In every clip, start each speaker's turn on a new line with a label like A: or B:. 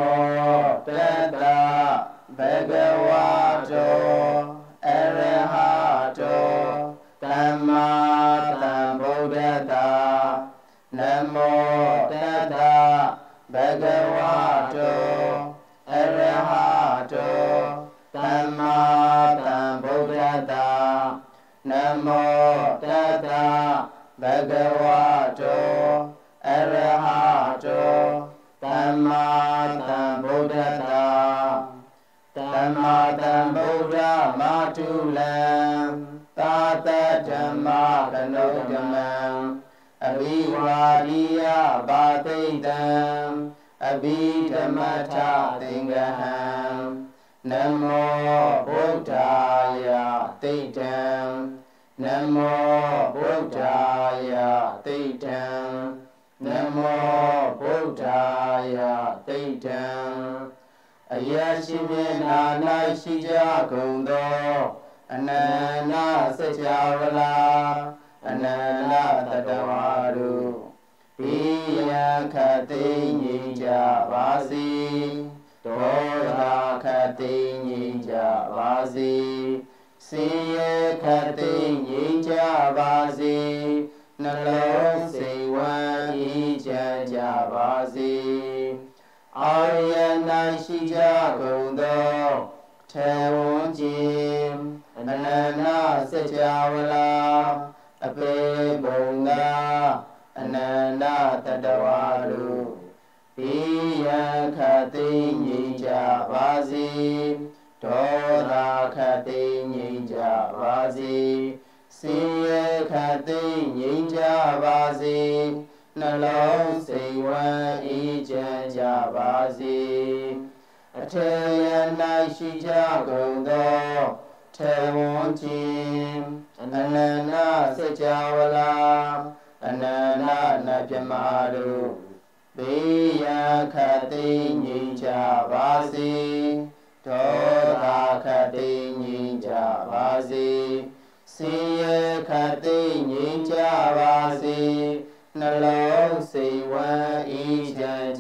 A: Tata Bhagavato Arahato Tamma Sambuddhassa Namo Tassa Bhagavato Arahato Tamma Sambuddhassa Namo Tassa Bhagavato Arahato Tamma Sambuddhassa Tamma Sambuddha Matulam Tata Dhamma Kanodamam Abhivadiya Bhatidam Abhidhamata Tingaham Namo Buddhaya Tidam Namo Buddhaya Tidam Namo Buddhaya Tidam Ayashimena Naishija Kundo Anana Sajavala Anana Tadavaru Piya Kati Nija Vasi Dora Kati Nija Vasi Siya Kati Nija Vasi Nalo Sewa Nija Javasi Aryana Shija Kundo Tewon Jim Anana Sajavala Ape Bunga Anana Tadavaru Piya Kati Nija Vasi Dora Kati Nija Vasi Siya Kati Nija Vasi Nalo Sewa Ija Javasi Atayana Shija Gundo Tewon Jim Anana Sajavala Anana Napyamaru Piya Kati Nija Vasi Dora Kati Nija Vasi Siya Kati Nija Vasi Nalo Sewa Ija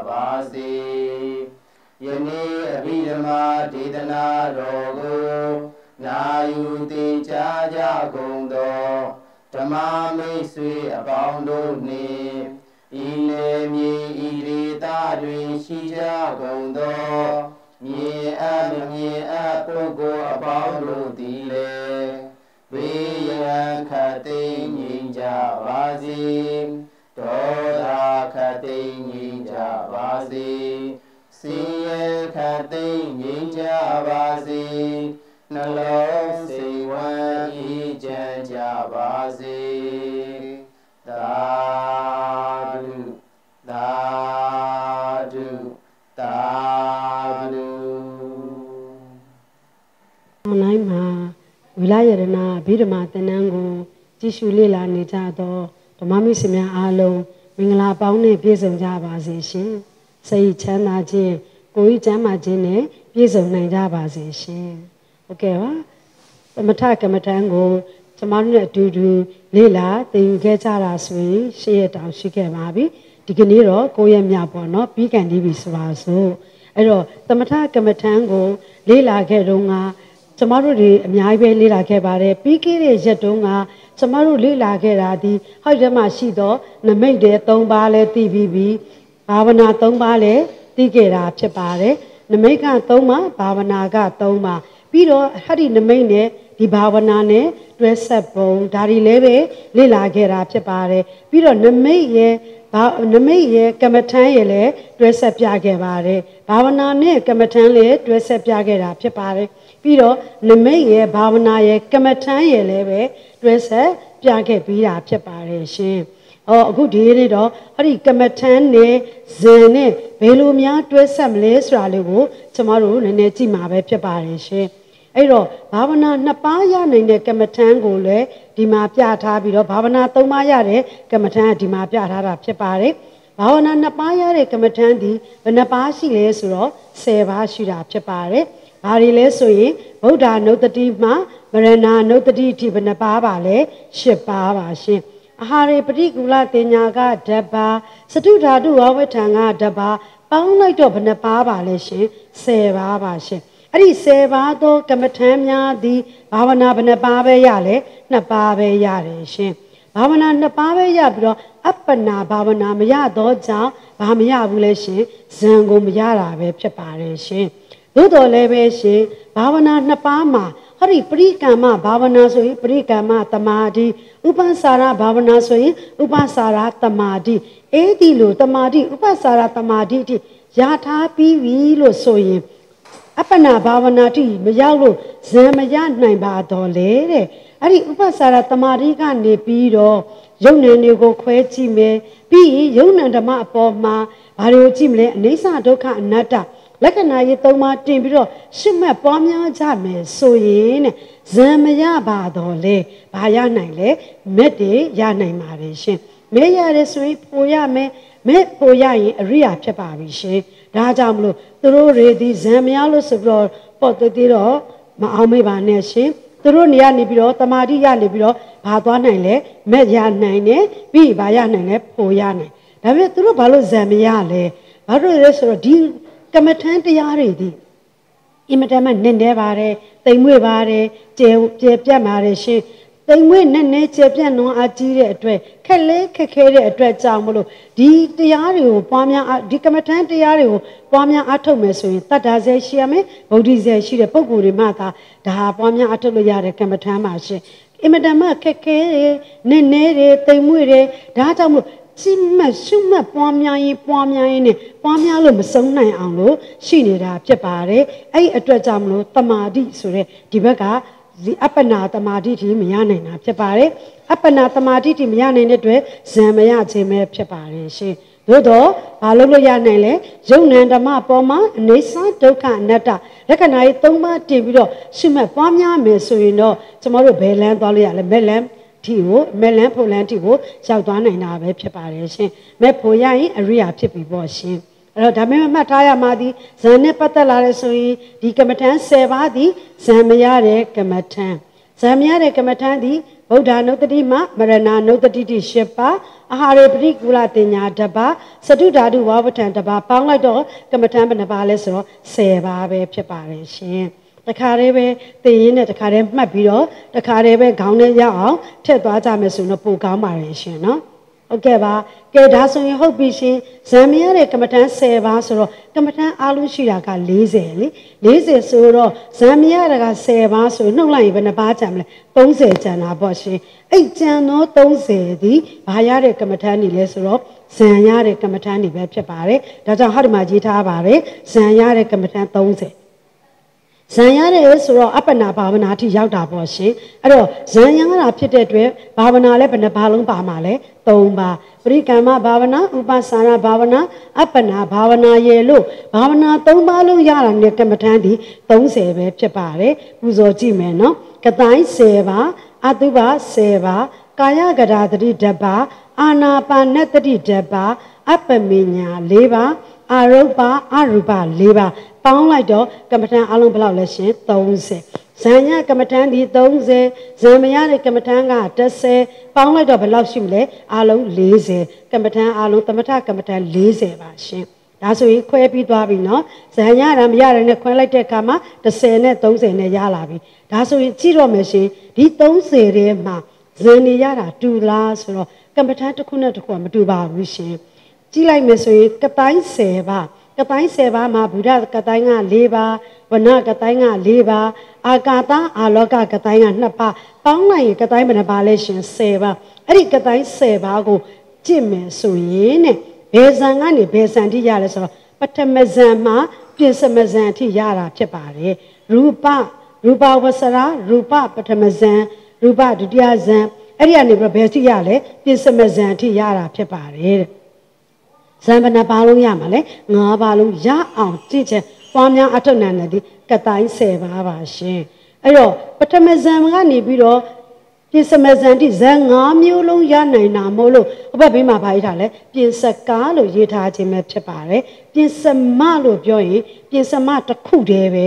A: Javasi Yeni Abhidhamma Tidana Rogo Nayuti Jaja Gundo Tamami Sui Abondo Ni Ile Mi Irita Dwi Shija Gundo Nye Apogo Abondo Dile Viya Kati Nija Vasi Dora Kati Nija Vasi Siya Kati Nija Vasi Nalo Sewa Ija Javasi Dadu Dadu Dadu
B: Naima Vilayarana Bidama Tanango Tishulila Nijado Tomami Simia Alo Mingla Paune Piezon Javasation Say Chana Jin Koi Jama Jine Piezon Najavasation. Okay, the Mataka Matango Tamana Dudu Lila the Getara Sui Shea Down Shikemabi Diganiro Koyam Yabono Big and Divis Vaso. Ero the Mataka Matango Lila Gerunga Tomorrow, Miabe Lila Kebare, Piki Jetunga, tomorrow Lila Geradi, Hajama Shido, Namade Tombale TVB, Bavana Tombale, Tigera Chepare, Nameka Toma, Bavanaga Toma, Pido, Hari Namane, Di Bavanane, Dress up bone, Dari Leve, Lila Gera Chepare, Pido Namaye, Namaye, Kamatayele, Dress up Yagevare, Bavanane, Kamatanle, Dress up Yagera Chepare. Pido Namaye Bhavanaye Kamataye Leve dress a Piake Pira Preparation. Oh, good deal, Hari Kamatane Zene, Belumia, dress some lace raliwo, tomorrow, Neti Mabe Preparation. Ero, Bhavana Napaya Nene Kamatango, Dimapia Tabido, Bhavana Tomayare, Kamatan Dimapia Prepare. Bhavana Napaya Kamatandi, Venapashi Lesro, Seva Shira Prepare. Barile soye, Buddha no the Dima, Marana no the Tivana Babale, Shipava ship. Ahare particular Tenyaga Deba, Satuta do our Tanga Daba, ပေါင်းလိုက်တော့ဘယ်နှပါပါလဲရှင်10ပါပါရှင်အဲ့ဒီ10ပါသောကမ္မထမ်းများသည်ဘာဝနာဘယ်နှပါပဲရလဲ2ပါပဲရတယ်ရှင်ဘာဝနာ2ပါပဲရပြီးတော့အပ္ပနာဘာဝနာမရတော့ကြောင့်ဘာမရဘူးလဲရှင်ဇံကိုမရတာပဲဖြစ်ပါတယ်ရှင်သို့တော်လည်းပဲရှင်ဘာဝနာ2ပါးမှာဟောဒီပရိကမ္မဘာဝနာဆိုရင်ပရိကမ္မတမာတိဥပ္ပစာရဘာဝနာဆိုရင်ဥပ္ပစာရတမာတိအဲ့ဒီလိုတမာတိဥပ္ပစာရတမာတိတိရထားပြီးပြီလို့ဆိုရင်အပ္ပနာဘာဝနာတိမရောက်လို့ဇံမရနိုင်ပါတော့လေတဲ့အဲ့ဒီဥပ္ပစာရတမာတိကနေပြီးတော့ယုံနံတွေကိုခွဲကြည့်မယ်ပြီးရင်ယုံနံဓမ္မအပေါ်မှာဘာတွေကိုကြည့်မလဲအနိစ္စဒုက္ခအနတ္တလက္ခဏာရေး3ပါးတင်ပြီးတော့ရှင်းမှတ်ပွားများကြမယ်ဆိုရင်တဲ့ဇံမရပါတော့လေဘာရနိုင်လဲမက်တွေရနိုင်ပါတယ်ရှင်မဲရတယ်ဆိုရင်ပိုရမယ်မဲပိုရရင်အရိယာဖြစ်ပါပြီရှင်ဒါကြောင့်မလို့သူတို့တွေဒီဇံမရလို့ဆိုပြီးတော့ပေါ့သေးတော့မအောင်မေးပါနဲ့ရှင်သူတို့နေရနေပြီးတော့တမာတိရနေပြီးတော့ဘာသွားနိုင်လဲမက်ရနိုင်တယ်ပြီးဘာရနိုင်လဲပိုရနိုင်ဒါပေမဲ့သူတို့ဘာလို့ဇံမရလဲဘာလို့လဲဆိုတော့ဒီကမ္မထမ်းတရားတွေဒီအင်မတန်မှနည်းနည်းပါတယ်တိမ်မွေ့ပါတယ်ကျဲပြတ်ပါတယ်ရှင်တိမ်မွေ့နည်းနည်းကျဲပြတ်နွန်အားကြီးတဲ့အတွက်ခက်လဲခက်ခဲတဲ့အတွက်ကြောင့်မလို့ဒီတရားတွေကိုပွားများဒီကမ္မထမ်းတရားတွေကိုပွားများအားထုတ်မယ်ဆိုရင်တတ္တာဇေရှိရမယ်ဗုဒ္ဓဇေရှိတဲ့ပုံကိုယ်တွေမှသာဒါဟာပွားများအားထုတ်လို့ရတဲ့ကမ္မထမ်းပါရှင်အင်မတန်မှခက်ခဲတယ်နည်းနည်းတယ်တိမ်မွေ့တယ်ဒါကြောင့်မလို့စိမတ်ရှုမှတ်ပွားများရင်နဲ့ပွားများလို့မဆုံးနိုင်အောင်လို့ရှိနေတာဖြစ်ပါတယ်အဲ့ဒီအတွက်ကြောင့်မလို့တမာတိဆိုတဲ့ဒီဘက်ကဒီအပ္ပနာတမာတိတိမရနိုင်တာဖြစ်ပါတယ်အပ္ပနာတမာတိတိမရနိုင်တဲ့အတွက်ဇံမရခြင်းပဲဖြစ်ပါတယ်ရှင်သို့တော့ဘာလို့လို့ရနိုင်လဲယုံနံဓမ္မပေါ်မှာအနေစာဒုက္ခအနတ္တလက္ခဏာရေး3ပါးတင်ပြီးတော့ရှုမှတ်ပွားများမယ်ဆိုရင်တော့ကျမတို့ဘယ်လန်းသွားလို့ရလဲမဲ့လန်းဒီကိုမဲလန်းဖို့လန်းဒီကိုရောက်သွားနိုင်တာပဲဖြစ်ပါတယ်ရှင်မဲဖို့ရရင်အရိယာဖြစ်ပြီပေါ့ရှင်အဲ့တော့ဒါပေမဲ့မှတ်ထားရမှာဒီဇန်နဲ့ပတ်သက်လာတဲ့ဆိုရင်ဒီကမ္မထမ်း10ပါးဒီဇန်မရတဲ့ကမ္မထမ်းဇန်မရတဲ့ကမ္မထမ်းဒီဗုဒ္ဓနုတ္တိမမရဏနုတ္တိတိ10ပါးအာဟာရပရိကူလတင်ညာ1ပါးစတုဓာတုဝါဝထံ1ပါးပေါင်းလိုက်တော့ကမ္မထမ်းဘယ်နှပါလဲဆိုတော့10ပါးပဲဖြစ်ပါတယ်ရှင်တခါတည်းပဲသိရင်းနဲ့တခါတည်းမှတ်ပြီးတော့တခါတည်းပဲခေါင်းထဲရောက်အောင်ထည့်သွားကြမယ်ဆိုတော့ပိုကောင်းပါတယ်ရှင်နော်ဟုတ်ကဲ့ပါကဲဒါဆိုရင်ဟုတ်ပြီရှင်ဇံမရတဲ့ကမ္မထမ်း10ပါးဆိုတော့ကမ္မထမ်းအားလုံးရှိတာက40လေ40ဆိုတော့ဇံမရတာက10ပါးဆိုနှုတ်လိုက်ရင်ဘယ်နှပါးကြံမလဲ30ကျန်တာပေါ့ရှင်အဲ့ကျန်တော့30ဒီဘာရတဲ့ကမ္မထမ်းနေလဲဆိုတော့ဇံရတဲ့ကမ္မထမ်းနေပဲဖြစ်ပါတယ်ဒါကြောင့်ဟောဒီမှာရေးထားပါတယ်ဇံရတဲ့ကမ္မထမ်း30ဇံရတယ်ဆိုတော့အပ္ပနာဘာဝနာထိရောက်တာပေါ့ရှင်အဲ့တော့ဇံရတာဖြစ်တဲ့အတွက်ဘာဝနာလည်းဘယ်နှပါလုံးပါမှာလဲ3ပါပရိကမ္မဘာဝနာဥပ္ပစာရဘာဝနာအပ္ပနာဘာဝနာရေလို့ဘာဝနာ3ပါလုံးရတာနဲ့ကမ္မထမ်းဒီ30ပဲဖြစ်ပါတယ်ပူဇော်ကြည့်မယ်နော်ကတိုင်း10ပါအတုပ10ပါကာယကရာတတိ1ပါအာနာပါနတတိ1ပါအပ္ပမညာ4ပါအာရုပအရူပ4ပါပေါင်းလိုက်တော့ကမ္မထမ်းအလုံးဘယ်လောက်လဲရှင်30ဇံညကမ္မထမ်းဒီ30ဇံမရတဲ့ကမ္မထမ်းက10ပေါင်းလိုက်တော့ဘယ်လောက်ရှိမလဲအလုံး40ကမ္မထမ်းအလုံးသမထကမ္မထမ်း40ပါရှင်ဒါဆိုရင်ခွဲပြီးသွားပြီနော်ဇံရတာမရတဲ့နဲ့ခွဲလိုက်တဲ့အခါမှာ10နဲ့30နဲ့ရလာပြီဒါဆိုရင်ကြည့်တော့မယ်ရှင်ဒီ30ထဲမှာဇံနေရတာတူလားဆိုတော့ကမ္မထမ်းတစ်ခုနဲ့တစ်ခုမတူပါဘူးရှင်ကြည့်လိုက်မယ်ဆိုရင်ကတိုင်း10ပါကတိုင်း10ပါမှာဘုရားကတိုင်းက4ပါဝနကတိုင်းက4ပါအာကာသအာလောကကတိုင်းက2ပါပေါင်းလိုက်ရင်ကတိုင်းဘယ်နှပါလဲရှင်10ပါအဲ့ဒီကတိုင်း10ပါကိုကြည့်မယ်ဆိုရင်နဲ့ဘယ်ဇံကနေဘယ်ဇံထိရလဲဆိုတော့ပထမဇံမှာပြင်စမဇံထိရတာဖြစ်ပါတယ်ရူပဝဆရာရူပပထမဇံရူပဒုတိယဇံအဲ့ဒီကနေဘယ်ထိရလဲပြင်စမဇံထိရတာဖြစ်ပါတယ်တဲ့ဇံဘနာပါလုံးရမှာလဲ9ပါလုံးရအောင်ကြည့်ချက်ပွားများအထုတ်နိုင်တယ်ဒီကတိုင်း10ပါပါရှင်အဲ့တော့ပထမဇံကနေပြီးတော့ပြင်စမဇံတိဇံ9မျိုးလုံးရနိုင်တာမို့လို့ဟိုဘက်ဘေးမှာဗာရေးထားလဲပြင်စကားလို့ရေးထားခြင်းပဲဖြစ်ပါတယ်ပြင်စမလို့ပြောရင်ပြင်စမတစ်ခုတည်းပဲ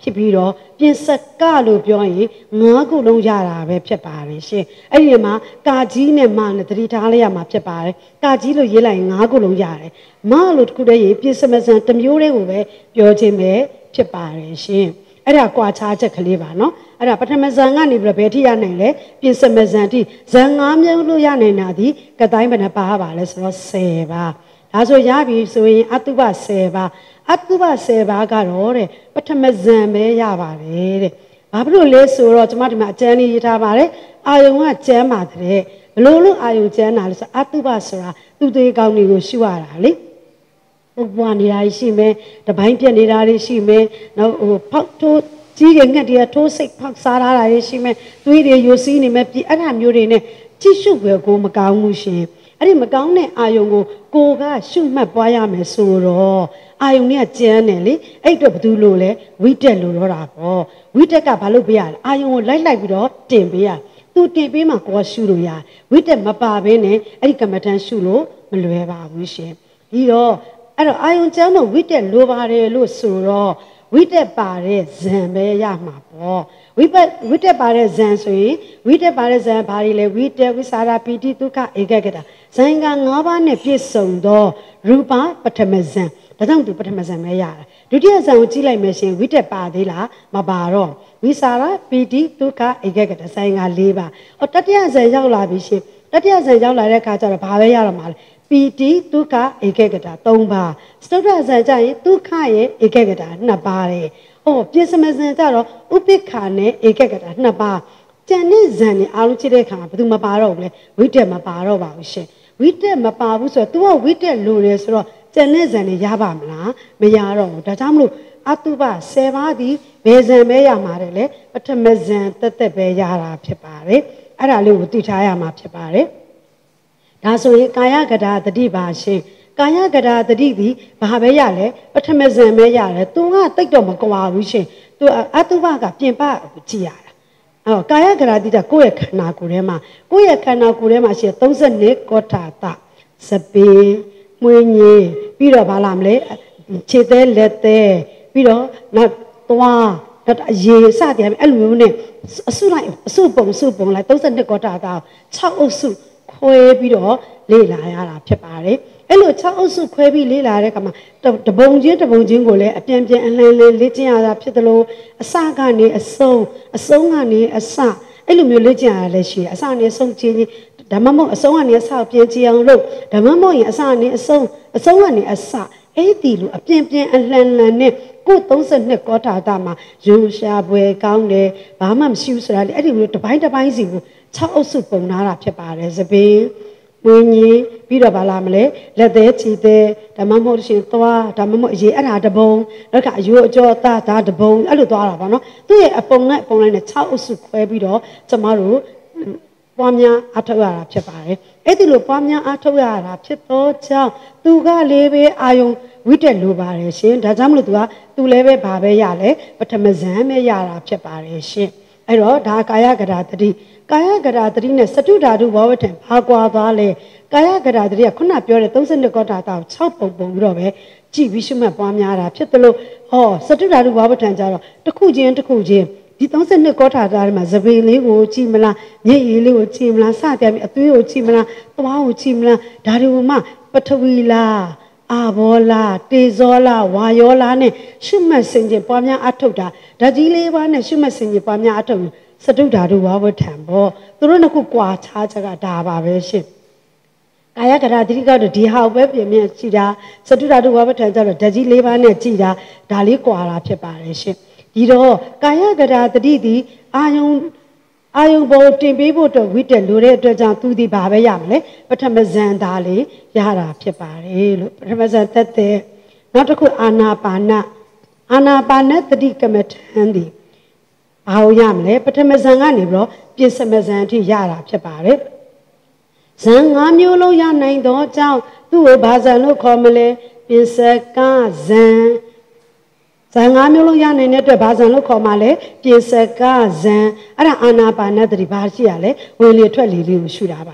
B: ဖြစ်ပြီးတော့ပြင်စကလို့ပြောရင်9ခုလုံးရတာပဲဖြစ်ပါတယ်ရှင်အဲ့ဒီမှာကာကြီးနဲ့မနဲ့သတိထားလိုက်ရမှာဖြစ်ပါတယ်ကာကြီးလို့ရေးလိုက်ရင်9ခုလုံးရတယ်မလို့တခုတည်းရေးပြင်စမစံတစ်မျိုးတည်းကိုပဲပြောခြင်းပဲဖြစ်ပါတယ်ရှင်အဲ့ဒါကွာခြားချက်ကလေးပါနော်အဲ့ဒါပထမဇန်ကနေပြီးတော့ဘယ်ထိရနိုင်လဲပြင်စမဇန်ထိဇန်9မျိုးလို့ရနိုင်တာဒီကတိုင်းဘယ်နှပါပါလဲဆိုတော့10ပါဒါဆိုရပြီဆိုရင်အတုပ10ပါအတုပ10ပါကတော့တဲ့ပထမဇန်ပဲရပါတယ်တဲ့ဘာဖြစ်လို့လဲဆိုတော့ကျွန်မဒီမှာအကျမ်းလေးရေးထားပါတယ်အာယုံကကျမ်းပါတယ်ဘလို့လို့အာယုံကျမ်းတာလဲဆိုအတုပဆိုတာသူသေးကောင်းတွေကိုရှုရတာလေပုပ်ပွားနေတာရှိမယ်တပိုင်းပြက်နေတာတွေရှိမယ်နောက်ဖောက်ထိုးကြီးငှက်တွေကထိုးစိတ်ဖောက်စားတာတွေရှိမယ်သွေးတွေယိုစီးနေမယ်အဲ့ဒါမျိုးတွေနဲ့ကြည့်ရှုပဲကိုမကောင်းဘူးရှင်အဲ့ဒီမကောင်းတဲ့အာယုံကိုကရှုမှတ်ပွားရမယ်ဆိုတော့အာယုံเนี่ยကျန်းတယ်လေအဲ့အတွက်ဘာလို့လဲဝိတက်လို့တော့တာပေါ့ဝိတက်ကဘာလို့ပေးရလဲအာယုံကိုလိုက်ပြီးတော့တင်ပေးရသူတင်ပေးမှကိုရှုလို့ရဝိတက်မပါဘဲနဲ့အဲ့ဒီကမ္မထန်ရှုလို့မလွယ်ပါဘူးရှင်ပြီးတော့အဲ့တော့အာယုံကျမ်းတော့ဝိတက်လိုပါတယ်လို့ဆိုတော့ဝိတက်ပါတဲ့ဇံပဲရမှာပေါ့ဝိတက်ပါတဲ့ဇံဆိုရင်ဝိတက်ပါတဲ့ဇံဘာတွေလဲဝိတက်ဝိစာရပီတိဒုက္ခဧကဂတဇံက9ပါးနဲ့ပြည့်စုံသောရူပပထမဇံဒါကြောင့်ဒီပထမဇံပဲရတာဒုတိယဇံကိုကြည့်လိုက်မယ်ရှင်ဝိတက်ပါသေးလားမပါတော့ဝိစာရပီတိဒုက္ခဧကဂတဇံက4ပါဟောတတိယဇံရောက်လာပြီရှင်တတိယဇံရောက်လာတဲ့အခါကျတော့ဘာပဲရတော့မှာလဲပီတိဒုက္ခဧကဂတ3ပါစတုတ္ထဇံကျရင်ဒုက္ခရဲ့ဧကဂတ2ပါတဲ့ဟောပြစ္စမဇံကျတော့ဥပိ္ပခာနဲ့ဧကဂတ2ပါကျန်တဲ့ဇံတွေအားလုံးကြည့်တဲ့အခါဘယ်သူမပါတော့ဘူးလဲဝိတက်မပါတော့ပါဘူးရှင်ဝိတက်မပါဘူးဆိုတော့ तू ကဝိတက်လိုတယ်ဆိုတော့ကျန်တဲ့ဇံတွေရပါမလားမရတော့ဘူးဒါကြောင့်မလို့အတုပ10ပါးဒီဘယ်ဇံပဲရမှာတယ်လေပထမဇံတက်ပဲရတာဖြစ်ပါတယ်အဲ့ဒါလေးကိုသိထားရမှာဖြစ်ပါတယ်ဒါဆိုရင်ကာယကတာတတိပါရှင်ကာယကတာတတိသည်ဘာပဲရလဲပထမဇံပဲရတယ်သူကတိတ်တော့မကွာဘူးရှင်သူအတုပကပြင်ပကြည့်ရတာအော်ကာယကတာတိတာကိုယ့်ရဲ့ခန္ဓာကိုယ်ထဲမှာရှင်32ကောထာတစပေမွေးညင်းပြီးတော့ဘာလာမလဲခြေသေးလက်သေးပြီးတော့နောက်သွားရေစတယ်အဲ့လိုမျိုးနဲ့အစုလိုက်အစုပုံလိုက်32ကောထာတ6အုပ်စုခွဲပြီးတော့လေ့လာရတာဖြစ်ပါတယ်အဲ့လို6အုပ်စုခွဲပြီးလေ့လာတဲ့အခါမှာတပုံချင်းကိုလည်းအပြန်အလှန်လေ့ကျင့်ရတာဖြစ်တယ်လို့အစကနေအဆုံးကနေအစအဲ့လိုမျိုးလေ့ကျင့်ရတာလည်းရှိတယ်အစကနေအဆုံးချင်းဓမ္မမို့အဆုံးကနေအစပြန်ကြည့်အောင်လို့ဓမ္မမို့ရင်အစကနေအဆုံးကနေအစအဲ့ဒီလိုအပြန်အလှန်နဲ့ကို32ကောထာတာမှာယူရှာပွဲကောင်းတယ်ဘာမှမရှိဘူးဆိုတာလေအဲ့ဒီလိုတစ်ပိုင်းစီကို6အုပ်စုပုံနာတာဖြစ်ပါတယ်သပင်းဝင်းကြီးပြီးတော့ဗလာမလဲလက်သေးချီသေးဓမ္မမဟုတ်ရှင်သွားဓမ္မမဟုတ်အရေးအဲ့ဒါတပုံနောက်ကအယိုးအကျော်သားဒါတပုံအဲ့လိုသွားတာပါနော်သူ့ရဲ့အပုံလိုက်နဲ့6အုပ်စုခွဲပြီးတော့ကျမတို့ပွားများအားထုတ်ရတာဖြစ်ပါတယ်အဲ့ဒီလိုပွားများအားထုတ်ရတာဖြစ်တော့ကြောင့်သူကလေးပဲအာယုံဝိတက်လိုပါတယ်ရှင်ဒါကြောင့်မလို့သူလည်းပဲဘာပဲရလဲပထမဇန်ပဲရတာဖြစ်ပါတယ်ရှင်အဲ့တော့ဒါကာယကတာတတိကာယကတာတတိနဲ့စတုဓာတုဘောဝထံဘာကွာသွားလဲကာယကတာတတိကခုနပြောတဲ့32ကောထာတောင်6ပုံပြီးတော့ပဲကြည်ပြီးရှုမှတ်ပွားများတာဖြစ်တယ်လို့ဟောစတုဓာတုဘောဝထံကျတော့တစ်ခုချင်းဒီ32ကောထာတာမှာသပေလေးကိုကြည်မလားမျက်ရည်လေးကိုကြည်မလားစပြပြီးအသွေးကိုကြည်မလားသွားကိုကြည်မလားဒါတွေကိုမှပထဝီလားအာဘောလာတေဇောလာဝါယောလာနဲ့ရှုမှတ်စင်ခြင်းပွားများအထုတ်တာဓာတ်ကြီးလေးပါးနဲ့ရှုမှတ်စင်ခြင်းပွားများအထုတ်စတုဓာတုဝါဝထံပေါ့သူတို့နှစ်ခုကွာခြားချက်ကဒါပါပဲရှင်ကာယကတာတိကတော့ဒီဟာပဲပြင်မြကြည့်တာစတုဓာတုဝါဝထံကျတော့ဓာတ်ကြီးလေးပါးနဲ့ကြည့်တာဒါလေးကွာတာဖြစ်ပါတယ်ရှင်ဒီတော့ကာယကတာတတိသည်အာယုံဘောတင်ပေးဖို့အတွက်ဝိတက်လိုတဲ့အတွက်ကြောင့်သူဒီဘာပဲရမလဲပထမဇန်သားလေးရတာဖြစ်ပါတယ်လို့ပထမဇန်သက်တဲ့နောက်တစ်ခုအာနာပါနတတိကမ္မထံဒီဘာလို့ရမလဲပထမဇန်ကနေပြီးတော့ပြစ္စမဇန်အထိရတာဖြစ်ပါတယ်ဇန်5မျိုးလုံးရနိုင်တော့ကြောင့်သူ့ကိုဘာဇန်လို့ခေါ်မလဲပစ္စကဇန်ဇန်5မျိုးလုံးရနိုင်တဲ့အတွက်ဘာဇန်လို့ခေါ်မှလဲပြေစကဇန်အဲ့ဒါအာနာပါနတတိဘာရှိရလဲဝင်လေထွက်လေလေးကိုရှုတာပါရှင်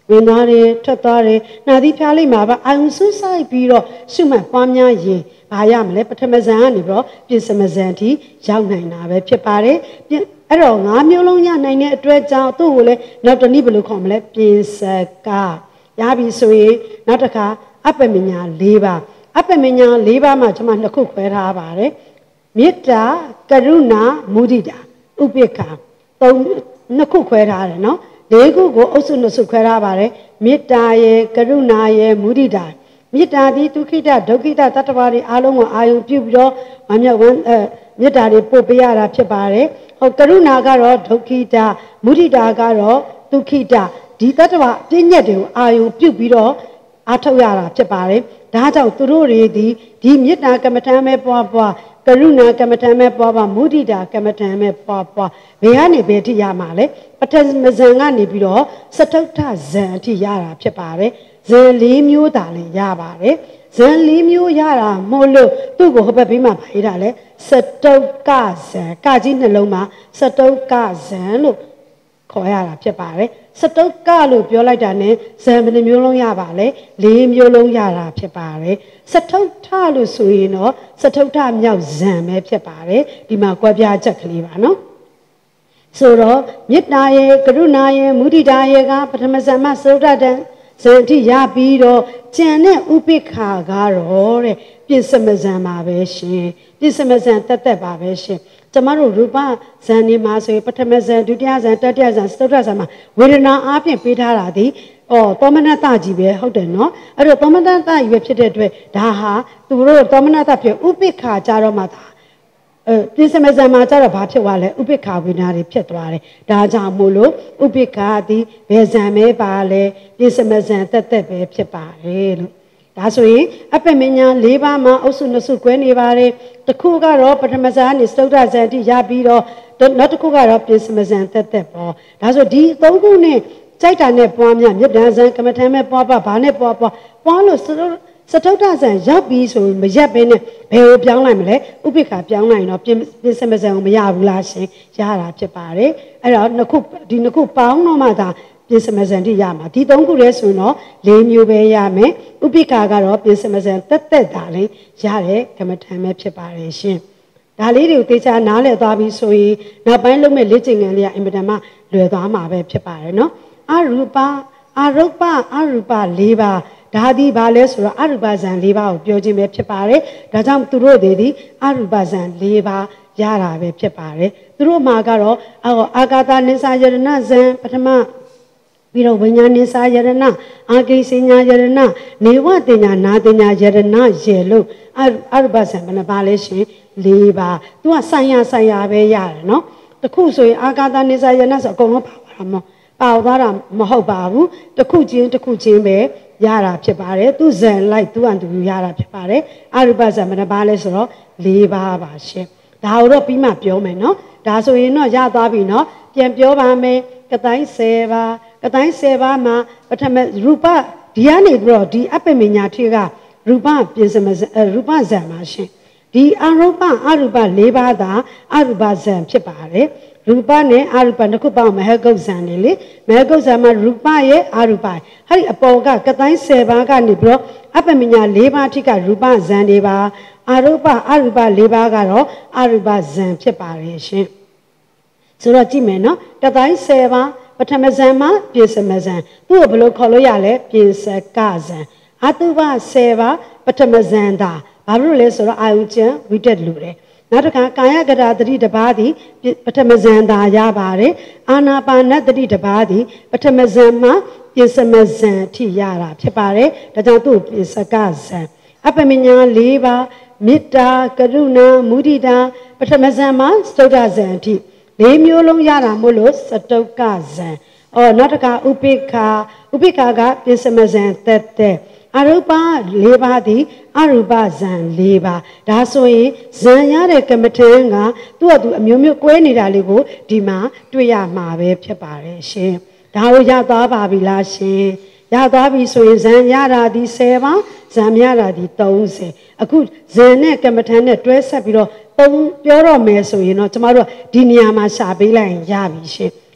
B: ဝင်သွားတယ်ထွက်သွားတယ်နာသီးဖျားလိုက်မှာပါအာယုံစွဆိုင်ပြီးတော့ရှုမှတ်ပွားများရင်ဘာရမလဲပထမဇန်ကနေပြီးတော့ပြင်စမဇန်အထိရောက်နိုင်တာပဲဖြစ်ပါတယ်အဲ့တော့၅မျိုးလုံးရနိုင်တဲ့အတွက်ကြောင့်သူ့ကိုလည်းနောက်တစ်နည်းဘယ်လိုခေါ်မလဲပြင်စကရပြီဆိုရင်နောက်တစ်ခါအပ္ပမညာ၄ပါးအပ္ပမညာ၄ပါးမှာကျွန်မနှစ်ခုခွဲထားပါတယ်မေတ္တာကရုဏာမုဒိတာဥပေက္ခနှစ်ခုခွဲထားတယ်နော်၄ခုကိုအုပ်စုနှစ်စုခွဲထားပါတယ်မေတ္တာရဲ့ကရုဏာရဲ့မုဒိတာမေတ္တာဒီဒုက္ခိတဒုက္ခိတတတ္တဝါတွေအားလုံးကိုအာယုံပြုပြီးတော့မေတ္တာတွေပို့ပေးရတာဖြစ်ပါတယ်ဟုတ်ကရုဏာကတော့ဒုက္ခိတမုဒိတာကတော့ဒုက္ခိတဒီတတ္တဝါအပြည့်ညက်တွေကိုအာယုံပြုပြီးတော့အားထုတ်ရတာဖြစ်ပါတယ်ဒါကြောင့်သူတို့တွေဒီမေတ္တာကမ္မထံပဲပွားကရုဏာကမ္မထံပဲပွားမုဒိတာကမ္မထံပဲပွားဘယ်ကနေဘယ်ထိရမှာလဲပထမဇန်ကနေပြီးတော့စတုထဇန်အထိရတာဖြစ်ပါတယ်ဇန်၄မျိုးသာလည်းရပါတယ်ဇန်၄မျိုးရတာမို့လို့သူ့ကိုဟိုဘက်ဘေးမှာဗာရေးတာလဲစတုကဇန်ကကြီးနှလုံးမှာစတုကဇန်လို့ခေါ်ရတာဖြစ်ပါတယ်စတုကလို့ပြောလိုက်တာ ਨੇ ဇန်ဘယ်နှမျိုးလုံးရပါလဲ၄မျိုးလုံးရတာဖြစ်ပါတယ်စတုထလို့ဆိုရင်တော့စတုထမြောက်ဇန်ပဲဖြစ်ပါတယ်ဒီမှာကွဲပြားချက်ကလေးပါနော်ဆိုတော့မေတ္တာရဲ့ကရုဏာရဲ့မုဒိတာရဲ့ကပထမဇန်မှာစတုထတန်ဇန်တိရပြီးတော့ကျန်တဲ့ဥပိ္ပခာကတော့တဲ့ပြစ္ဆမဇန်ပါပဲရှင်ပြစ္ဆမဇန်တက်ပါပဲရှင်ကျမတို့ရူပဇန်နေမှာဆိုရင်ပထမဇန်ဒုတိယဇန်တတိယဇန်စတုတ္ထဇန်မှာဝေဒနာအားဖြင့်ပေးထားတာဒီသောမနတကြီးပဲဟုတ်တယ်နော်အဲ့တော့သောမနတကြီးပဲဖြစ်တဲ့အတွက်ဒါဟာသူတို့သောမနတဖြစ်ဥပိ္ပခာကြတော့မှသာပြစ္ဆမဇန်မှာကြတော့ဘာဖြစ်သွားလဲဥပိ္ပခာဝေဒနာတွေဖြစ်သွားတယ်ဒါကြောင့်မို့လို့ဥပိ္ပခာသည်ဘယ်ဇန်ပဲပါလဲပြစ္ဆမဇန်တက်ပဲဖြစ်ပါတယ်လို့ဒါဆိုရင်အပ္ပမညာ၄ပါးမှာအုပ်စုနှစ်စုကွဲနေပါတယ်တစ်ခုကတော့ပထမဇန်နဲ့စတုတ္ထဇန်အထိရပြီးတော့နောက်တစ်ခုကတော့ပြစ္ဆမဇန်တက်ပေါ့ဒါဆိုဒီ၃ခုနဲ့ကြိုက်တာနဲ့ပွားများမြတ်တန်ဇန်ကမ္မထံမဲ့ပွားဘာနဲ့ပွားလို့စတုတ္ထဇန်ရောက်ပြီးဆိုမရက်ပဲနဲ့ဘယ်ကိုပြောင်းလိုက်မလဲဥပိ္ပခာပြောင်းလိုက်တော့ပြစ္ဆမဇန်ကိုမရဘူးလားရှင်ရတာဖြစ်ပါတယ်အဲ့တော့ဒီနှစ်ခုပေါင်းတော့မှသာပြစ္ဆမဇန်တိရမှာဒီ၃ခုတည်းဆိုရင်တော့၄မျိုးပဲရမယ်ဥပိ္ပခာကတော့ပြစ္ဆမဇန်တက်တာလေးရတဲ့ကမ္မထံပဲဖြစ်ပါတယ်ရှင်ဒါလေးတွေကိုသေချာနားလည်သွားပြီးဆိုရင်နောက်ပိုင်းလုံးမဲ့လေ့ကျင့်ခန်းလေးကအင်မတန်မှလွယ်သွားမှာပဲဖြစ်ပါတယ်နော်အရူပအရုပအရူပ၄ပါးဒါဒီဘာလဲဆိုတော့အရူပဇန်၄ပါးကိုပြောခြင်းပဲဖြစ်ပါတယ်ဒါကြောင့်သူတို့တွေဒီအရူပဇန်၄ပါးရတာပဲဖြစ်ပါတယ်သူတို့မှာကတော့အာဂါတနိစ္စယရဏဇန်ပထမပြီးတော့ဝိညာဉ်နိစ္စယရဏအာဂိစညာယရဏနေဝတင်ညာနာတင်ညာယရဏရေလို့အရူပဇန်ဘယ်နှပါလဲရှင်၄ပါးသူကဆိုင်ရပဲရတယ်နော်တခုဆိုရင်အာဂါတနိစ္စယရဏဆိုအကုန်လုံးပါသွားမှာပါသွားတာမဟုတ်ပါဘူးတခုချင်းပဲရတာဖြစ်ပါတယ်သူဇန်လိုက်သူ့အန်သူရတာဖြစ်ပါတယ်အရူပဇန်ဘယ်နှပါလဲဆိုတော့၄ပါးပါရှင်ဒါတော့ပြီးမှပြောမယ်နော်ဒါဆိုရင်တော့ရသွားပြီနော်ပြန်ပြောပါမယ်ကတိုင်း10ပါးကတိုင်း10ပါးမှာပထမရူပဒီကနေပြီးတော့ဒီအပ္ပမညာထေကရူပပြင်စမရူပဇန်ပါရှင်ဒီအရူပအရူပ၄ပါးသာအရူပဇန်ဖြစ်ပါတယ်ရူပနဲ့အရူပတစ်ခုပေါင်းမဟဂုတ်ဇန်နေလေမဟဂုတ်ဇန်မှာရူပရဲ့အရူပအဲ့ဒီအပေါ်ကကတိုင်း10ပါးကနေပြီးတော့အပ္ပမညာ၄ပါးထိကရူပဇန်တွေပါအရူပ၄ပါးကတော့အရူပဇန်ဖြစ်ပါတယ်ရှင်ဆိုတော့ကြည့်မယ်နော်ကတိုင်း10ပါးပထမဇန်မှာပြစ္ဆမဇန်သူ့ကိုဘယ်လိုခေါ်လို့ရလဲပြစ္ဆကဇန်အတုပ10ပါးပထမဇန်သာဘာလို့လဲဆိုတော့အာယုကျံဝိတက်လူတယ်နောက်တစ်ခါကာယကတာတတိတပါးသည်ပထမဇန်သာရပါတယ်အာနာပါနတတိတပါးသည်ပထမဇန်မှာပြစ္ဆမဇန်အထိရတာဖြစ်ပါတယ်ဒါကြောင့်သူ့ပြစ္ဆကဇန်အပ္ပမညာ၄ပါးမေတ္တာကရုဏာမုဒိတာပထမဇန်မှာစတုတ္ထဇန်အထိ၄မျိုးလုံးရတာမို့လို့စတုကဇံနောက်တစ်ခါဥပိ္ပခာကပြစ္ဆမဇံတက်အရူပ၄ပါးသည်အရူပဇံ၄ပါးဒါဆိုရင်ဇံရတဲ့ကမ္မထံကသူ့အတူအမျိုးမျိုးကွဲနေတာလေးကိုဒီမှာတွေ့ရမှာပဲဖြစ်ပါတယ်ရှင်ဒါကိုရသွားပါပြီလားရှင်ရသွားပြီဆိုရင်ဇံရတာဒီ10ပါးဇံရတာဒီ30အခုဇံနဲ့ကမ္မထံနဲ့တွဲဆက်ပြီးတော့ပြောတော့မယ်ဆိုရင်တော့ကျမတို့ဒီနေရာမှာရှာပေးလိုက်ရင်ရပြီရှင်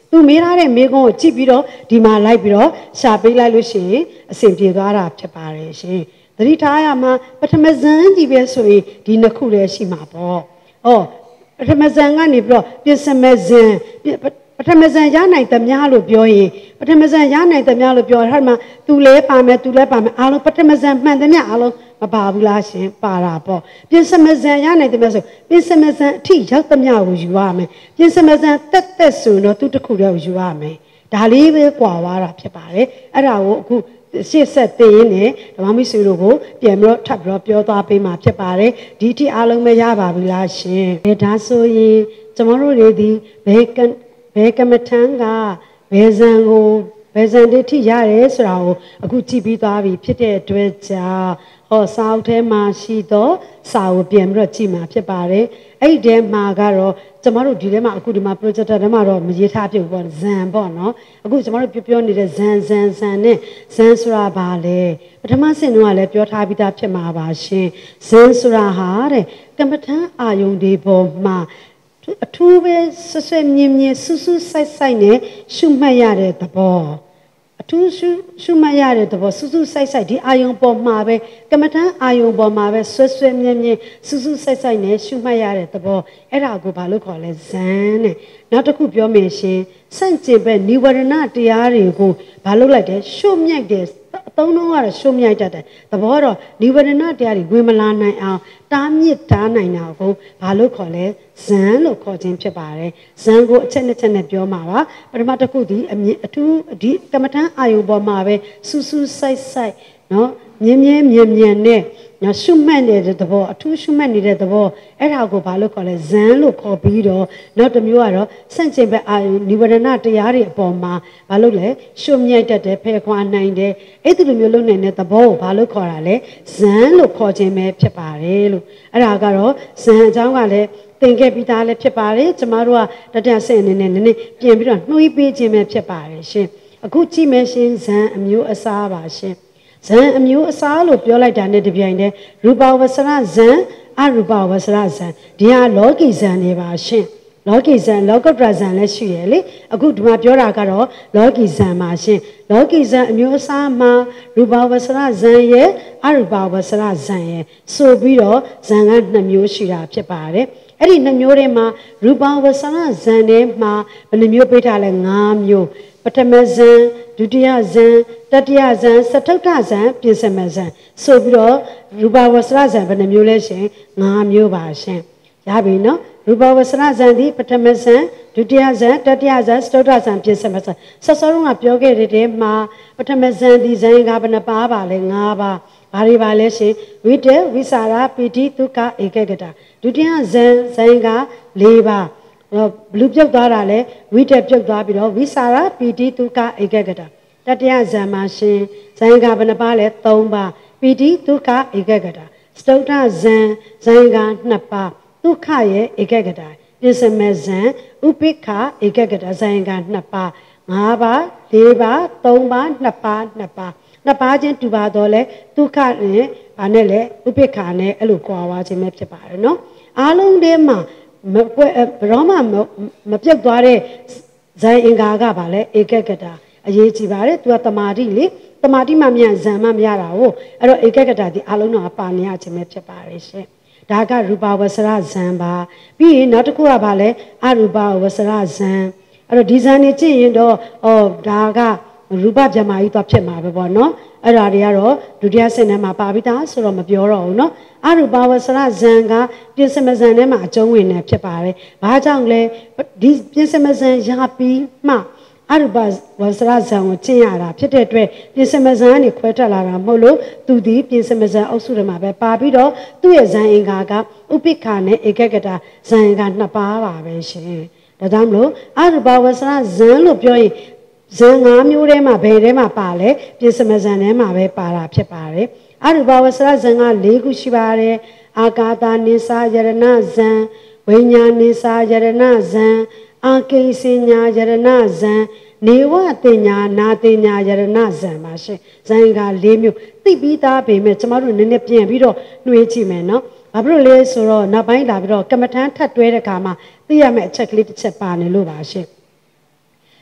B: သူမေးထားတဲ့မိကုံးကိုကြည့်ပြီးတော့ဒီမှာလိုက်ပြီးတော့ရှာပေးလိုက်လို့ရှိရင်အဆင်ပြေသွားတာဖြစ်ပါတယ်ရှင်သတိထားရမှာပထမဇန်ကြီးပဲဆိုရင်ဒီနှစ်ခုလည်းရှိမှာပေါ့ပထမဇန်ကနေပြီးတော့ပြင်စမဇန်ပထမဇန်ရနိုင်သမျှလို့ပြောရင်ပထမဇန်ရနိုင်သမျှလို့ပြောထားမှာသူလဲပါမယ်အားလုံးပထမဇန်မှန်သမျှအားလုံးမပါဘူးလားရှင်ပါတာပေါ့ပြင်စမဇန်ရနိုင်သမျှဆိုပြင်စမဇန်အထိရောက်သမျှကိုယူရမယ်ပြင်စမဇန်တက်ဆိုတော့သူတစ်ခုတည်းကိုယူရမယ်ဒါလေးပဲကွာသွားတာဖြစ်ပါတယ်အဲ့ဒါကိုအခုရှေ့ဆက်သိရင်လည်းဓမ္မမိတ်ဆွေတို့ကိုပြန်ပြီးတော့ထပ်ပြီးတော့ပြောသွားပေးမှာဖြစ်ပါတယ်ဒီအထိအားလုံးပဲရပါပြီလားရှင်ဒါဆိုရင်ကျွန်တော်တို့တွေဒီဘယ်ကမ္မထံကဘယ်ဇန်ကိုဘယ်ဇန်တိထိရတယ်ဆိုတာကိုအခုကြည့်ပြီးသွားပြီဖြစ်တဲ့အတွက်ကြောင့်စာအုပ်ထဲမှာရှိတော့စာကိုပြန်ပြီးတော့ကြည့်မှာဖြစ်ပါတယ်အဲ့ဒီထဲမှာကတော့ကျွန်တော်တို့ဒီထဲမှာအခုဒီမှာ projector ထဲမှာတော့မရေးထားပြဘူးပေါ့ဇန်ပေါ့နော်အခုကျွန်တော်တို့ပြောနေတဲ့ဇန်နဲ့ဇန်ဆိုတာဘာလဲပထမဆင့်တော့လည်းပြောထားပြီးသားဖြစ်မှာပါရှင်ဇန်ဆိုတာဟာတဲ့ကမ္မထံအာယုန်ဒီပေါ်မှာအထူးပဲဆွဲမြင်းဆူဆိုက်နဲ့ရှုမှတ်ရတဲ့သဘောအထူးရှုမှတ်ရတဲ့သဘောဆူဆိုက်ဒီအာယုံပေါ်မှာပဲကမ္မထံအာယုံပေါ်မှာပဲဆွဲမြင်းဆူဆိုက်နဲ့ရှုမှတ်ရတဲ့သဘောအဲ့ဒါကိုဘာလို့ခေါ်လဲဇန်တဲ့နောက်တစ်ခုပြောမယ်ရှင်စန့်ကျင်ဘက်និဝရဏတရားတွေကိုဘာလို့လိုက်တယ်ရှုမြိုက်တယ်အသုံးလုံးကတော့ရှုမြိုက်တတ်တယ်သဘောတော့និဝရဏတရားတွေဝင်မလာနိုင်အောင်တားမြစ်တားနိုင်တာကိုဘာလို့ခေါ်လဲဇန်လို့ခေါ်ခြင်းဖြစ်ပါတယ်ဇန်ကိုအချက်နဲ့ချက်နဲ့ပြောမှာပါပထမတစ်ခုဒီအထူးဒီကမ္မထံအာယုံပေါ်မှာပဲဆူဆိုက်နော်မြင်းနဲ့နော်ရှုမှတ်နေတဲ့သဘောအထူးရှုမှတ်နေတဲ့သဘောအဲ့ဒါကိုဘာလို့ခေါ်လဲဇန်လို့ခေါ်ပြီးတော့နောက်တစ်မျိုးကတော့စန့်ကျင်ဘက်အာယုနိဝရဏတရားတွေအပေါ်မှာဘာလို့လဲရှုမြိုက်တတ်တယ်ဖယ်ခွာနိုင်တယ်အဲ့ဒီလိုမျိုးလုပ်နေတဲ့သဘောကိုဘာလို့ခေါ်တာလဲဇန်လို့ခေါ်ခြင်းပဲဖြစ်ပါတယ်လို့အဲ့ဒါကတော့ဇန်အကြောင်းကလည်းသင်ခဲ့ပြီးသားလည်းဖြစ်ပါတယ်ကျမတို့ကတတဆင့်အနေနဲ့နည်းနည်းပြင်ပြီးတော့နှွှေးပေးခြင်းပဲဖြစ်ပါတယ်ရှင်အခုကြည့်မယ်ရှင်ဇန်အမျိုးအစားပါရှင်ဇန်အမျိုးအစားလို့ပြောလိုက်တာနဲ့တပြိုင်တည်းရူပဝဆရဇန်အရူပဝဆရဇန်ဒီဟာလောကီဇန်တွေပါရှင်လောကီဇန်လောကုတ္တရာဇန်လည်းရှိရလေအခုဒီမှာပြောတာကတော့လောကီဇန်ပါရှင်လောကီဇန်အမျိုးအစားမှာရူပဝဆရဇန်ရဲ့အရူပဝဆရဇန်ရဲ့ဆိုပြီးတော့ဇန်က2မျိုးရှိတာဖြစ်ပါတယ်အဲ့ဒီ2မျိုးတွေမှာရူပဝဆရဇန်တွေမှာဘယ်နှမျိုးပေးထားလဲ5မျိုးပထမဇန်ဒုတိယဇန်တတိယဇန်စတုတ္ထဇန်ပြင်စမဇန်ဆိုပြီးတော့ရူပဝဆရဇန်ဘယ်နှမျိုးလဲရှင်5မျိုးပါရှင်ရပြီနော်ရူပဝဆရဇန်ဒီပထမဇန်ဒုတိယဇန်တတိယဇန်စတုတ္ထဇန်ပြင်စမဇန်ဆောစောကပြောခဲ့တဲ့တဲမှာပထမဇန်ဒီဇန်ကဘယ်နှပါပါလဲ5ပါဘာတွေပါလဲရှင်ဝိတေဝိစာရပိတိဒုက္ခဧကဂတဒုတိယဇန်က4ပါဘလူပြုတ်သွားတာလဲဝိတက်ပြုတ်သွားပြီးတော့ဝိစာရပိတိဒုက္ခဧကဂတတတိယဇန်မှာရှင်ဇန်ကဘယ်နှပါလဲ3ပါပိတိဒုက္ခဧကဂတစတုတ္ထဇန်က2ပါဒုက္ခရဲ့ဧကဂတပြင်စမဇန်ဥပိ္ပခဧကဂတဇန်က2ပါ5ပါ4ပါ3ပါ2ပါ2ပါချင်းတူပါတော့လဲဒုက္ခနဲ့ဗာနဲ့လဲဥပိ္ပခနဲ့အဲ့လိုကြွားသွားခြင်းပဲဖြစ်ပါတယ်နော်အားလုံးထဲမှာဘရောမမပြုတ်သွားတဲ့ဇန်အင်္ဂါကဗာလဲဧကဂတအရေးကြီးပါတယ်သူကတမာတိလေတမာတိမှမရဇန်မှမရတာဟုတ်အဲ့တော့ဧကဂတဒီအားလုံးတော့ပါနေရခြင်းပဲဖြစ်ပါတယ်ရှင်ဒါကရူပဝဆရဇန်ပါပြီးရင်နောက်တစ်ခုကဗာလဲအရူပဝဆရဇန်အဲ့တော့ဒီဇန်နေကြည့်ရင်တော့ဒါကရူပဗြဟ္မာကြီးတော့ဖြစ်မှာပဲပေါ့နော်အဲ့ဒါတွေကတော့ဒုတိယဆင့်ထဲမှာပါပြီးသားဆိုတော့မပြောတော့ဘူးနော်အရူပဝဆရဇန်ကပြင်စမဇန်ထဲမှာအကျုံးဝင်နေဖြစ်ပါတယ်ဘာကြောင့်လဲဒီပြင်စမဇန်ရပြီးမှအရူပဝဆရဇန်ကိုကျင့်ရတာဖြစ်တဲ့အတွက်ပြင်စမဇန်ကနေခွဲထွက်လာတာမဟုတ်လို့သူဒီပြင်စမဇန်အုပ်စုတွေမှာပဲပါပြီးတော့သူ့ရဲ့ဇန်အင်္ဂါကဥပိ္ပခနဲ့ဧကဂတဇန်က2ပါးပါပဲရှင်ဒါကြောင့်မလို့အရူပဝဆရဇန်လို့ပြောရင်ဇန်5မျိုးထဲမှာဘယ်ထဲမှာပါလဲပြင်စမဇန်ထဲမှာပဲပါတာဖြစ်ပါတယ်အရူပဝဆရဇန်က4ခုရှိပါတယ်အာကာသနိစ္စယရဏဇန်ဝိညာဉ်နိစ္စယရဏဇန်အာကိစညာယရဏဇန်နေဝတင်ညာနာတင်ညာယရဏဇန်ပါရှင်ဇန်က4မျိုးသိပြီးသားပေမဲ့ကျမတို့နည်းနည်းပြန်ပြီးတော့နှွေးကြည့်မယ်နော်ဘာဖြစ်လို့လဲဆိုတော့နောက်ပိုင်းလာပြီးတော့ကမ္မထမ်းထပ်တွဲတဲ့အခါမှာသိရမယ့်အချက်ကလေးတစ်ချက်ပါနေလို့ပါရှင်ဇ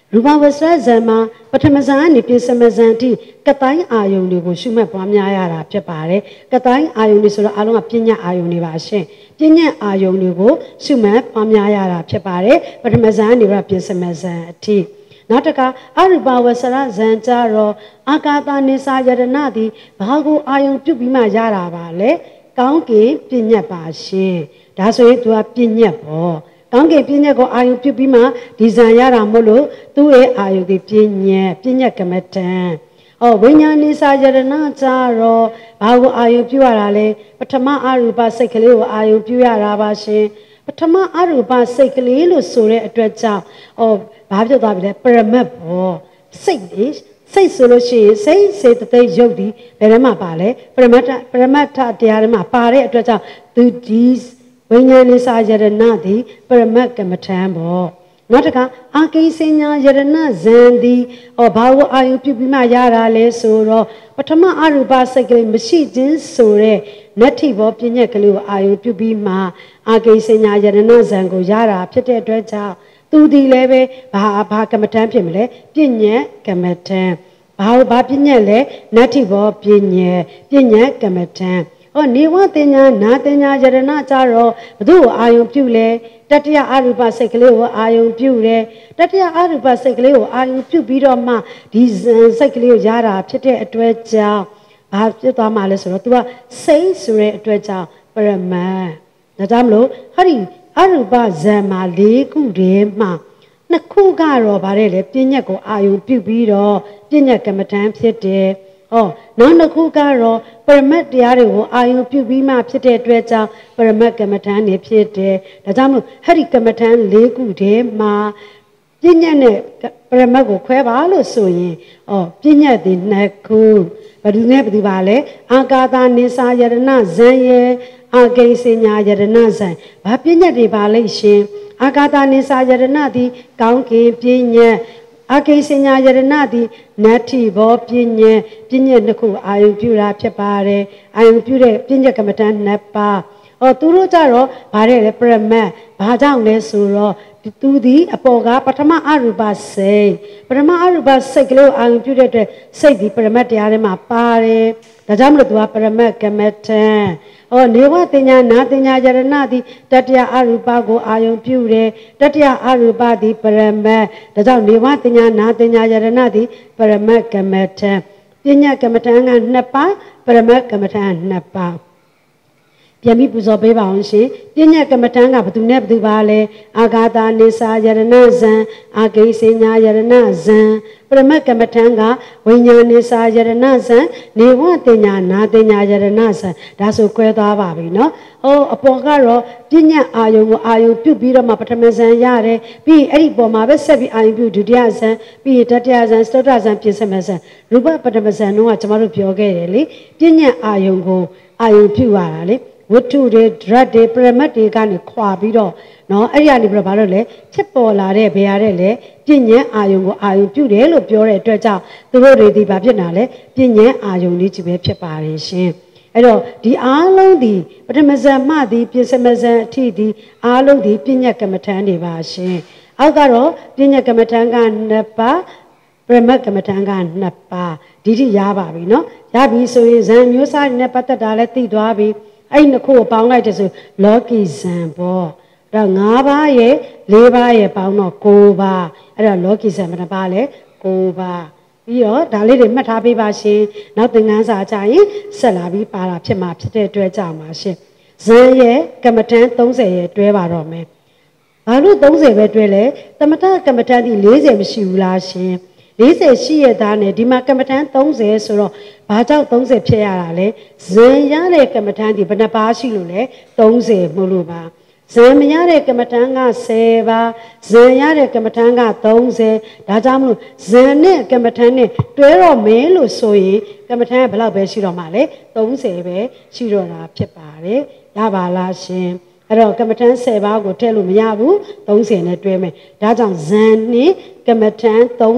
B: ရူပဝဆရာဇံမှာပထမဇန်ကနေပြင်စမဇန်အထိကတိုင်းအာယုန်တွေကိုရှုမှတ်ပွားများရတာဖြစ်ပါတယ်ကတိုင်းအာယုန်တွေဆိုတော့အားလုံးကပညာအာယုန်တွေပါရှင်ပညာအာယုန်တွေကိုရှုမှတ်ပွားများရတာဖြစ်ပါတယ်ပထမဇန်ကနေပြီးပြင်စမဇန်အထိနောက်တစ်ခါအရူပဝဆရာဇံကြတော့အာကာသနိစာယရဏသည်ဘာကိုအာယုန်ပြုပြီးမှရတာပါလေကောင်းကင်ပညာပါရှင်ဒါဆိုရင်သူကပညာပေါ့ကောင်းကင်ပညာကိုအာယုပြုပြီးမှဒီဇံရတာမို့လို့သူ့ရဲ့အာယုဒီပညာကမ္မထံဝိညာဉ်နိစာယရဏကြတော့ဘာကိုအာယုပြုရတာလဲပထမအရူပစိတ်ကလေးကိုအာယုပြုရတာပါရှင်ပထမအရူပစိတ်ကလေးလို့ဆိုတဲ့အတွက်ကြောင့်ဘာဖြစ်သွားပြီလဲပရမတ်ပေါ့စိတ်လေစိတ်ဆိုလို့ရှိရင်စိတ်စေတသိက်ရုပ်ဒီဘယ်ထဲမှာပါလဲပရမတ်ထတရားထဲမှာပါတဲ့အတွက်ကြောင့်သူဒီဝိညာဉ်နိစာယရဏသည်ပရမတ်ကမ္မထံပေါ့နောက်တစ်ခါအာကိစညာယရဏဇန်သည်ဘာကိုအာယုပြုပြီးမှရတာလဲဆိုတော့ပထမအရူပစိတ်ကလေးမရှိခြင်းဆိုတဲ့နတ္ထိဘောပညာကလေးကိုအာယုပြုပြီးမှအာကိစညာယရဏဇန်ကိုရတာဖြစ်တဲ့အတွက်ကြောင့်သူဒီလည်းပဲဘာကမ္မထံဖြစ်မလဲပညာကမ္မထံဘာပညာလဲနတ္ထိဘောပညာကမ္မထံနေဝတင်ညာနာတင်ညာယရဏကြတော့ဘသူ့ကိုအာယုံပြုလဲတတ္တယအရူပစိတ်ကလေးကိုအာယုံပြုတယ်တတ္တယအရူပစိတ်ကလေးကိုအာယုံပြုပြီးတော့မှဒီစိတ်ကလေးကိုရတာဖြစ်တဲ့အတွက်ကြောင့်ဘာဖြစ်သွားမှလဲဆိုတော့ तू ကစိတ်ဆိုတဲ့အတွက်ကြောင့်ပရမတ်ဒါကြောင့်မလို့ဟာဒီအရူပဇံမှာ၄ခုတည်းမှာနှစ်ခုကတော့ဗါတဲ့လေပညာကိုအာယုံပြုပြီးတော့ပညာကမ္မထံဖြစ်တယ်နောက်တစ်ခုကတော့ပရမတ်တရားတွေကိုအာယုပြုပြီးမှဖြစ်တဲ့အတွက်ကြောင့်ပရမတ်ကမ္မထံနေဖြစ်တယ်ဒါကြောင့်မို့ဟဲ့ဒီကမ္မထံ၄ခုတည်းမှာပညာနဲ့ပရမတ်ကိုခွဲပါလို့ဆိုရင်ပညာဒီနှစ်ခုဘယ်သူနဲ့ဘယ်သူပါလဲအာကာသနိစာယရဏဇံရဲ့အာကိစညာယရဏဇံဘာပညာတွေပါလိမ့်ရှင်အာကာသနိစာယရဏသည်ကောင်းကင်ပညာအာကိစညာယရဏသည်နတ္ထိဘောပညာနှစ်ခုအာယုပြုတာဖြစ်ပါတယ်အာယုပြုတဲ့ပညာကမ္မထံနှစ်ပါးသူတို့ကြတော့ဗါတဲ့လေပရမတ်ဘာကြောင့်လဲဆိုတော့သူသည်အပေါ်ကပထမအရူပစိတ်ကလေးကိုအာယုပြုတဲ့အတွက်စိတ်ဒီပရမတ်တရားထဲမှာပါတယ်ဒါကြောင့်မလို့သူကပရမတ်ကမ္မထံနေဝတင်ညာနာတင်ညာယရဏသည်တတ္တယအရူပကိုအာယုံပြုတယ်တတ္တယအရူပသည်ပရမတ်ဒါကြောင့်နေဝတင်ညာနာတင်ညာယရဏသည်ပရမတ်ကမ္မထံပညာကမ္မထံကနှစ်ပါးပရမတ်ကမ္မထံနှစ်ပါးပြန်ပြီးပူဇော်ပေးပါအောင်ရှင်ပညာကမ္မထံကဘယ်သူနဲ့ဘယ်သူပါလဲအာဂါတာနိစာယရဏဇံအာဂိစေညာယရဏဇံပရမတ်ကမ္မထံကဝိညာဉ်နိစာယရဏဇံနေဝတင်ညာနာတင်ညာယရဏဇံဒါဆိုကွဲသွားပါပြီနော်အပေါ်ကတော့ပညာအာယုံကိုအာယုံပြုတ်ပြီးတော့မှပထမဇံရတယ်ပြီးအဲ့ဒီပေါ်မှာပဲဆက်ပြီးအာယုံပြုဒုတိယဇံပြီးတတိယဇံစတုတ္တဇံပြင်စမဇံရူပပထမဇံတော့ကျွန်တော်တို့ပြောခဲ့တယ်လေပညာအာယုံကိုအာယုံပြုတ်ရတာလေဝတ္ထုတွေဒရတ်တွေပရမတ်တွေကနေခွာပြီးတော့အဲ့ဒီကနေပြီးတော့ဘာလို့လဲဖြစ်ပေါ်လာတဲ့ဘယ်ရတဲ့လဲပညာအာယုံကိုအာယုံပြုတယ်လို့ပြောတဲ့အတွက်ကြောင့်သူတို့တွေဒီဘာဖြစ်တာလဲပညာအာယုံလေးကြီးပဲဖြစ်ပါတယ်ရှင်အဲ့တော့ဒီအားလုံးဒီပထမဇန်မှဒီပြင်စမဇန်အထိဒီအားလုံးဒီပညာကမ္မထံတွေပါရှင်အောက်ကတော့ပညာကမ္မထံက2ပါးပရမတ်ကမ္မထံက2ပါးဒီထိရပါပြီနော်ရပြီဆိုရင်ဇန်မျိုးစားတွေနဲ့ပတ်သက်တာလည်းသိသွားပြီအဲ့နှစ်ခုကိုပေါင်းလိုက်တယ်ဆိုလောကီဇံပေါ့အဲ့တော့5ပါးရဲ့4ပါးရဲ့ပေါင်းတော့9ပါးအဲ့တော့လောကီဇံဘယ်နှပါးလဲ9ပါးပြီးတော့ဒါလေးတွေမှတ်ထားပေးပါရှင်နောက်သင်ခန်းစာကြရင်ဆက်လာပြီးပါတာဖြစ်မှာဖြစ်တဲ့အတွက်ကြောင့်ပါရှင်ဇံရဲ့ကမ္မထံ30ရဲ့တွဲပါတော့မယ်ဘာလို့30ပဲတွဲလဲသမထကမ္မထံဒီ40မရှိဘူးလားရှင်40ရှိရသားနဲ့ဒီမှာကမ္မထံ30ဆိုတော့ဘာကြောင့်30ဖြစ်ရတာလဲဇံရတဲ့ကမ္မထံဒီဘယ်နှပါးရှိလို့လဲ30မလို့ပါဇံမရတဲ့ကမ္မထံက10ပါးဇံရတဲ့ကမ္မထံက30ဒါကြောင့်မလို့ဇံနဲ့ကမ္မထံနဲ့တွဲတော့မင်းလို့ဆိုရင်ကမ္မထံကဘယ်လောက်ပဲရှိတော့မှာလဲ30ပဲရှိတော့တာဖြစ်ပါတယ်ရပါလားရှင်အဲ့တော့ကမ္မထံ10ပါးကိုထည့်လို့မရဘူး30နဲ့တွဲမယ်ဒါကြောင့်ဇန်နဲ့ကမ္မထံ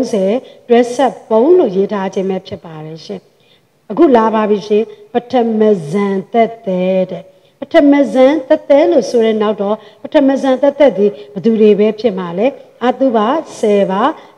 B: 30တွဲဆက်ပုံလို့ရေးထားခြင်းပဲဖြစ်ပါတယ်ရှင်အခုလာပါပြီရှင်ပထမဇန်သက်တဲ့ပထမဇန်သက်တဲ့လို့ဆိုတဲ့နောက်တော့ပထမဇန်သက်တဲ့ဒီဘယ်သူတွေပဲဖြစ်မှာလဲအတုပါ10ပါ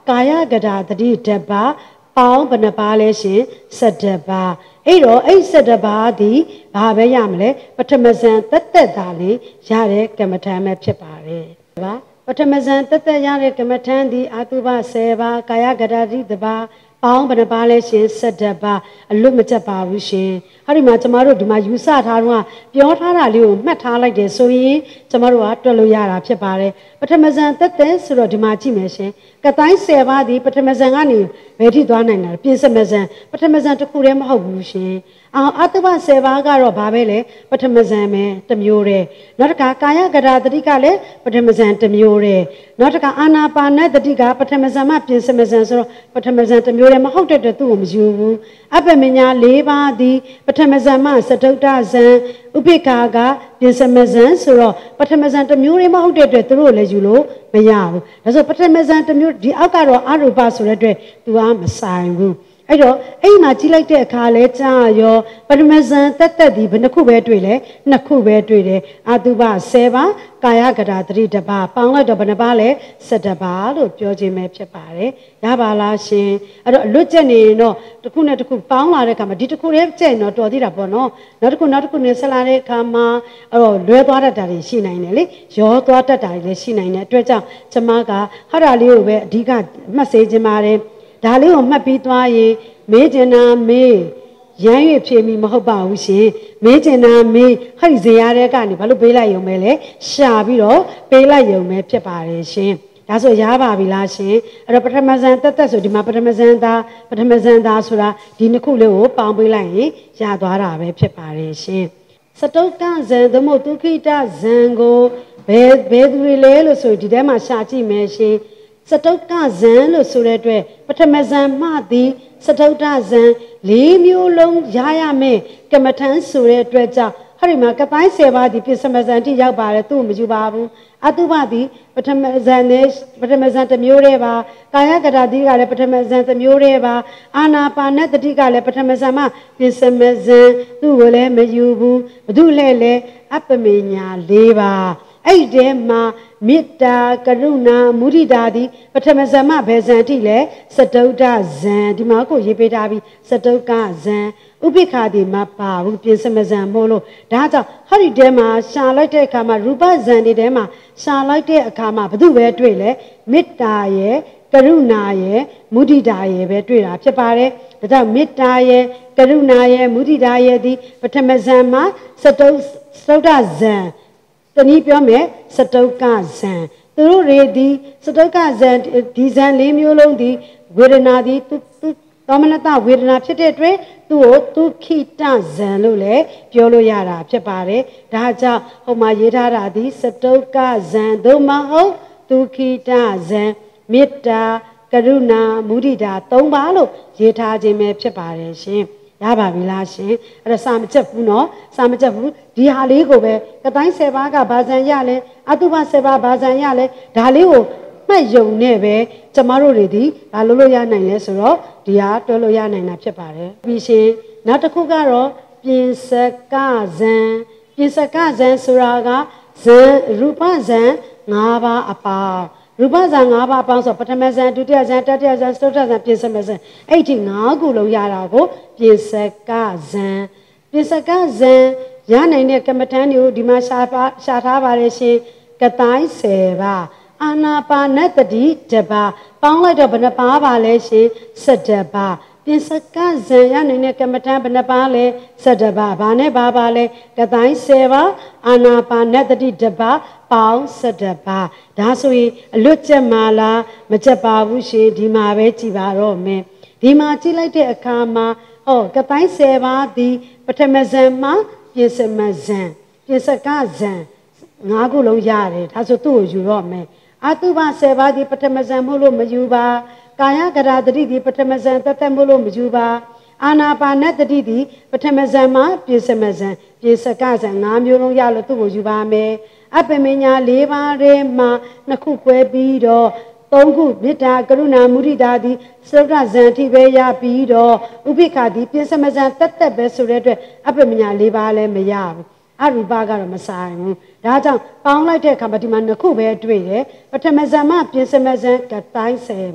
B: ကာယကတာတတိတပါပေါင်းဘယ်နှပါလဲရှင်17ပါအဲ့တော့အဲ့17ပါသည်ဘာပဲရမလဲပထမဇန်တက်တက်သားလေးရတဲ့ကမ္မထံပဲဖြစ်ပါတယ်ပါပထမဇန်တက်တက်ရတဲ့ကမ္မထံသည်အာတုဘ10ပါကာယကတာတတိတပါပေါင်းဘယ်နှပါလဲရှင်17ပါအလွတ်မကျက်ပါဘူးရှင်အဲ့ဒီမှာကျမတို့ဒီမှာယူဆထားတော့ပြောထားတာလေးကိုမှတ်ထားလိုက်တယ်ဆိုရင်ကျမတို့ကတွက်လို့ရတာဖြစ်ပါတယ်ပထမဇန်တက်တက်ဆိုတော့ဒီမှာကြည့်မယ်ရှင်ကတိုင်း10ပါးဒီပထမဇန်ကနေဘယ်ထိသွားနိုင်တာပြင်စမဇန်ပထမဇန်တစ်ခုတည်းမဟုတ်ဘူးရှင်အတုပ10ပါးကတော့ဘာပဲလဲပထမဇန်ပဲတစ်မျိုးတည်းနောက်တစ်ခါကာယကတာတတိကလည်းပထမဇန်တစ်မျိုးတည်းနောက်တစ်ခါအာနာပါနတတိကပထမဇန်မှပြင်စမဇန်ဆိုတော့ပထမဇန်တစ်မျိုးတည်းမဟုတ်တဲ့အတွက်သူ့ကိုမယူဘူးအပမညာ၄ပါးဒီပထမဇန်မှစတုတ္တဇန်ဥပိ္ပခာကပြင်စမဇန်ဆိုတော့ပထမဇန်တစ်မျိုးတည်းမဟုတ်တဲ့အတွက်သူတို့လည်းယူလို့မရဘူးဒါဆိုပထမဇန်တစ်မျိုးဒီအောက်ကတော့အရူပဆိုတဲ့အတွက်သူကမဆိုင်ဘူးအဲ့တော့အဲ့မှာကြည့်လိုက်တဲ့အခါလဲကြာရောပထမဇန်တက်တက်ဒီဘယ်နှခုပဲတွေ့လဲနှစ်ခုပဲတွေ့တယ်အတုပ10ပါကာယကတာတတိတပါပေါင်းလိုက်တော့ဘယ်နှပါလဲ17ပါလို့ပြောခြင်းပဲဖြစ်ပါတယ်ရပါလားရှင်အဲ့တော့အလွတ်ကျက်နေရင်တော့တစ်ခုနဲ့တစ်ခုပေါင်းလာတဲ့အခါမှာဒီတစ်ခုလေးကျက်တော့တော်သေးတာပေါ့နော်နောက်တစ်ခုနဲ့ဆက်လာတဲ့အခါမှာအဲ့တော့လွဲသွားတတ်တာတွေရှိနိုင်တယ်လေရောသွားတတ်တာတွေလည်းရှိနိုင်တဲ့အတွက်ကြောင့်ကျမကဟာတာလေးကိုပဲအဓိကမှတ်စေခြင်းပါတယ်ဒါလေးကိုမှတ်ပြီးသွားရင်မေးကျင်နာမေးရမ်း၍ဖြေမိမဟုတ်ပါဘူးရှင်မေးကျင်နာမေးဟဲ့ဇေယျတဲ့ကနေဘာလို့ပေးလိုက်ရုံပဲလဲရှာပြီးတော့ပေးလိုက်ရုံပဲဖြစ်ပါတယ်ရှင်ဒါဆိုရပါပြီလားရှင်အဲ့တော့ပထမဇန်တက်ဆိုဒီမှာပထမဇန်သားဆိုတာဒီနှစ်ခုလေးကိုပေါင်းပေးလိုက်ရင်ရသွားတာပဲဖြစ်ပါတယ်ရှင်စတုတ်ကဇန်သမုတ်ဒုခိတဇန်ကိုဘယ်သူတွေလဲလို့ဆိုဒီထဲမှာရှာကြည့်မယ်ရှင်စတုတ်ကဇန်လို့ဆိုတဲ့အတွက်ပထမဇန်မှသည်စတုတ်တဇန်၄မျိုးလုံးရရမယ်ကမ္မထံဆိုတဲ့အတွက်ကြောင့်ဟောဒီမှာကပိုင်း10ပါးဒီပြစမဇန်တိရောက်ပါတယ်သူ့မယူပါဘူးအတုပသည်ပထမဇန်နဲ့ပထမဇန်တစ်မျိုးတည်းပါကာယကတာတိကလည်းပထမဇန်တစ်မျိုးတည်းပါအာနာပါနတတိကလည်းပထမဇန်မှပြစမဇန်သူ့ကိုလည်းမယူဘူးဘု து လဲအပမေညာ၄ပါးအဲ့ဒီမှာမေတ္တာကရုဏာမုဒိတာသည်ပထမဇန်မှဘယ်ဇန်အထိလဲစတုတ္တဇန်ဒီမှာကိုရေးပေးထားပြီးစတုတ်ကဇန်ဥပိ္ပခာတိမပါဘူးပြင်စမဇန်မို့လို့ဒါကြောင့်ဟောဒီတဲမှာရှာလိုက်တဲ့အခါမှာရူပဇန်တွေထဲမှာရှာလိုက်တဲ့အခါမှာဘု து ပဲတွေ့လဲမေတ္တာရဲ့ကရုဏာရဲ့မုဒိတာရဲ့ပဲတွေ့တာဖြစ်ပါတယ်ဒါကြောင့်မေတ္တာရဲ့ကရုဏာရဲ့မုဒိတာရဲ့ဒီပထမဇန်မှာစတုတ္တဇန်တနည်းပြောမယ်စတုတ်ကဇံသူတို့တွေဒီစတုတ်ကဇံဒီဇံ၄မျိုးလုံးဒီဝေဒနာဒီသူသောမနတဝေဒနာဖြစ်တဲ့အတွက်သူ့ကိုဒုခိတဇံလို့လည်းပြောလို့ရတာဖြစ်ပါတယ်ဒါကြောင့်ဟိုမှာရေးထားတာဒီစတုတ်ကဇံသို့မဟုတ်ဒုခိတဇံမေတ္တာကရုဏာမုဒိတာ၃ပါးလို့ရေးထားခြင်းပဲဖြစ်ပါတယ်ရှင်ရပါပြီလားရှင်အဲ့တော့စာမချက်ဘူးเนาะစာမချက်ဘူးဒီဟာလေးကိုပဲကတိုင်း10ပါးကဘာဇံရလဲအတုပ10ပါးဘာဇံရလဲဒါလေးကိုမှတ်ယုံနဲ့ပဲကျမတို့တွေဒီဘာလို့ရနိုင်လဲဆိုတော့ဒီဟာတွဲလို့ရနိုင်တာဖြစ်ပါတယ်ပြီးရှင်နောက်တစ်ခုကတော့ပြင်စကဇံဆိုတာကဇံရူပဇံ5ပါးအပေါင်းရူပဇာ၅ပါးအပေါင်းဆိုပထမဇန်ဒုတိယဇန်တတိယဇန်စတုတ္ထဇန်ပြင်စမဇန်အဲ့ဒီ၅ခုလုံးရတာကိုပြင်စကဇန်ရနိုင်တဲ့ကမ္မထန်တွေကိုဒီမှာရှာထားပါတယ်ရှင်ကတိုင်း10ပါအာနာပါနတတိတပါပေါင်းလိုက်တော့ဘယ်နှပါပါလဲရှင်17ပါပြင်စကဇံရနိုင်တဲ့ကမ္မထန်ဘယ်နှပါလဲ17ပါဘာနဲ့ပါလဲကတိုင်း10ပါအာနာပါနတတိတပါပေါင်း17ပါဒါဆိုရင်အလွတ်ချက်မှာလားမချက်ပါဘူးရှင်ဒီမှာပဲကြည်ပါတော့မယ်ဒီမှာကြည့်လိုက်တဲ့အခါမှာကတိုင်း10ပါဒီပထမဇန်မှာပြင်စမဇန်ပြင်စကဇန်5ခုလုံးရတယ်ဒါဆိုသူ့ကိုယူတော့မယ်အတုပ10ပါဒီပထမဇန်မို့လို့မယူပါကာယကတာတတိဒီပထမဇန်တက်မို့လို့မယူပါအာနာပါနတတိဒီပထမဇန်မှာပြင်စမဇန်ပြင်စကဇန်5မျိုးလုံးရလို့သူ့ကိုယူပါမယ်အပမညာ၄ပါးထဲမှာ2ခုခွဲပြီးတော့3ခုမေတ္တာကရုဏာမုဒိတာဒီစတုတ္ထဇန်အထိပဲရပြီးတော့ဥပိ္ပခာဒီပြင်စမဇန်တက်ပဲဆိုတဲ့အတွက်အပမညာ၄ပါးလည်းမရဘူးအရူပကတော့မဆိုင်ဘူးဒါကြောင့်ပေါင်းလိုက်တဲ့အခါမှာဒီမှာ2ခုပဲတွေ့တယ်ပထမဇန်မှပြင်စမဇန်ကတိုင်း10ပါ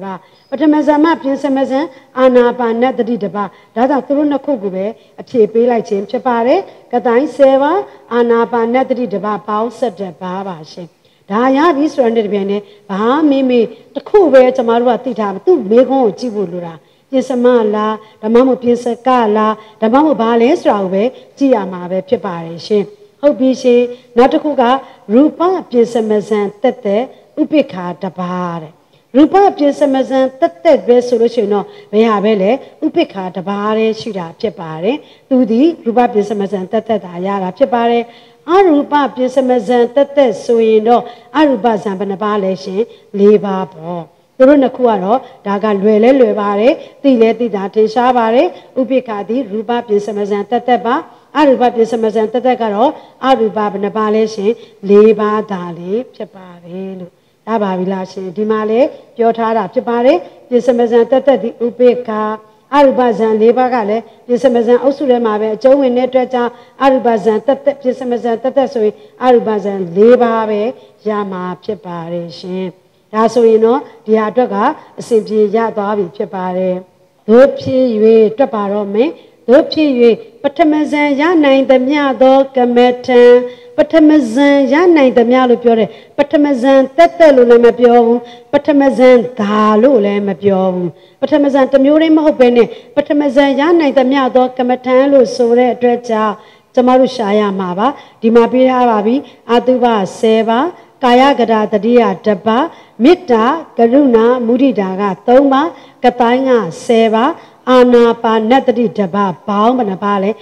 B: ပထမဇန်မှပြင်စမဇန်အာနာပါနတတိတပါဒါကြောင့်သူတို့နှစ်ခုကိုပဲအဖြေပေးလိုက်ခြင်းဖြစ်ပါတယ်ကတိုင်း10ပါအာနာပါနတတိတပါပေါင်း17ပါပါရှင်ဒါရပြီဆိုတဲ့တပြန်နဲ့ဘာမေတခုပဲကျမတို့ကသိထားသူ့မေခွန်းကိုကြည့်ဖို့လိုတာပြင်စမလားဓမ္မမို့ပြင်စကလားဓမ္မမို့ဘာလဲဆိုတာကိုပဲကြည့်ရမှာပဲဖြစ်ပါတယ်ရှင်ဟုတ်ပြီရှင်နောက်တစ်ခုကရူပပြင်စမဇန်တက်တဲ့ဥပိ္ပခာတပါတဲ့ရူပပြင်စမဇန်တက်ပဲဆိုလို့ရှိရင်တော့ဘယ်ဟာပဲလဲဥပိ္ပခာတပါတဲ့ရှိတာဖြစ်ပါတယ်သူဒီရူပပြင်စမဇန်တက်တာရတာဖြစ်ပါတယ်အရူပပြင်စမဇန်တက်ဆိုရင်တော့အရူပဇန်ဘယ်နှပါလဲရှင်၄ပါးပေါ့သူတို့နှစ်ခုကတော့ဒါကလွယ်ပါတယ်သိလဲသိတာထင်ရှားပါတယ်ဥပိ္ပခာသည်ရူပပြင်စမဇန်တက်ပါအရူပပြင်စမဇန်တက်ကတော့အရူပဘယ်နှပါလဲရှင်၄ပါးဒါလေးဖြစ်ပါတယ်လို့ရပါပြီလားရှင်ဒီမှာလေပြောထားတာဖြစ်ပါတယ်ပြင်စမဇန်တက်သည်ဥပိ္ပခာအရူပဇန်၄ပါးကလည်းပြင်စမဇန်အုပ်စုထဲမှာပဲအကျုံးဝင်တဲ့အတွက်ကြောင့်အရူပဇန်တက်ပြင်စမဇန်တက်ဆိုရင်အရူပဇန်၄ပါးပဲရမှာဖြစ်ပါတယ်ရှင်ဒါဆိုရင်တော့ဒီဟာအတွက်ကအစဉ်ပြေရသွားပြီဖြစ်ပါတယ်တို့ဖြစ်၍တွက်ပါတော့မယ်တို့ဖြစ်၍ပထမဇန်ရနိုင်သမျှသောကမထံပထမဇန်ရနိုင်သမျှလို့ပြောတယ်ပထမဇန်တက်လို့လည်းမပြောဘူးပထမဇန်ဒါလို့လည်းမပြောဘူးပထမဇန်တစ်မျိုးတည်းမဟုတ်ပဲနဲ့ပထမဇန်ရနိုင်သမျှသောကမထံလို့ဆိုတဲ့အတွက်ကြောင့်ကျမတို့ရှာရမှာပါဒီမှာပြထားပါပြီအတုပ10ပါကာယကတာတတိယ1ပါမေတ္တာကရုဏာမုဒိတာက3ပါကတိုင်းက10ပါအာနာပါနတတိ1ပါဘောင်းဘယ်နှပါလဲ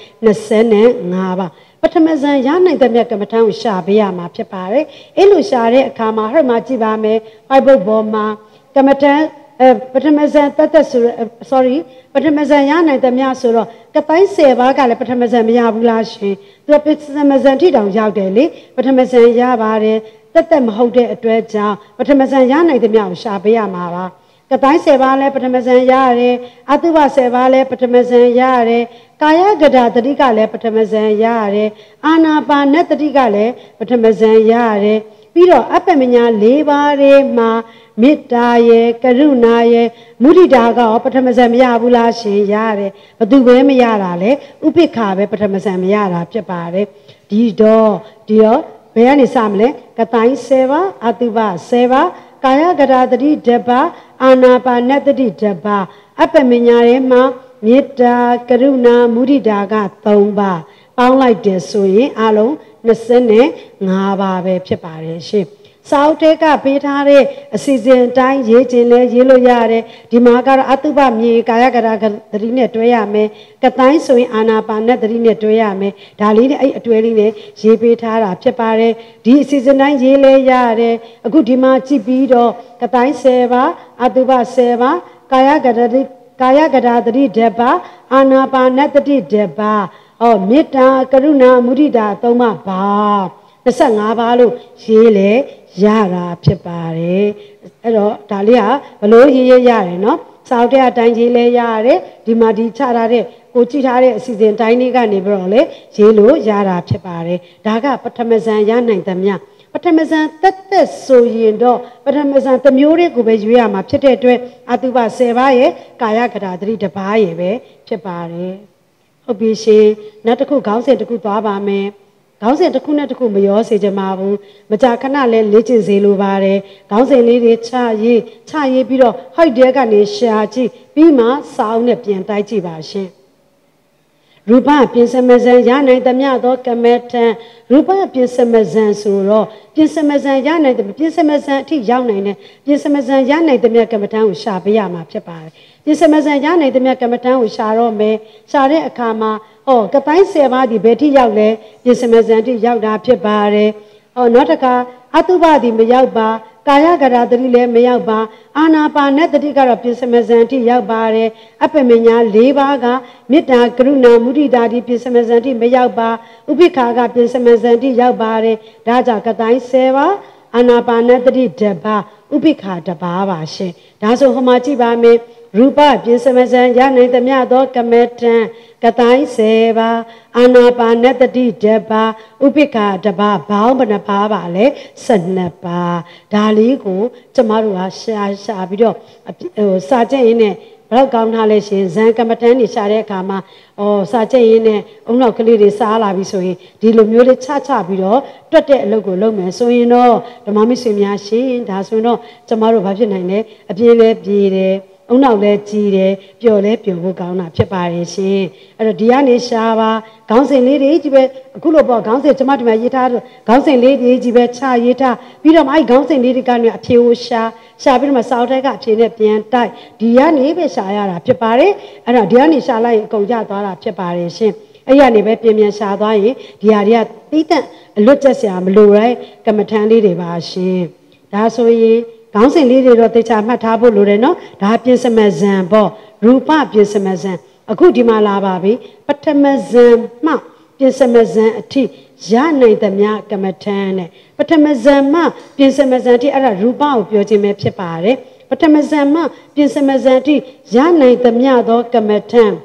B: 25ပါပထမဇန်ရနိုင်တဲ့မြတ်ကမ္မထံကိုရှာပေးရမှာဖြစ်ပါတယ်အဲ့လိုရှာတဲ့အခါမှာဟဲ့မှာကြည့်ပါမယ်ပိုက်ပုတ်ပေါ်မှာကမ္မထံပထမဇန်တက်ဆိုပထမဇန်ရနိုင်တဲ့မြတ်ဆိုတော့ကတိုင်း10ပါးကလည်းပထမဇန်မရဘူးလားရှင်သူကပထမဇန်ထိတောင်ရောက်တယ်လေပထမဇန်ရပါတယ်တက်မဟုတ်တဲ့အတွက်ကြောင့်ပထမဇန်ရနိုင်တဲ့မြတ်ကိုရှာပေးရမှာပါကတိုင်း10ပါးလဲပထမဇန်ရတယ်အတုပ10ပါးလဲပထမဇန်ရတယ်ကာယကတာတတိကလည်းပထမဇန်ရတယ်အာနာပါနတတိကလည်းပထမဇန်ရတယ်ပြီးတော့အပ္ပမညာ၄ပါးတွေမှာမေတ္တာရဲ့ကရုဏာရဲ့မုဒိတာကရောပထမဇန်မရဘူးလားရှင်ရတယ်ဘသူပဲမရတာလဲဥပိ္ပခာပဲပထမဇန်မရတာဖြစ်ပါတယ်ဒီတော့ဘယ်ကနေစမလဲကတိုင်း10ပါးအတုပ10ပါးကာယကတာတတိ1ပါးအာနာပါနတတိ1ပါးအပ္ပမညာရဲ့မှာမေတ္တာကရုဏာမုဒိတာက3ပါးပေါင်းလိုက်တယ်ဆိုရင်အလုံး25ပါးပဲဖြစ်ပါတယ်ရှင်စာအုပ်ထဲကပေးထားတဲ့အစီအစဉ်အတိုင်းရေးခြင်းလဲရေးလို့ရတယ်ဒီမှာကတော့အတုပမြေကာယကတာသတိနဲ့တွဲရမယ်ကတိုင်းဆိုရင်အာနာပါနသတိနဲ့တွဲရမယ်ဒါလေးနဲ့အဲ့အတွဲလေးနဲ့ရေးပေးထားတာဖြစ်ပါတယ်ဒီအစီအစဉ်တိုင်းရေးလဲရတယ်အခုဒီမှာကြည့်ပြီးတော့ကတိုင်း10ပါအတုပ10ပါကာယကတာသတိ1ပါအာနာပါနသတိ1ပါမေတ္တာကရုဏာမုဒိတာ3ပါ25ပါလို့ရေးလဲရတာဖြစ်ပါတယ်အဲ့တော့ဒါလေးကဘလို့ရေးရတယ်နော်စာအုပ်ထဲအတိုင်းရေးလဲရတယ်ဒီမှာဒီချထားတဲ့ကိုကြည့်ထားတဲ့အစီအစဉ်တိုင်းလေးကနေပြီးတော့လေရေးလို့ရတာဖြစ်ပါတယ်ဒါကပထမဇန်ရနိုင်သမျှပထမဇန်တက်ဆိုရင်တော့ပထမဇန်တစ်မျိုးလေးကိုပဲရွေးရမှာဖြစ်တဲ့အတွက်အတုပ10ပါးရဲ့ကာယကတာသတိ1ပါးရဲ့ပဲဖြစ်ပါတယ်ဟုတ်ပြီရှင်နောက်တစ်ခုခေါင်းစဉ်တစ်ခုသွားပါမယ်ခေါင်းစဉ်တစ်ခုနဲ့တစ်ခုမရောစေချင်ပါဘူးမကြာခဏလဲလေ့ကျင့်စေလိုပါတယ်ခေါင်းစဉ်လေးတွေချရေးပြီးတော့ဟိုက်တဲကနေရှာကြည့်ပြီးမှစာအုပ်နဲ့ပြန်တိုက်ကြည့်ပါရှင်ရူပပြင်စမဇန်ရနိုင်သမျှသောကမထံရူပပြင်စမဇန်ဆိုတော့ပြင်စမဇန်ရနိုင်တဲ့ပြင်စမဇန်အထိရောက်နိုင်တဲ့ပြင်စမဇန်ရနိုင်သမျှကမထံကိုရှာပေးရမှာဖြစ်ပါတယ်ပြင်စမဇန်ရနိုင်သမျှကမထံကိုရှာတော့မယ်ရှာတဲ့အခါမှာကတိုင်း10ပါးဒီဘယ်ထိရောက်လဲပြင်စမဇန်ထိရောက်တာဖြစ်ပါတယ်နောက်တစ်ခါအတုပဒီမရောက်ပါကာယကတာတတိလည်းမရောက်ပါအာနာပါနတတိကတော့ပြင်စမဇန်ထိရောက်ပါတယ်အပ္ပမညာ၄ပါးကမေတ္တာကရုဏာမုဒိတာဒီပြင်စမဇန်ထိမရောက်ပါဥပိ္ပခာကပြင်စမဇန်ထိရောက်ပါတယ်ဒါကြောင့်ကတိုင်း10ပါးအာနာပါနတတိ1ပါးဥပိ္ပခာ1ပါးပါရှင်ဒါဆိုဟိုမှာကြည့်ပါမယ်ရ Rupa Pisamazan Yana the Miado Kametan Katai Seva Anapa Netati Deba Upika Daba Baumana Pavale Sanapa Daligo Tamarua Shabido Sajane Welcome Halish Zankamatani Share Kama or Sajane Unokali Sala Visoi Dilumuli Chacha Bido Tote Logo Lome so you know the Mami Simiashi that's we know tomorrow Vajinane a Bile Una Letty, Piole, Piogana, Peparishi, and a Diane Shava, Council Lady Ejibet, Kulobo, Council Tomato Yita, Council Lady Ejibet, Cha Yita, Peter, my Council Lady Ganu, Piosha, Shabin Masauta, Pian Tai, Diane Shaya, Pepare, and a Diane Shala, Kojata, Peparishi, a Yanibe Pimian Shadai, Diaria, Tita, Lutasiam, Lurai, Kamatandi Devashi. That's why. Council leader of the Chamatabu Lureno, the happiest amazon, Bo, Rupa, Pisamazan, a good Dimalababi, but Tamazan, Ma, Pisamazan, a tea, Jana the Miakamatane, but Tamazan, Ma, Pisamazan, a Rupa, Piotime Pepare, but Tamazan, Ma, Pisamazan, Jana the Miado Kamatan,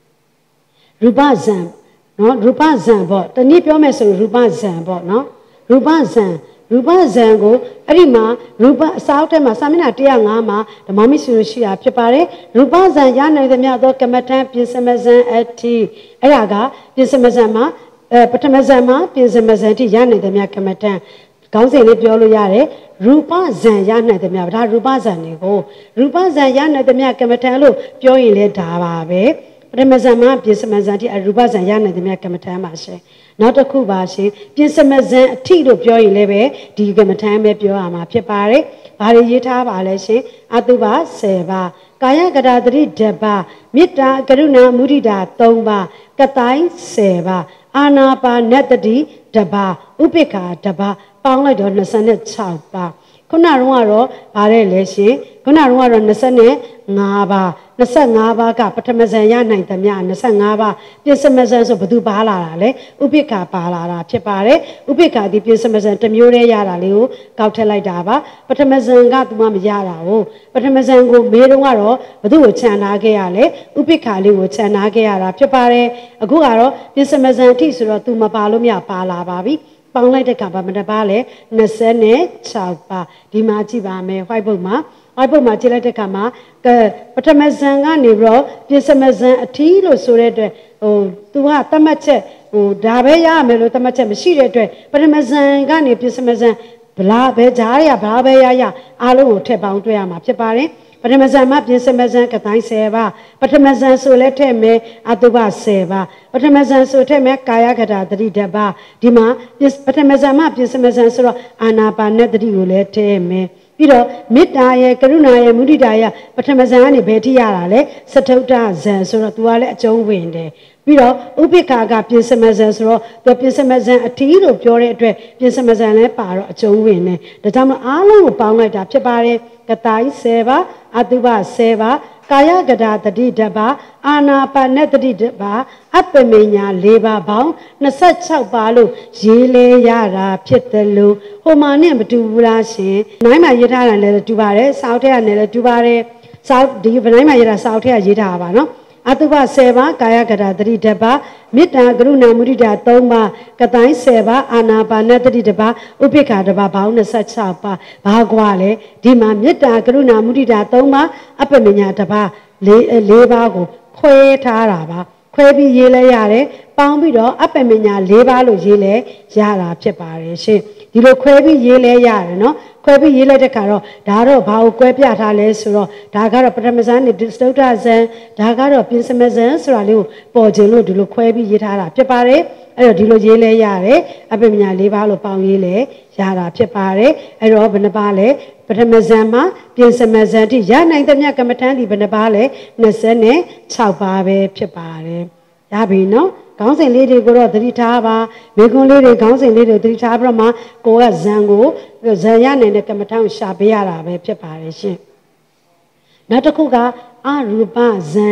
B: Rubazan, no, Rubazan, but the Nipomes Rubazan, but no, Rubazan. Rupa Zango, Rima, Rupa South and Masamina Tiangama, the Mami Sushia Pepare, Rupa Zayana, the Miado Kamatan, Pisamazan at tea, Eraga, Pisamazama, Patamazama, Pisamazanti, Yana, the Miakamatan, Council Piolo Yare, Rupa Zayana, the Miada, Rupa Zanigo, Rupa Zayana, the Miakamatalo, Pioile Tavabe, Patamazama, Pisamazanti, and Rupa Zayana, the Miakamatamashi. Not a Kubashi, Pisamazan, Tito Pio Leve, Digamatame Pio Ama Pepare, Pariyita Valeshi, Atuba, Seva, Kaya Gadadri Deba, Mita, Karuna, Murida, Tomba, Katai, Seva, Anapa, Netadi, Deba, Upika, Deba, Pangla Donasanet Chapa, Kunaruaro, Pare Leshi, Kunaruaro Nasane, Naba. Nasangava, Patamazaya, Nitamia, Nasangava, Pisamazans of Budubala, Upika Pala, Chepare, Upika, the Pisamazan, Tamure Yara, Leo, Kautelai Dava, Patamazan got Mam Yara, Patamazango, Meruaro, Badu Chanageale, Upika, Liu Chanageara, Chepare, Aguaro, Pisamazan Tisura, Tuma Palomia Pala Babi. Panglai de Kabamadabale, Nasene, Chapa, Dimachi Bame, Waibuma. I put my chilete kama, Patamazanga Nibro, Pisamazan, a tea or surrender, oh, Tua Tamache, oh, Dabeya, Melotamache, Machire, Patamazanga, Pisamazan, Bla Bejaya, Brabeya, Alu, Tebautuama, Chepare, Patamazama, Pisamazan, Katai Seva, Patamazan Solete me, Atuba Seva, Patamazan Soteme, Kayakata, Deba, Dima, Patamazama, Pisamazan Sura, Anapa, Netri Ulete me. Piro, Midaya, Karunaya, Mudidaya, Patamazani, Betty Yarale, Satota, Zan, Suratuale, Joe Winde. Piro, Upikaga, Pisamazan, the Pisamazan, a tea of Pure, Pisamazan, Paro, Joe Winde. The time Alu, Panga, Chapare, Katai, Seva, Atuba, Seva, Kaya Gada, the Deba, Anapa, Netri Deba, Apamina, Leba Bound, Nasacha Balu, Jile Yara, Pietalu, Homani, Baturashi, Naima Yita and Tubare, South and Tubare, South, the Naima Yara, South Yitava, no? Atuba Seva, Kaya Gada, the Deba, Mita, Gruna, Murida, Tomba, Katai Seva, Anapa, Netri Deba, Upika Deba, Bound, Nasacha, Baguale, Dima, Mita, Gruna, Murida, Tomba, Apamina Deba, Lebago, Kwe Taraba. Quabi Yele Yare, Bambido, Apamina, Levalo Yele, Yara, Chepare, she. Dilo Quabi Yele Yare, no? Quabi Yele de Caro, Daro, Pau, Quapiata Lesuro, Dagara Patamazan, Distota Zen, Dagara Pinsamazan, Suralu, Bojelo, Dilo Quabi Yitara, Chepare, Dilo Yele Yare, Apamina, Levalo Pangile, Yara, Chepare, and Robin Bale. Patamazama, Pinsamazanti, Yana, the Yakamatandi, Benabale, Nasene, Chaupabe, Pepare. Yabino, Council Lady Guru, the Ritava, Megon Lady, Council Lady, the Ritabrama, Goa Zango, Zayan and the Kamatan Shabiara, Pepare. Natakuga, Aruba Zan,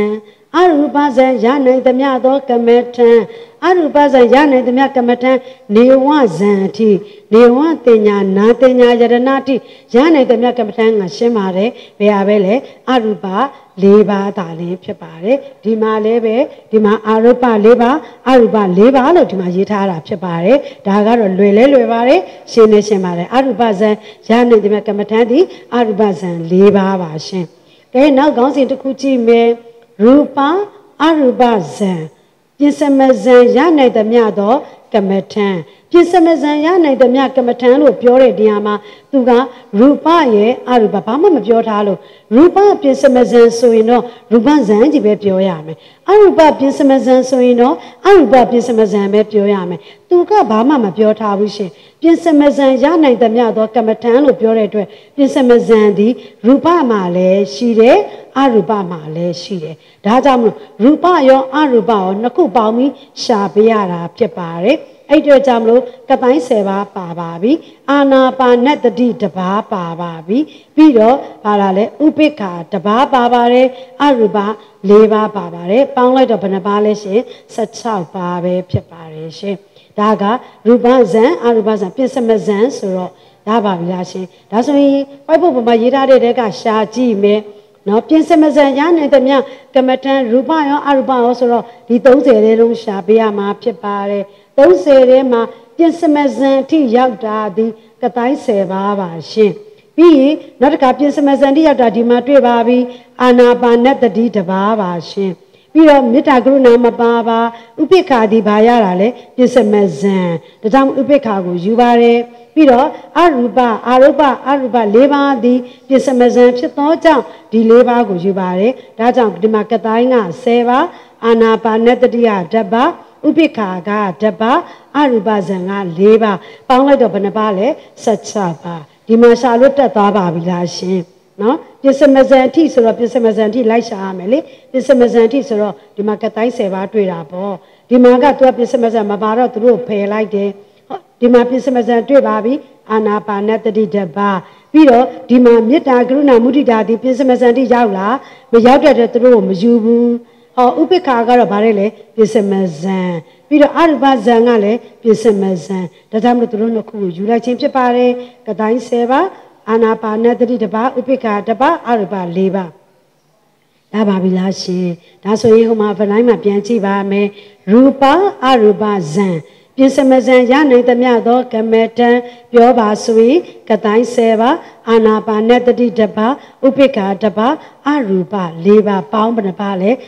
B: အရူပဇံရနိုင်သမျှသောကမထံအရူပဇံရနိုင်သမျှကမထံနေဝဇံအထိနေဝတင်ညာနာတင်ညာယရဏတိရနိုင်သမျှကမထံငါရှင်းပါတယ်ဘယ်ဟာပဲလဲအရူပ၄ပါးသာလေးဖြစ်ပါတယ်ဒီမှာလည်းပဲဒီမှာအရူပ၄ပါးအရူပ၄ပါးလို့ဒီမှာရေးထားတာဖြစ်ပါတယ်ဒါကတော့လွယ်လဲလွယ်ပါတယ်ရှင်းနေရှင်းပါတယ်အရူပဇံရနိုင်သမျှကမထံသည်အရူပဇံ၄ပါးပါရှင်ကဲနောက်ခေါင်းစဉ်တစ်ခုကြည့်မယ်ရူပအရူပဇံပြင်စမဇံရနိုင်သမျှသောကမထံပြင်စမဇံရနိုင်သမျှကမထံလို့ပြောတဲ့နေရာမှာသူကရူပရဲ့အရူပဘာမှမပြောထားလို့ရူပပြင်စမဇံဆိုရင်တော့ရူပဇံကြီးပဲပြောရမယ်အရူပပြင်စမဇံဆိုရင်တော့အရူပပြင်စမဇံပဲပြောရမယ်သူကဘာမှမပြောထားဘူးရှင်ပြင်စမဇံရနိုင်သမျှသောကမထံလို့ပြောတဲ့အတွက်ပြင်စမဇံသည်ရူပမှာလည်းရှိတယ်အရူပမှာလည်းရှိတယ်ဒါကြောင့်မလို့ရူပရောအရူပရောနှစ်ခုပေါင်းပြီးရှာပေးရတာဖြစ်ပါတယ်အဲ့တော့ကြောင့်မလို့ကတိုင်း10ပါးပါပါပြီအာနာပါနတတိတပါးပါပါပြီပြီးတော့ဘာလာလဲဥပိ္ပခာတပါးပါပါတယ်အရူပ၄ပါးပါပါတယ်ပေါင်းလိုက်တော့ဘယ်နှပါးလဲရှင်16ပါးပဲဖြစ်ပါတယ်ရှင်ဒါကရူပဇံအရူပဇံပြင်စမဇံဆိုတော့ဒါပါပြီလားရှင်ဒါဆိုရင်ပိုက်ဖို့ပမာရေးထားတဲ့တဲကရှာကြည့်မယ်နော်ပြင်စမဇံရနိုင်သမျှကမထံရူပရောအရူပရောဆိုတော့ဒီ30လေးလုံးရှာပေးရမှာဖြစ်ပါတယ်30ထဲမှာပြင်စမဇံအထိရောက်တာဒီကတိုင်း10ပါးပါရှင်ပြီးရင်နောက်တစ်ခါပြင်စမဇံအထိရောက်တာဒီမှာတွေ့ပါပြီအာနာပါနတတိတပါးပါရှင်ပြီးတော့မေတ္တာကရုဏာမပါပါဥပိ္ပခာဒီဘာရတာလဲပြင်စမဇံဒါကြောင့်ဥပိ္ပခာကိုယူပါတယ်ပြီးတော့အရူပအာရုပအရူပ၄ပါးသည်ပြင်စမဇံဖြစ်သောကြောင့်ဒီ၄ပါးကိုယူပါတယ်ဒါကြောင့်ဒီမှာကတိုင်းက10ပါးအာနာပါနတတိယဓပါးဥပိ္ပခာကဓပါးအရူပဇံက4ပါးပေါင်းလိုက်တော့ဘယ်နှပါးလဲ16ပါးဒီမှာရှာလို့တက်သွားပါပြီလားရှင်နော်ပြင်စမဇံအထိဆိုတော့ပြင်စမဇံအထိလိုက်ရှာရမယ်လေပြင်စမဇံအထိဆိုတော့ဒီမှာကတိုင်း10ပါးတွေ့တာပေါ့ဒီမှာကသူကပြင်စမဇံမပါတော့သူတို့ဖယ်လိုက်တယ်ဒီမှာပြင်စမဇံတွေ့ပါပြီအာနာပါနတတိဓပါးပြီးတော့ဒီမှာမေတ္တာကရုဏာမုဒိတာဒီပြင်စမဇံတိရောက်လားမရောက်တဲ့သူတို့ကိုမယူဘူးဟောဥပိ္ပခာကတော့ဗါရဲလေပြင်စမဇံပြီးတော့အရူပဇံကလည်းပြင်စမဇံဒါကြောင့်မလို့သူတို့နှစ်ခုကိုယူလိုက်ခြင်းဖြစ်ပါတယ်ကတိုင်း10ပါးအာနာပါနတတိတပါးဥပိ္ပခာတပါးအရူပ4ပါးဒါပါပြီလားရှင်ဒါဆိုရင်ဟိုမှာဗတိုင်းမှာပြန်ကြည့်ပါမယ်ရူပအရူပဇံပြင်စမဇံရနိုင်သမျှသောကမထံပြောပါဆိုရင်ကတိုင်း10ပါးအာနာပါနတတိတပါးဥပိ္ပခာတပါးအရူပ4ပါးပေါင်းဘယ်နှပါးလဲ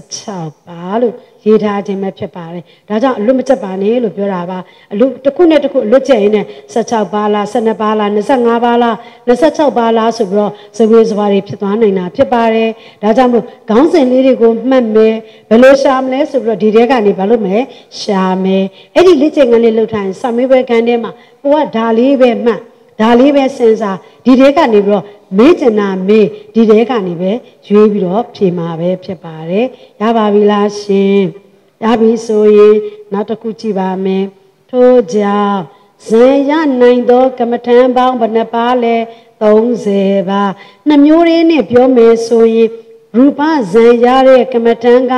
B: 16ပါးလို့ရေးထားခြင်းပဲဖြစ်ပါတယ်ဒါကြောင့်အလွတ်မချက်ပါနဲ့လို့ပြောတာပါအလွတ်တစ်ခုနဲ့တစ်ခုအလွတ်ချက်ရင်းနဲ့16ပါးလား12ပါးလား25ပါးလား26ပါးလားဆိုပြီးတော့ဇဝေဇဝါတွေဖြစ်သွားနိုင်တာဖြစ်ပါတယ်ဒါကြောင့်မို့ခေါင်းစဉ်လေးတွေကိုမှတ်မယ်ဘယ်လိုရှာမလဲဆိုပြီးတော့ဒီထဲကနေဘာလို့မလဲရှာမယ်အဲ့ဒီလက်ကျင်ကလေးလှုပ်ထားရင်စာမေးပွဲခန်းထဲမှာကိုကဒါလေးပဲမှတ်ဒါလေးပဲစဉ်းစားဒီထဲကနေပြီးတော့မေးချင်တာမေးဒီထဲကနေပဲရွေးပြီးတော့ဖြေမှာပဲဖြစ်ပါတယ်ရပါပြီလားရှင်ရပြီဆိုရင်နောက်တစ်ခုကြည့်ပါမယ်ထို့ကြောင့်ဇံရနိုင်သောကမ္မထံပေါင်းဘယ်နှပါးလဲ30ပါးနှမျိုးရင်းနဲ့ပြောမယ်ဆိုရင်ရူပဇံရတဲ့ကမ္မထံက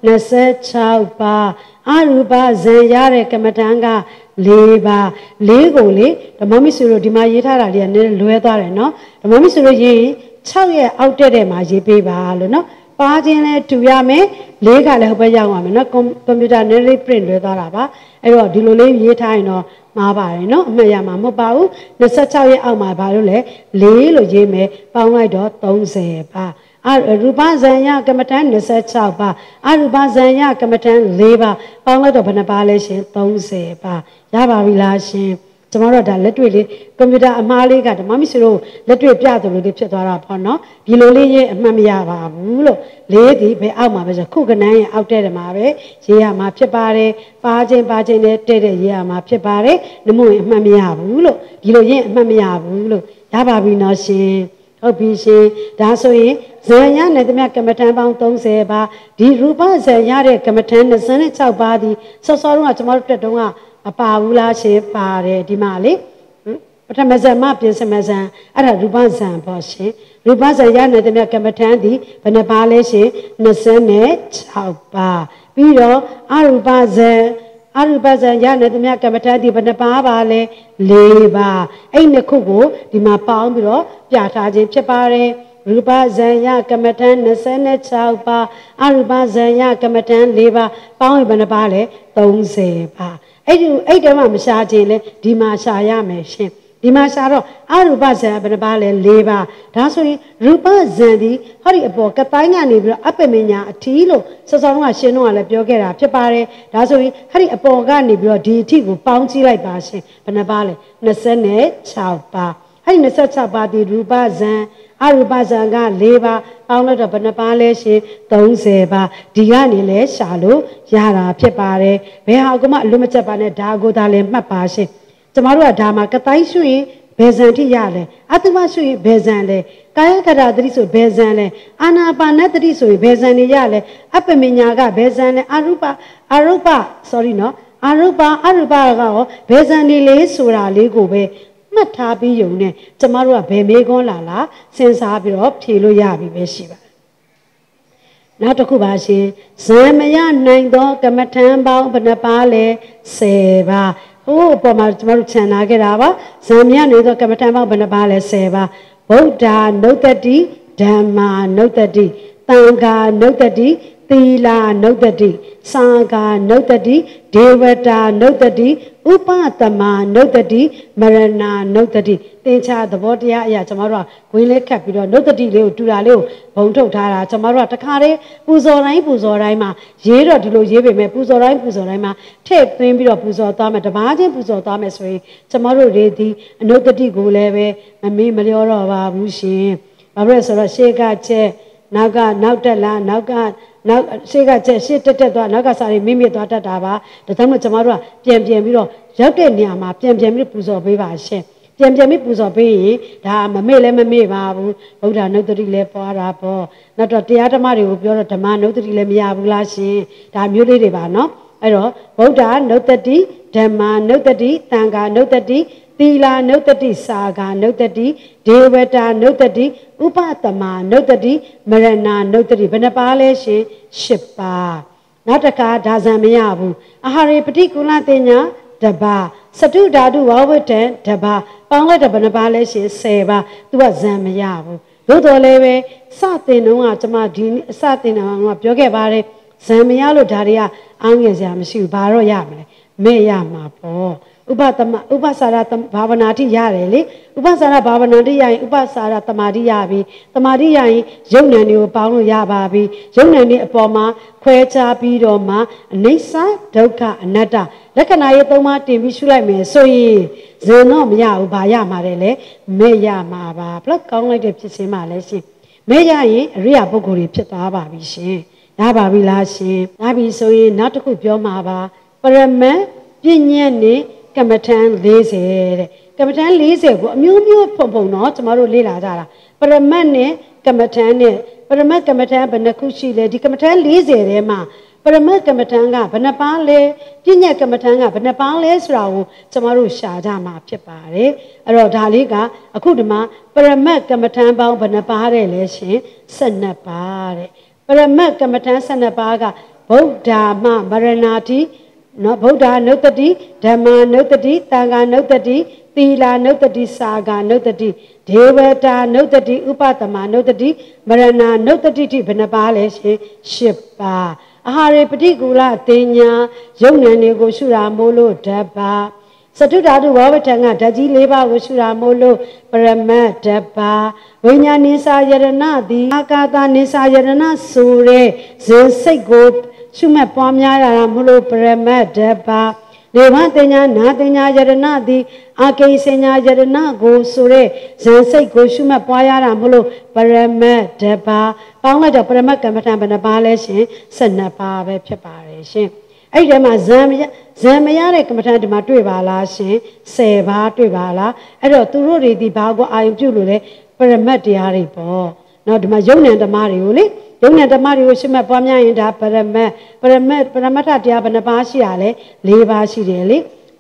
B: 26ပါးအရူပဇံရတဲ့ကမ္မထံက4ပါး4ကိုလေဓမ္မမိတ်ဆွေတို့ဒီမှာရေးထားတာလေးကနည်းလွဲသွားတယ်နော်ဓမ္မမိတ်ဆွေတို့ရေး6ရဲ့အောက်တက်တဲ့မှာရေးပေးပါလို့နော်ပါခြင်းလဲတူရမယ်4ကလည်းဟိုဘက်ရောက်ရမယ်နော်ကွန်ပျူတာနည်းလေး print လွဲသွားတာပါအဲ့တော့ဒီလိုလေးရေးထားရင်တော့မှားပါတယ်နော်အမှတ်ရမှာမဟုတ်ပါဘူး26ရဲ့အောက်မှာဘာလို့လဲ4လို့ရေးမယ်ပေါင်းလိုက်တော့30ပါအရူပဇံယကမ္မထံ26ပါအရူပဇံယကမ္မထံ4ပါပေါင်းလိုက်တော့ဘယ်နှပါလဲရှင်30ပါရပါပြီလားရှင်ကျွန်တော်တို့ဒါလက်တွေ့လေးကွန်ပျူတာအမှားလေးကဓမ္မမိတ်ဆွေတို့လက်တွေ့ပြသလိုလေးဖြစ်သွားတာပေါ့နော်ဒီလိုလေးရေးအမှတ်မရပါဘူးလို့လေးဒီဘယ်အောက်မှာပဲဆိုခုကနန်းရဲ့အောက်တဲ့မှာပဲရေးရမှာဖြစ်ပါတယ်ပါခြင်းနဲ့တဲ့ရေးရမှာဖြစ်ပါတယ်နမို့ရင်အမှတ်မရဘူးလို့ဒီလိုရင်အမှတ်မရဘူးလို့ရပါပြီနော်ရှင်ဟုတ်ပြီရှင်ဒါဆိုရင်ဇံရနဲ့တမကမ္မထံပေါင်း30ပါဒီရူပဇံရတဲ့ကမ္မထံ26ပါဒီစောစောတုန်းကကျွန်တော်တို့တက်တုန်းကမပါဘူးလားရှင်ပါတယ်ဒီမှာလေပထမဇန်မပြင်စမဇန်အဲ့ဒါရူပဇန်ပေါ့ရှင်ရူပဇန်ရနိုင်တဲ့မြတ်ကမ္မထန်သည်ဘယ်နှပါလဲရှင်26ပါပြီးတော့အရူပဇန်ရနိုင်တဲ့မြတ်ကမ္မထန်သည်ဘယ်နှပါလဲ4ပါအဲ့နှစ်ခုကိုဒီမှာပေါင်းပြီးတော့ပြထားခြင်းဖြစ်ပါတယ်ရူပဇံယကမ္မထံ26ပါအရူပဇံယကမ္မထံ4ပါပေါင်းရင်ဘယ်နှပါလဲ30ပါအဲ့တည်းမှမရှာခြင်းလဲဒီမှာရှာရမယ်ရှင်ဒီမှာရှာတော့အရူပဇံဘယ်နှပါလဲ4ပါဒါဆိုရင်ရူပဇံဒီဟောဒီအပေါ်ကတိုင်းကနေပြီးတော့အပ္ပမညာအထီးလို့စောစောကရှင်းတော့လည်းပြောခဲ့တာဖြစ်ပါတယ်ဒါဆိုရင်ဟောဒီအပေါ်ကနေပြီးတော့ဒီအထီးကိုပေါင်းကြည့်လိုက်ပါရှင်ဘယ်နှပါလဲ26ပါအဲ့ဒီ26ပါဒီရူပဇံအရူပဇံက4ပါပေါင်းလို့တော့ဘယ်နှပါလဲရှင်30ပါဒီကနေလဲရှာလို့ရတာဖြစ်ပါတယ်ဘယ်ဟာကမှအလွတ်မချက်ပါနဲ့ဒါကိုသာလည်းမှတ်ပါရှင်ကျမတို့ကဒါမှာကတိုင်းရွှင်ဘယ်ဇံထိရလဲအတုမရွှင်ဘယ်ဇံလဲကာယကရတတိဆိုဘယ်ဇံလဲအာနာပါနတတိဆိုရင်ဘယ်ဇံနေရလဲအပ္ပမညာကဘယ်ဇံလဲအရူပ sorry နော်အရူပကရောဘယ်ဇံနေလဲဆိုတာလေးကိုပဲမှတ်ထားပြီးယုံနဲ့ကျမတို့ကဘယ်မေးခွန်းလာစဉ်းစားပြီးတော့ဖြေလို့ရပြီပဲရှိပါနောက်တစ်ခုပါရှင်ဇံမရနိုင်သောကမ္မထံပေါင်းဘယ်နှပါလဲ10ပါဟိုအပေါ်မှာကျမတို့ခြံနာခဲ့တာပါဇံမရနိုင်သောကမ္မထံပေါင်းဘယ်နှပါလဲ10ပါဗုဒ္ဓနုတ္တတိဓမ္မာနုတ္တတိသံဃာနုတ္တတိသီလနုတ္တတိသာဂာနုတ္တတိဒေဝတာနုတ္တတိဥပတမနုတ္တတိမရဏနုတ္တတိသင်္ချာသဘောတရားအရာကျွန်တော်တို့ကဝင်းလေးခတ်ပြီးတော့နုတ္တတိလေးကိုတူတာလေးကိုဘုံထုတ်ထားတာကျွန်တော်တို့ကတခါတည်းပူဇော်တိုင်းမှာရေးတော့ဒီလိုရေးပေမဲ့ပူဇော်တိုင်းမှာထည့်သွင်းပြီးတော့ပူဇော်သွားမယ်တပါးချင်းပူဇော်သွားမယ်ဆိုရင်ကျွန်တော်တို့တွေဒီအနုတ္တတိကိုလည်းပဲမမေ့မလျောတော့ပါဘူးရှင်ဘာဖြစ်လဲဆိုတော့ရှေးကချက်နောက်တက်လာနောက်ရှေ့ကချက်ရှေ့တက်သွားနောက်ကစားပြီးမိသွားတတ်တာပါဒါကြောင့်မို့ကျွန်တော်တို့ကပြန်ပြီးတော့ရောက်တဲ့နေရာမှာပြန်ပြီးပူဇော်ပေးပါရှင်ပြန်ပြီးပူဇော်ပေးရင်ဒါမမေ့လည်းမမေ့ပါဘူးဗုဒ္ဓနုတ္တိလည်းပွားတာပေါ့နောက်တော့တရားဓမ္မတွေကိုပြောတော့ဓမ္မနုတ္တိလည်းမရဘူးလားရှင်ဒါမျိုးလေးတွေပါနော်အဲ့တော့ဗုဒ္ဓနုတ္တိဓမ္မနုတ္တိသံဃာနုတ္တိသီလနုတ္တိစာဂာနုတ္တိဒေဝတာနုတ္တိဥပတမနုတ္တိမရဏနုတ္တိဘယ်နှပါလဲရှင်10ပါနောက်တစ်ခါဒါဇံမရဘူးအာဟာရေပฏิကူလတင်ညာတပါစတုဓာတုဝဝတ္တတပါပေါင်းလိုက်တော့ဘယ်နှပါလဲရှင်10ပါသူကဇံမရဘူးသို့တော်လည်းပဲစတင်တော့ကကျွန်မဒီအစတင်တော့ကပြောခဲ့ပါတယ်ဇံမရလို့ဒါတွေကအောင်းငယ်စရာမရှိဘူးဘာတော့ရမလဲမဲ့ရမှာပေါ့ဥပစာရဘာဝနာတိရတယ်လေဥပစာရဘာဝနာတိရရင်ဥပစာရတမာတိရပြီတမာတိရရင်ယုံ nant တွေကိုပေါင်းလို့ရပါပြီယုံ nant တွေအပေါ်မှာခွဲခြားပြီးတော့မှအနိစ္စဒုက္ခအနတ္တလက္ခဏာရေး၃ပါးတင်ပြီးရှုလိုက်မယ်ဆိုရင်ဇင်တော့မရဘူးဘာရမှာလဲမဲ့ရမှာပါဘလောက်ကောင်းလိုက်တဲ့ဖြစ်ခြင်းပါလဲရှင်မဲ့ရရင်အရိယာပုဂ္ဂိုလ်တွေဖြစ်သွားပါပြီရှင်ရပါပြီလားရှင်ရပြီဆိုရင်နောက်တစ်ခုပြောမှာပါပရမတ်ပြဉ္ဉ္နဲ့ကမ္မထံ40တဲ့ကမ္မထံ40ကိုအမျိုးမျိုးဖုံတော့ကျမတို့လေ့လာကြတာပရမတ်နဲ့ကမ္မထံနဲ့ပရမတ်ကမ္မထံဘယ်နှခုရှိလဲဒီကမ္မထံ40ထဲမှာပရမတ်ကမ္မထံကဘယ်နှပါလဲပြဉ္ဉ္ကမ္မထံကဘယ်နှပါလဲဆိုတာကိုကျမတို့ရှာကြမှာဖြစ်ပါတယ်အဲ့တော့ဒါလေးကအခုဒီမှာပရမတ်ကမ္မထံပေါင်းဘယ်နှပါတဲ့လဲရှင်12ပါတဲ့ပရမတ်ကမ္မထံ12ပါကဗုဒ္ဓမမရဏတိနော်ဗုဒ္ဓနုတ္တိဓမ္မနုတ္တိသံဃာနုတ္တိသီလနုတ္တိစာဂာနုတ္တိဒေဝတာနုတ္တိဥပတမနုတ္တိမရဏနုတ္တိတိဘယ်နှပါလဲရှင်10ပါအာဟာရေပฏิကူလအသေးညာယုံ nant တွေကိုရှုတာမို့လို့ဓာတ်ပါစတုဓာတုဝဝတ္တကဓာတ်ကြီး4ပါးကိုရှုတာမို့လို့ပရမတ်ဓာတ်ပါဝိညာဉ်နိစာယရဏသည်အာကာသနိစာယရဏဆိုတဲ့ဇင်စိတ်ကိုရှုမှတ်ပွားများရတာမလို့ပရမတ်ဓာတ်ပါနေဝတင်ညာနာတင်ညာယရဏသည်အာကိစညာယရဏကိုဆိုတဲ့ဇန်စိတ်ကိုရှုမှတ်ပွားရတာမလို့ပရမတ်ဓာတ်ပါပေါင်းလိုက်တော့ပရမတ်ကမ္မထံဘယ်နှပါလဲရှင်12ပါပဲဖြစ်ပါတယ်ရှင်အဲ့ဒီထဲမှာဇံမရတဲ့ကမ္မထံဒီမှာတွေ့ပါလားရှင်10ပါတွေ့ပါလားအဲ့တော့သူတို့တွေဒီဘာကိုအာယုပြုလို့လဲပရမတ်တရားတွေပေါ့နော်ဒီမှာယုံ nant ဓမ္မတွေကိုလေယုံ nant ဓမ္မတွေကိုရှုမှတ်ပွားများရင်ဒါပရမတ်ထတရားဘယ်နှပါရှိရလဲ4ပါရှိတယ်လေ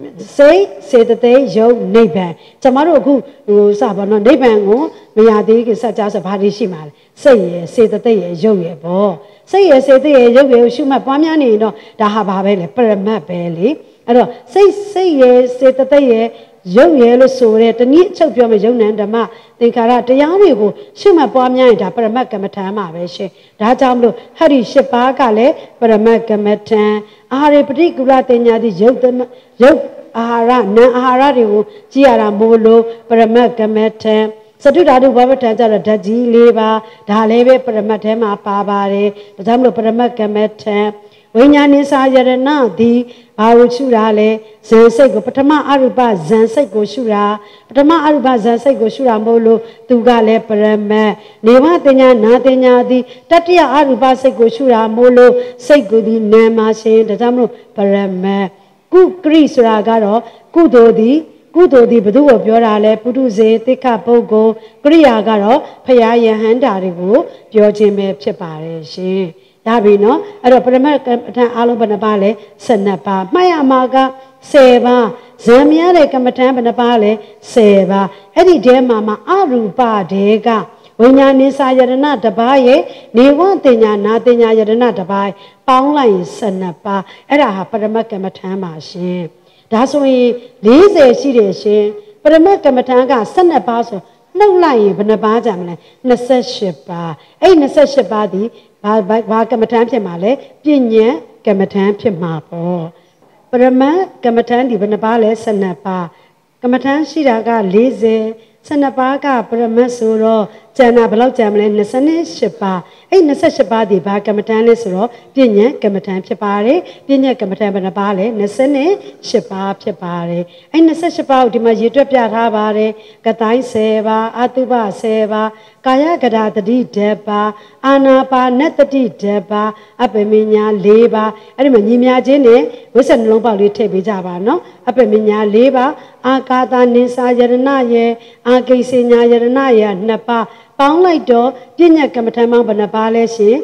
B: စေတသိက်ယုတ်နိဗ္ဗာန်ကျမတို့အခုစပါတော့နိဗ္ဗာန်ကိုမရသေးခင်စကြဆိုဘာတွေရှိမှာလဲစိတ်ရယ်စေတသိက်ရယ်ယုတ်ရယ်ပေါ့စိတ်ရယ်စေတသိက်ရယ်ယုတ်ရယ်ရှုမှတ်ပွားများနေရင်တော့ဒါဟာဘာပဲလဲပရမတ်ပဲလေအဲ့တော့စိတ်ရယ်စေတသိက်ရယ်ရုပ်ရယ်လို့ဆိုရဲတနည်းအချုပ်ပြောမယ်ယုံ nant ဓမ္မသင်္ခါရတရားတွေကိုရှုမှတ်ပွားများရင်ဒါပရမတ်ကမ္မထံမှာပဲရှင်ဒါကြောင့်မလို့ဟရိ၈ပါးကလည်းပရမတ်ကမ္မထံအာဟာရပฏิကူလတင်ညာတိယုတ်အာဟာရနာအာဟာရတွေကိုကြည်ရတာမို့လို့ပရမတ်ကမ္မထံစတုဓာတုဘောပဋ္ဌာန်ကြတော့ဓာတ်ကြီး၄ပါးဒါလည်းပဲပရမတ်ထဲမှာပါပါတယ်ဒါကြောင့်မလို့ပရမတ်ကမ္မထံဝိညာဉ်စာယရဏသည်ဘာကိုရှုတာလဲဇန်စိတ်ကိုပထမအရူပဇန်စိတ်ကိုရှုတာပထမအရူပဇန်စိတ်ကိုရှုတာမဟုတ်လို့သူကလည်းပရမတ်နေဝတင်ညာနာတင်ညာသည်တတိယအရူပစိတ်ကိုရှုတာမို့လို့စိတ်ကိုဒီနာမရှင်ဒါကြောင့်မလို့ပရမတ်ကုကရိဆိုတာကတော့ကုသိုလ်သည်ဘုသူ့ကိုပြောတာလဲပုထုဇေတိခပုဂ္ဂိုလ်ကရိယာကတော့ဖရာယဟန္တာတွေကိုပြောခြင်းပဲဖြစ်ပါတယ်ရှင်ဒါပြီနော်အဲ့တော့ပရမတ်ကမ္မထံအားလုံးဘယ်နှပါလဲ12ပါးမှတ်ရမှာက10ပါးဇံမြတဲ့ကမ္မထံဘယ်နှပါလဲ10ပါးအဲ့ဒီထဲမှာအရူပတေကဝိညာဉ်စာယရဏတစ်ပါးရဲ့နေဝတင်ညာနာတင်ညာယရဏတစ်ပါးပေါင်းလိုက်ရင်12ပါးအဲ့ဒါဟာပရမတ်ကမ္မထံပါရှင်ဒါဆိုရင်40ရှိတယ်ရှင်ပရမတ်ကမ္မထံက12ပါးဆိုနှုတ်လိုက်ရင်ဘယ်နှပါးကြမလဲ28ပါးအဲ့28ပါးဒီဘာကမ္မထံဖြစ်မှာလဲပညာကမ္မထံဖြစ်မှာပေါ့ပရမတ်ကမ္မထံဒီဘယ်နှပါးလဲ12ပါးကမ္မထံရှိတာက40 12ပါးကပရမတ်ဆိုတော့ကျန်တာဘယ်လောက်ကျန်မလဲ28ပါးအဲ့28ပါးဒီဘာကမ္မထံလဲဆိုတော့ပညာကမ္မထံဖြစ်ပါတယ်ပညာကမ္မထံဘယ်နှပါးလဲ28ပါးဖြစ်ပါတယ်အဲ့28ပါးကိုဒီမှာရေတွက်ပြထားပါတယ်ကတိုင်း10ပါးအတုပ10ပါးကာယကတာတတိ10ပါးအာနာပါနတတိ10ပါးအပမညာ4ပါးအဲ့ဒီမှာညီမြချင်းနဲ့ဝိသနှလုံးပေါက်လေးထည့်ပေးကြပါနော်အပမညာ4ပါးအာကာသနိစာယရဏရဲ့အာကိစေညာယရဏရဲ့2ပါးပေါင်းလိုက်တော့ပြည့်ညက်ကမ္မထံပေါင်းဘယ်နှပါလဲရှင်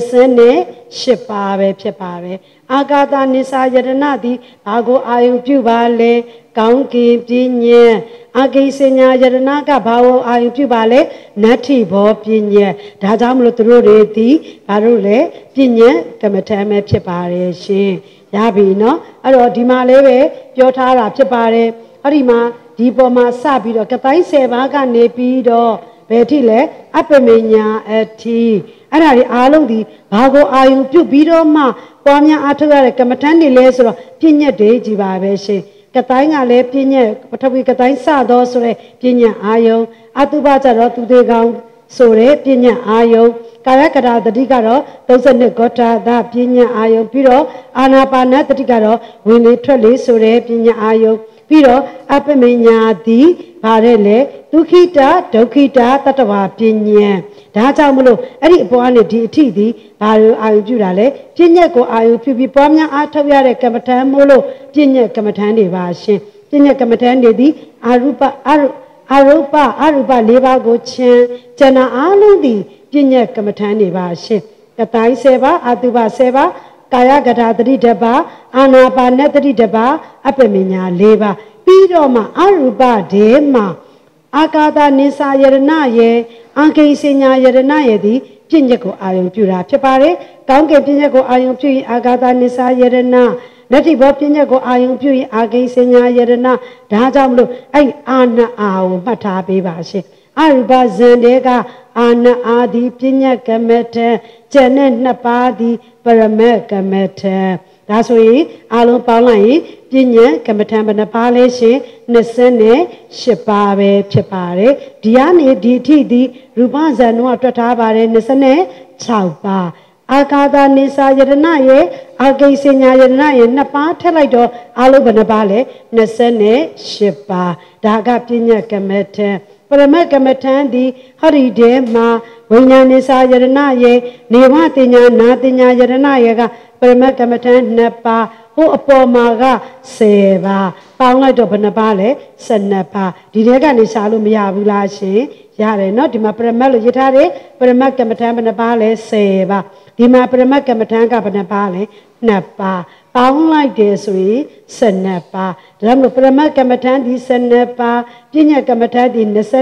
B: 28ပါးပဲဖြစ်ပါတယ်အာကာသနိစာယရဏသည်ဘာကိုအာယုပြုပါလဲကောင်းကင်ပြည့်ညက်အာကိစေညာယရဏကဘာကိုအာယုပြုပါလဲနတ္ထိဘောပြည့်ညက်ဒါကြောင့်မလို့သူတို့တွေဒီဘာလို့လဲပြည့်ညက်ကမ္မထံပဲဖြစ်ပါတယ်ရှင်ရပြီနော်အဲ့တော့ဒီမှာလည်းပဲပြောထားတာဖြစ်ပါတယ်အဲ့ဒီမှာဒီပေါ်မှာစပြီးတော့ကတိုင်း10ပါးကနေပြီးတော့ဘယ်ထိလဲအပမညာအထိအဲ့ဒါတွေအားလုံးဒီဘာကိုအာယုပြုပြီးတော့မှပွားများအားထုတ်ရတဲ့ကမ္မထံတွေလဲဆိုတော့ပြည့်ညက်တွေကြီးပါပဲရှင်ကတိုင်းကလည်းပြည့်ညက်ပထဝီကတိုင်းစတော့ဆိုရဲပြည့်ညက်အာယုအတုပကြတော့သူသေးကောင်းဆိုရဲပြည့်ညက်အာယုကာယကတာတတိကတော့32ဂေါထာသပြည့်ညက်အာယုပြီးတော့အာနာပါနတတိကတော့ဝင်လေထွက်လေဆိုရဲပြည့်ညက်အာယုပြီးတော့အပမညာတိဗါတဲ့လေဒုခိတဒုက္ခိတတတဝါပညာဒါကြောင့်မလို့အဲ့ဒီအပေါ်ကနေဒီအထိဒီဘာလို့အာယုပြုတာလဲပညာကိုအာယုပြုပြီးပွားများအားထုတ်ရတဲ့ကမ္မထံမို့လို့ပညာကမ္မထံတွေပါရှင်ပညာကမ္မထံတွေဒီအာရုပ၄ပါးကိုချင်းကျန်တာအားလုံးဒီပညာကမ္မထံတွေပါရှင်ကတိုင်း10ပါးအတုပ10ပါးကာယကတာတတိတပါအာနာပါနတတိတပါအပမညာ၄ပါပြီးတော့မှအရူပဒေမှာအာကာသနိစာယရဏရဲ့အာကိစညာယရဏရဲ့ဒီပြည့်ညက်ကိုအာယုံပြုတာဖြစ်ပါတယ်။ကောင်းကင်ပြည့်ညက်ကိုအာယုံပြုရင်အာကာသနိစာယရဏလက်တိဘောပြည့်ညက်ကိုအာယုံပြုရင်အာကိစညာယရဏဒါကြောင့်မလို့အဲ့အာနအာကိုမှတ်ထားပေးပါရှင်။အရူပဇန်တဲ့ကအာနအာဒီပြည့်ညက်ကမ္မထံကျန်တဲ့2ပါးဒီပရမတ်ကမ္မထံဒါဆိုရင်အလုံးပေါင်းလိုက်ရင်ပညာကမ္မထံဘယ်နှပါလဲရှင်28ပါးပဲဖြစ်ပါတယ်ဒီကနေဒီအထိဒီရူပဇန်တော့တွက်ထားပါတယ်26ပါးအာကာသနိစာယရဏရဲ့အာကိစညာယရဏရဲ့2ပါးထည့်လိုက်တော့အလုံးဘယ်နှပါလဲ28ပါးဒါကပညာကမ္မထံပရမတ်ကမ္မထံဒီဟရိဒေမှာဝိညာဉ်နိစာယရဏရဲ့နေဝတင်ညာနာတင်ညာယရဏရဲ့ကပရမတ်ကမ္မထံ2ပါးဟိုအပေါ်မှာက10ပါးပေါင်းလိုက်တော့ဘယ်နှပါလဲ12ပါးဒီထဲကနေရှာလို့မရဘူးလားရှင်ရတယ်เนาะဒီမှာပရမတ်လို့ရေးထားတယ်ပရမတ်ကမ္မထံဘယ်နှပါလဲ10ပါးဒီမှာပရမတ်ကမ္မထံကဘယ်နှပါလဲ2ပါးပေါင်းလိုက်တယ်ဆိုရင်12ပါးဒါမှမဟုတ်ပရမတ်ကမ္မထန်ဒီ12ပါးပညာကမ္မထန်ဒီ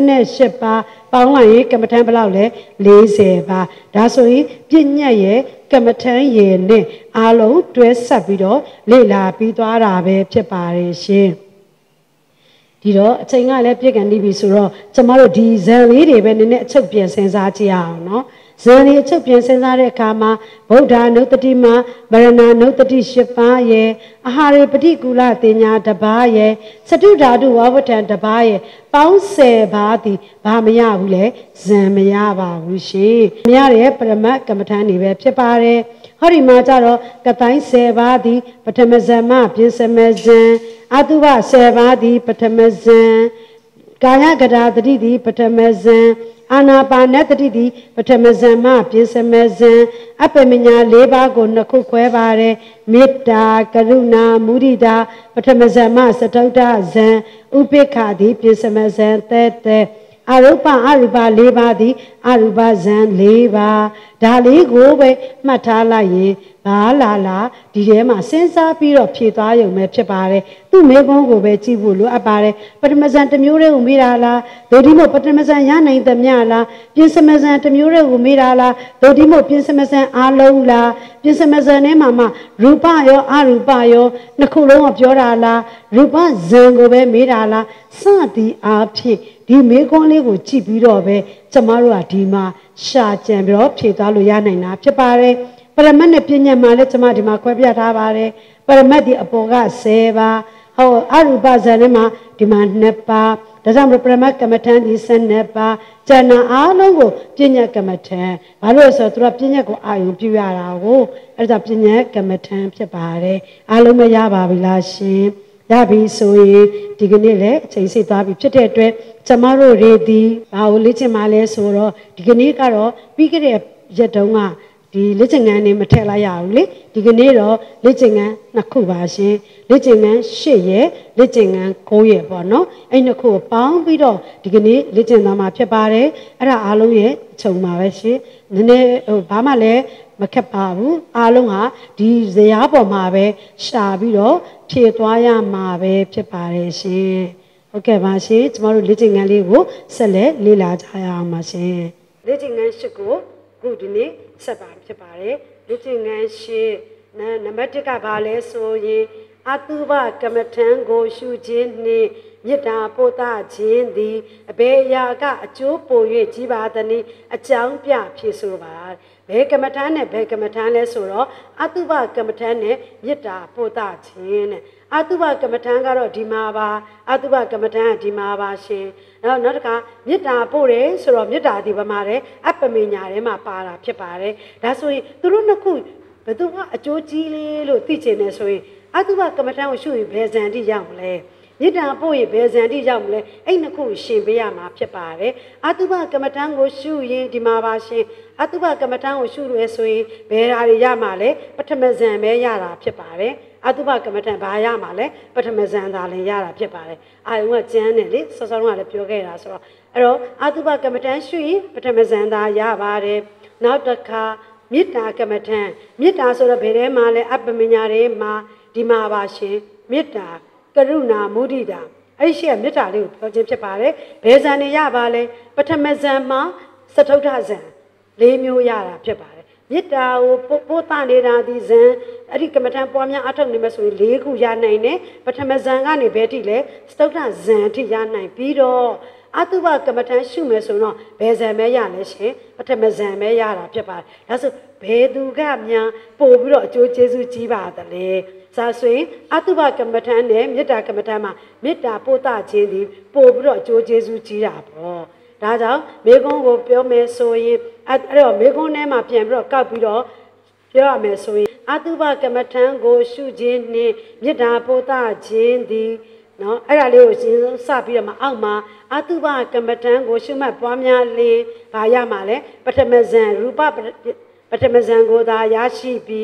B: 28ပါးပေါင်းလိုက်ရင်ကမ္မထန်ဘယ်လောက်လဲ40ပါးဒါဆိုရင်ပညာရဲ့ကမ္မထန်ရဲ့နဲ့အားလုံးတွဲဆက်ပြီးတော့လေ့လာပြီးသွားတာပဲဖြစ်ပါတယ်ရှင်ဒီတော့အချိန်ကလည်းပြည့်ကန်နေပြီဆိုတော့ကျမတို့ဒီဇန်လေးတွေပဲနည်းနည်းအချုပ်ပြန်စဉ်းစားကြည့်ရအောင်နော်ဇန်လေးအချုပ်ပြန်စဉ်းစားတဲ့အခါမှာဗုဒ္ဓနုတ္တိမှာမရဏနုတ္တိ8ပါးရဲ့အာဟာရပฏิကူလတင်ညာတစ်ပါးရဲ့စတုဓာတုဝဝဋ္ဌံတစ်ပါးရဲ့ပေါင်း10ပါးသည်ဘာမရဘူးလေဇန်မရပါဘူးရှင်မရတဲ့ပရမတ်ကမ္မထန်နေပဲဖြစ်ပါတယ်ဟောဒီမှာကြတော့ကတိုင်း10ပါးသည်ပထမဇန်မှပြင်စမဇန်အတုပ10ပါးသည်ပထမဇန်ကာယကတာတတိသည်ပထမဇန်အာနာပါနတတိသည်ပထမဇန်မှပြင်စမဇန်အပမညာ၄ပါးကိုနှစ်ခုခွဲပါတယ်မေတ္တာကရုဏာမုဒိတာပထမဇန်မှစတုတ္ထဇန်ဥပိ္ပခာသည်ပြင်စမဇန်တဲ့အရုပအရူပ၄ပါးသည်အရူပဇန်၄ပါးဒါလေးကိုပဲမှတ်ထားလိုက်ရင်ဘာလာဒီထဲမှာစဉ်းစားပြီးတော့ဖြည့်သွားရုံပဲဖြစ်ပါတယ်သူ့မိကုန်းကိုပဲကြည့်ဖို့လိုအပ်ပါတယ်ပထမဇန်တစ်မျိုးတည်းကိုမိတာလားဒိဋ္ဌိမို့ပထမဇန်ရနိုင်သမျှလားပြင်စမဇန်တစ်မျိုးတည်းကိုမိတာလားဒိဋ္ဌိမို့ပြင်စမဇန်အားလုံးလားပြင်စမဇန်ထဲမှာရူပရောအရူပရောနှစ်ခုလုံးကပြောတာလားရူပဇန်ကိုပဲမိတာလားစသည်အားဖြင့်ဒီမိကုန်းလေးကိုကြည့်ပြီးတော့ပဲကျမတို့ကဒီမှာရှာကြံပြီးတော့ဖြည့်သွားလို့ရနိုင်တာဖြစ်ပါတယ်ပရမတ်နဲ့ပညာမှာလည်းကျမဒီမှာခွဲပြထားပါတယ်ပရမတ်ဒီအပေါ်က10ပါးဟောအရူပဇန်ထဲမှာဒီမှာ2ပါးဒါကြောင့်ပရမတ်ကမ္မထန်ဒီ12ပါးကျန်တာအားလုံးကိုပညာကမ္မထန်ဘာလို့လဲဆိုတော့သူကပညာကိုအာရုံပြုရတာကိုအဲ့ဒါပညာကမ္မထန်ဖြစ်ပါတယ်အားလုံးမရပါဘူးလားရှင်ရပြီဆိုရင်ဒီကနေ့လည်းအချိန်စိတ်သွားပြီဖြစ်တဲ့အတွက်ကျမတို့တွေဒီဘာကိုလေ့ကျင့်မှလဲဆိုတော့ဒီကနေ့ကတော့ပြီးခဲ့တဲ့ရက်တုန်းကဒီလက်ကျင်ငန်းနေမထည့်လိုက်ရဘူးလေဒီကနေ့တော့လက်ကျင်ငန်း2ခုပါရှင်လက်ကျင်ငန်း8ရက်လက်ကျင်ငန်း9ရက်ပေါ့နော်အဲ့2ခုကိုပေါင်းပြီးတော့ဒီကနေ့လက်ကျင်သားမှာဖြစ်ပါတယ်အဲ့ဒါအားလုံးရဲ့ခြုံပါပဲရှင်နည်းနည်းဘာမှလည်းမခက်ပါဘူးအားလုံးဟာဒီဇရာပေါ်မှာပဲရှာပြီးတော့ဖြည့်သွားရမှာပဲဖြစ်ပါတယ်ရှင်ဟုတ်ကဲ့ပါရှင်ကျမတို့လက်ကျင်ငန်းလေးကိုဆက်လက်လေ့လာကြရအောင်ပါရှင်လက်ကျင်ငန်း8ကိုခုဒီနေ့ဆက်ပါဖြစ်ပါတယ်လက်ကျင်ငန်း8နံပါတ်1ကဘာလဲဆိုရင်အတုပကမ္မထံကိုရှုခြင်းနှင့်မေတ္တာပို့သခြင်းသည်အဘေရာကအကျိုးပို၍ကြီးပါသည်နည်းအကြောင်းပြဖြစ်ဆိုပါဘယ်ကမ္မထံနဲ့ဘယ်ကမ္မထံလဲဆိုတော့အတုပကမ္မထံနဲ့မေတ္တာပို့သခြင်းနဲ့အတုပကမ္မထံကတော့ဒီမှာပါအတုပကမ္မထံကဒီမှာပါရှင်နောက်တစ်ခါမေတ္တာပို့တယ်ဆိုတော့မေတ္တာဒီဘာမှာလဲအပမညာထဲမှာပါတာဖြစ်ပါတယ်ဒါဆိုရင်သူတို့နှစ်ခုဘယ်သူကအကျိုးကြီးလေးလို့သိချင်တယ်ဆိုရင်အတုပကမ္မထံကိုရှုရင်ဘယ်ဇန်တိရောက်မလဲမေတ္တာပို့ရင်ဘယ်ဇန်တိရောက်မလဲအဲ့နှစ်ခုရှင်ပေးရမှာဖြစ်ပါတယ်အတုပကမ္မထံကိုရှုရင်ဒီမှာပါရှင်အတုပကမ္မထံကိုရှုရဲဆိုရင်ဘယ်ဟာတွေရမှာလဲပထမဇန်ပဲရတာဖြစ်ပါတယ်အတုပကမ္မထံဘာရမှာလဲပထမဇန်သာလည်းရတာဖြစ်ပါတယ်အာယုံကကျမ်းတယ်လေစောစောကလည်းပြောခဲ့တာဆိုတော့အဲ့တော့အတုပကမ္မထံရှုရင်ပထမဇန်သာရပါတယ်နောက်တစ်ခါမေတ္တာကမ္မထံမေတ္တာဆိုတော့ဘယ်ထဲမှာလဲအပမညာထဲမှာဒီမှာပါရှင်မေတ္တာကရုဏာမုဒိတာအဲ့ရှိကမေတ္တာလေးကိုပြောခြင်းဖြစ်ပါတယ်ဘယ်ဇန်တွေရပါလဲပထမဇန်မှာစတုတ္ထဇန်၄မျိုးရတာဖြစ်ပါတယ်မေတ္တာကိုပို့သနေတာဒီဇန်အဲ့ဒီကမ္မထံပွားများအထောက်နေမယ်ဆိုရင်၄ခုရနိုင်တယ်ပထမဇန်ကနေဘယ်ထိလဲစတုတ္ထဇန်ထိရနိုင်ပြီးတော့အတုပကမ္မထံရှုမယ်ဆိုတော့ဘယ်ဇန်ပဲရလဲရှင်ပထမဇန်ပဲရတာဖြစ်ပါတယ်ဒါဆိုဘယ်သူကများပို့ပြီးတော့အကျိုးကျေးဇူးကြီးပါသလဲစာဆိုရင်အတုပကမ္မထံနဲ့မေတ္တာကမ္မထံမှာမေတ္တာပို့သခြင်းသည်ပို့ပြီးတော့အကျိုးကျေးဇူးကြီးတာပေါ့ဒါကြောင့်မေကုန်းကိုပြောမယ်ဆိုရင်အဲ့တော့မေကုန်းထဲမှာပြန်ပြီးတော့ကောက်ပြီးတော့ပြောရမယ်ဆိုရင်အတုပကမ္မထံကိုရှုခြင်းနှင့်မေတ္တာပို့သခြင်းသည်နော်အဲ့ဒါလေးကိုစဉ်းစားပြီးတော့မှအောက်မှာအတုပကမ္မထံကိုရှုမှတ်ပွားများလင်ဘာရမှာလဲပထမဇန်ရူပပထမဇန်ကိုသာရရှိပြီး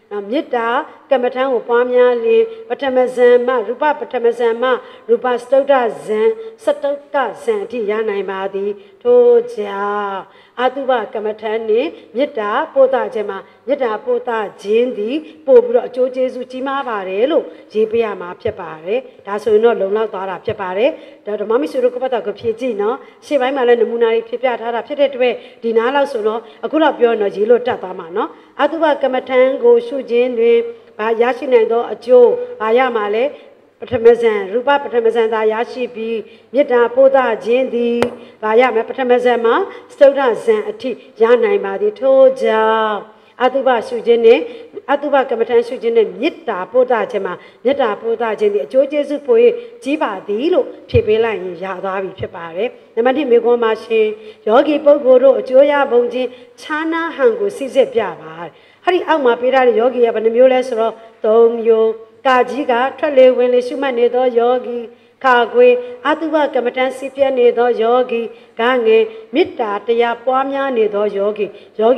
B: မေတ္တာကမ္မထံကိုပွားများလင်ပထမဇန်မှရူပပထမဇန်မှရူပစတုတ္တဇန်စတုတ္တဇန်အထိရနိုင်ပါသည်ထို့ကြောင့်အတုပကမ္မထံနှင့်မေတ္တာပို့သခြင်းမှာမေတ္တာပို့သခြင်းသည်ပို့ပြီးတော့အကျိုးကျေးဇူးကြီးမားပါတယ်လို့ရေးပြရမှာဖြစ်ပါတယ်ဒါဆိုရင်တော့လုံလောက်သွားတာဖြစ်ပါတယ်ဒါဓမ္မမိတ်ဆွေတို့ကပတ်တာကိုဖြည့်ကြည့်နော်ရှေ့ပိုင်းမှာလည်းနမူနာတွေဖြစ်ပြထားတာဖြစ်တဲ့အတွက်ဒီနားလောက်ဆိုတော့အခုတော့ပြောတော့ရေးလို့တတ်သွားမှာနော်အတုပကမ္မထံကိုရှုခြင်းတွင်ဘာရရှိနိုင်သောအကျိုးဘာရမှာလဲပထမဇန်ရူပပထမဇန်သာရရှိပြီးမေတ္တာပို့သခြင်းသည်ဘာရမယ်ပထမဇန်မှာစတုတ္ထဇန်အထိရနိုင်ပါသည်ထို့ကြောင့်အတုပရှုခြင်းနဲ့အတုပကမ္မထံရှုခြင်းနဲ့မေတ္တာပို့သခြင်းမှာမေတ္တာပို့သခြင်းသည်အကျိုးကျေးဇူးပို့ကြီးပါသည်လို့ဖြေပေးလိုက်ရင်ရသွားပြီဖြစ်ပါတယ်နံပါတ်1မေခွန်းမှာရှင်ယောဂီပုဂ္ဂိုလ်တို့အကျိုးရပုံချင်းခြားနာဟန်ကိုစစ်စစ်ပြပါဟာဒီအောက်မှာပေးထားတဲ့ယောဂီကဘယ်နှမျိုးလဲဆိုတော့3မျိုးကာကြီးကထွက်လေဝင်လေရှုမှတ်နေသောယောဂီခါခွေအတုပကမ္မထံစီပြနေသောယောဂီကငယ်မေတ္တာတရားပွားများနေသောယောဂီ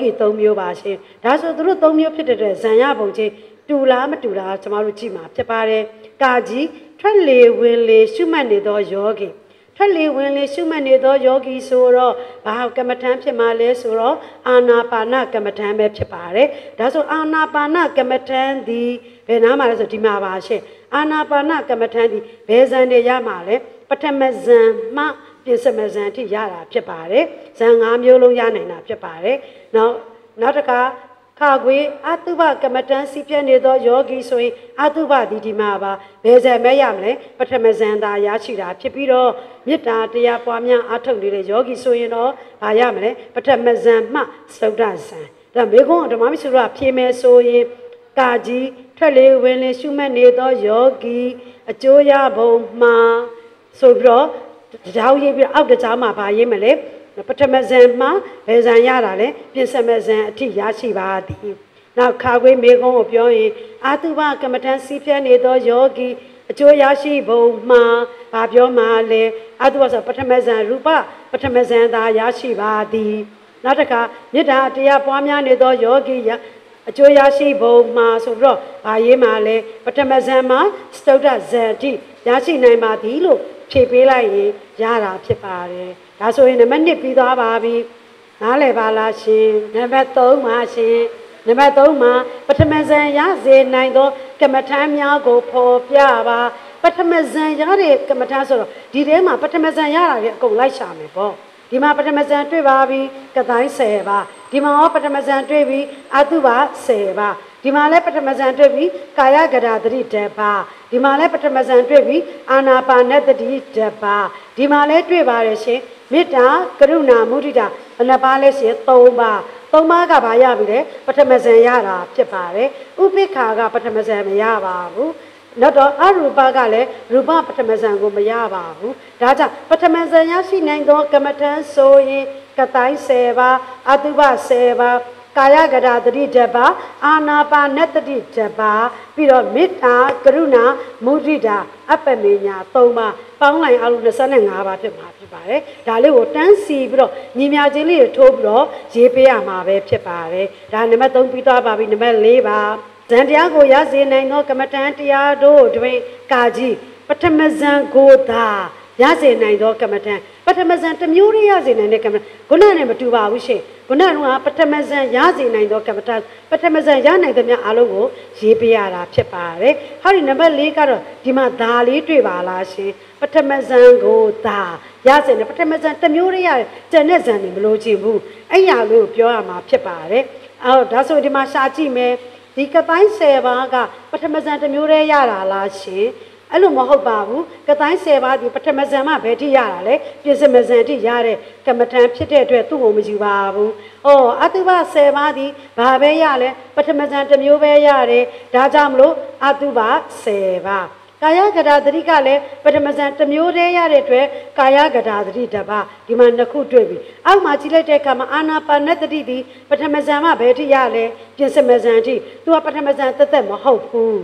B: 3မျိုးပါရှင်ဒါဆိုသူတို့3မျိုးဖြစ်တဲ့ဇံရပုံချင်းတူလားမတူလားကျွန်တော်တို့ကြည့်မှာဖြစ်ပါတယ်ကာကြီးထွက်လေဝင်လေရှုမှတ်နေသောယောဂီထွက်လေဝင်လေရှုမှတ်နေသောယောဂီဆိုတော့ဘာကမ္မထံဖြစ်မှာလဲဆိုတော့အာနာပါနကမ္မထံပဲဖြစ်ပါတယ်ဒါဆိုအာနာပါနကမ္မထံသည်ဘယ်နားမှာလဲဆိုဒီမှာပါရှင်အာနာပါနကမ္မထံသည်ဘယ်ဇန်တွေရမှာလဲပထမဇန်မှပြင်စမဇန်အထိရတာဖြစ်ပါတယ်ဇန်5မျိုးလုံးရနိုင်တာဖြစ်ပါတယ်နောက်တစ်ခါခါခွေအတုပကမ္မထံစီပြနေသောယောဂီဆိုရင်အတုပဒီမှာပါဘယ်ဇန်မဲရမလဲပထမဇန်သာရရှိတာဖြစ်ပြီးတော့မေတ္တာတရားပွားများအားထုတ်နေတဲ့ယောဂီဆိုရင်တော့ဘာရမလဲပထမဇန်မှစတုတ္တဇန်ဒါမေခွန်းဓမ္မမိတ်ဆွေတို့ဖြေမယ်ဆိုရင်ကာကြီးထွက်လေဝင်လေရှုမှတ်နေသောယောဂီအကျိုးရပုံမှာဆိုပြီးတော့ကြောင်းရေးပြီးအောက်တကြားမှာဘာရေးမလဲပထမဇန်မှာဘယ်ဇန်ရတာလဲပြင်စမဇန်အထိရရှိပါသည်နောက်ခါခွေးမေကုန်းကိုပြောရင်အာတုပကမ္မထံစီးပြနေသောယောဂီအကျိုးရရှိပုံမှာဘာပြောမှာလဲအာတုပဆိုပထမဇန်ရူပပထမဇန်သာရရှိပါသည်နောက်တစ်ခါမေတ္တာတရားပွားများနေသောယောဂီအကျိုးရရှိပုံမှာဆိုပြီးတော့ဘာရေးမှာလဲပထမဇန်မှာစတုတ္တဇန်အထိရရှိနိုင်ပါသည်လို့ဖြေပေးလိုက်ရင်ရတာဖြစ်ပါတယ်ဒါဆိုရင်နံပါတ်1ပြီးသွားပါပြီနားလည်ပါလားရှင်နံပါတ်3ပါရှင်နံပါတ်3မှာပထမဇန်ရစေနိုင်သောကမ္မထမ်းများကိုဖော်ပြပါပထမဇန်ရတဲ့ကမ္မထမ်းဆိုတော့ဒီထဲမှာပထမဇန်ရတာလည်းအကုန်လိုက်ရှာမယ်ပေါ့ဒီမှာပထမဇန်တွေ့ပါပြီကတိုင်း10ပါဒီမှာရောပထမဇန်တွေ့ပြီအတုပါ10ပါဒီမှာလည်းပထမဇန်တွေ့ပြီကာယကတာသတိ10ပါဒီမှာလည်းပထမဇန်တွေ့ပြီအာနာပါနသတိ10ပါဒီမှာလည်းတွေ့ပါတယ်ရှင်မေတ္တာကရုဏာမုဒိတာဘယ်နှပါလဲရှင်3ပါ3ပါးကဘာရပြီလဲပထမဇန်ရတာဖြစ်ပါတယ်ဥပိ္ပခာကပထမဇန်မရပါဘူးနောက်တော့အရူပကလည်းရူပပထမဇန်ကိုမရပါဘူးဒါကြောင့်ပထမဇန်ရရှိနိုင်သောကမ္မထံဆိုရင်ကတိုင်း10ပါအတုပ10ပါကာယကတာသတိ10ပါအာနာပါနသတိ10ပါပြီးတော့မေတ္တာကရုဏာမုဒိတာအပ္ပမေညာ3ပါပေါင်းလိုက်အလုံး25ပါဖြစ်ပါတယ်ဒါလေးကိုတန်းစီပြီးတော့ညီမြချင်းလေးထိုးပြီးတော့ရေးပေးရမှာပဲဖြစ်ပါတယ်ဒါနံပါတ်3ပြီးသွားပါပြီနံပါတ်4ပါဇန်တရားကိုရစေနိုင်သောကမ္မထံတရားတို့တွင်ကာကြီးပထမဇန်ကိုသာရစေနိုင်သောကမ္မထံပထမဇန်တစ်မျိုးရစေနိုင်တဲ့ကမ္မထံခုနနဲ့မတူပါဘူးရှင်ခုနကပထမဇန်ရစေနိုင်သောကမ္မထံပထမဇန်ရနိုင်သမျှအားလုံးကိုရေးပေးရတာဖြစ်ပါတယ်ဟောဒီနံပါတ်4ကတော့ဒီမှာဒါလေးတွေ့ပါလားရှင်ပထမဇန်ကိုသာရစေတယ်ပထမဇန်တစ်မျိုးရကျန်တဲ့ဇန်တွေမလို့ချင်ဘူးအဲ့ရလို့ပြောရမှာဖြစ်ပါတယ်အော်ဒါဆိုဒီမှာရှာကြည့်မယ်ဒီကတိုင်း10ပါးကပထမဇန်တစ်မျိုးတည်းရတာလားရှင်အဲ့လိုမဟုတ်ပါဘူးကတိုင်း10ပါးဒီပထမဇန်မှဘယ်ထိရတာလဲပြင်စမဇန်ထိရတဲ့ကမ္မထံဖြစ်တဲ့အတွက်သူ့ကိုမယူပါဘူး။အော်အတုပ10ပါးဒီဘာပဲရလဲပထမဇန်တစ်မျိုးပဲရတယ်ဒါကြောင့်မလို့အတုပ10ပါးကာယကတာသတိကလည်းပထမဇန်တစ်မျိုးတည်းရတဲ့အတွက်ကာယကတာသတိတစ်ပါးဒီမှာနှစ်ခုတွေ့ပြီအောက်မှာကြည့်လိုက်တဲ့အခါမှာအာနာပါနသတိဒီပထမဇန်မှဘယ်ထိရလဲပြင်စမဇန်ထိသူကပထမဇန်သက်သက်မဟုတ်ဘူး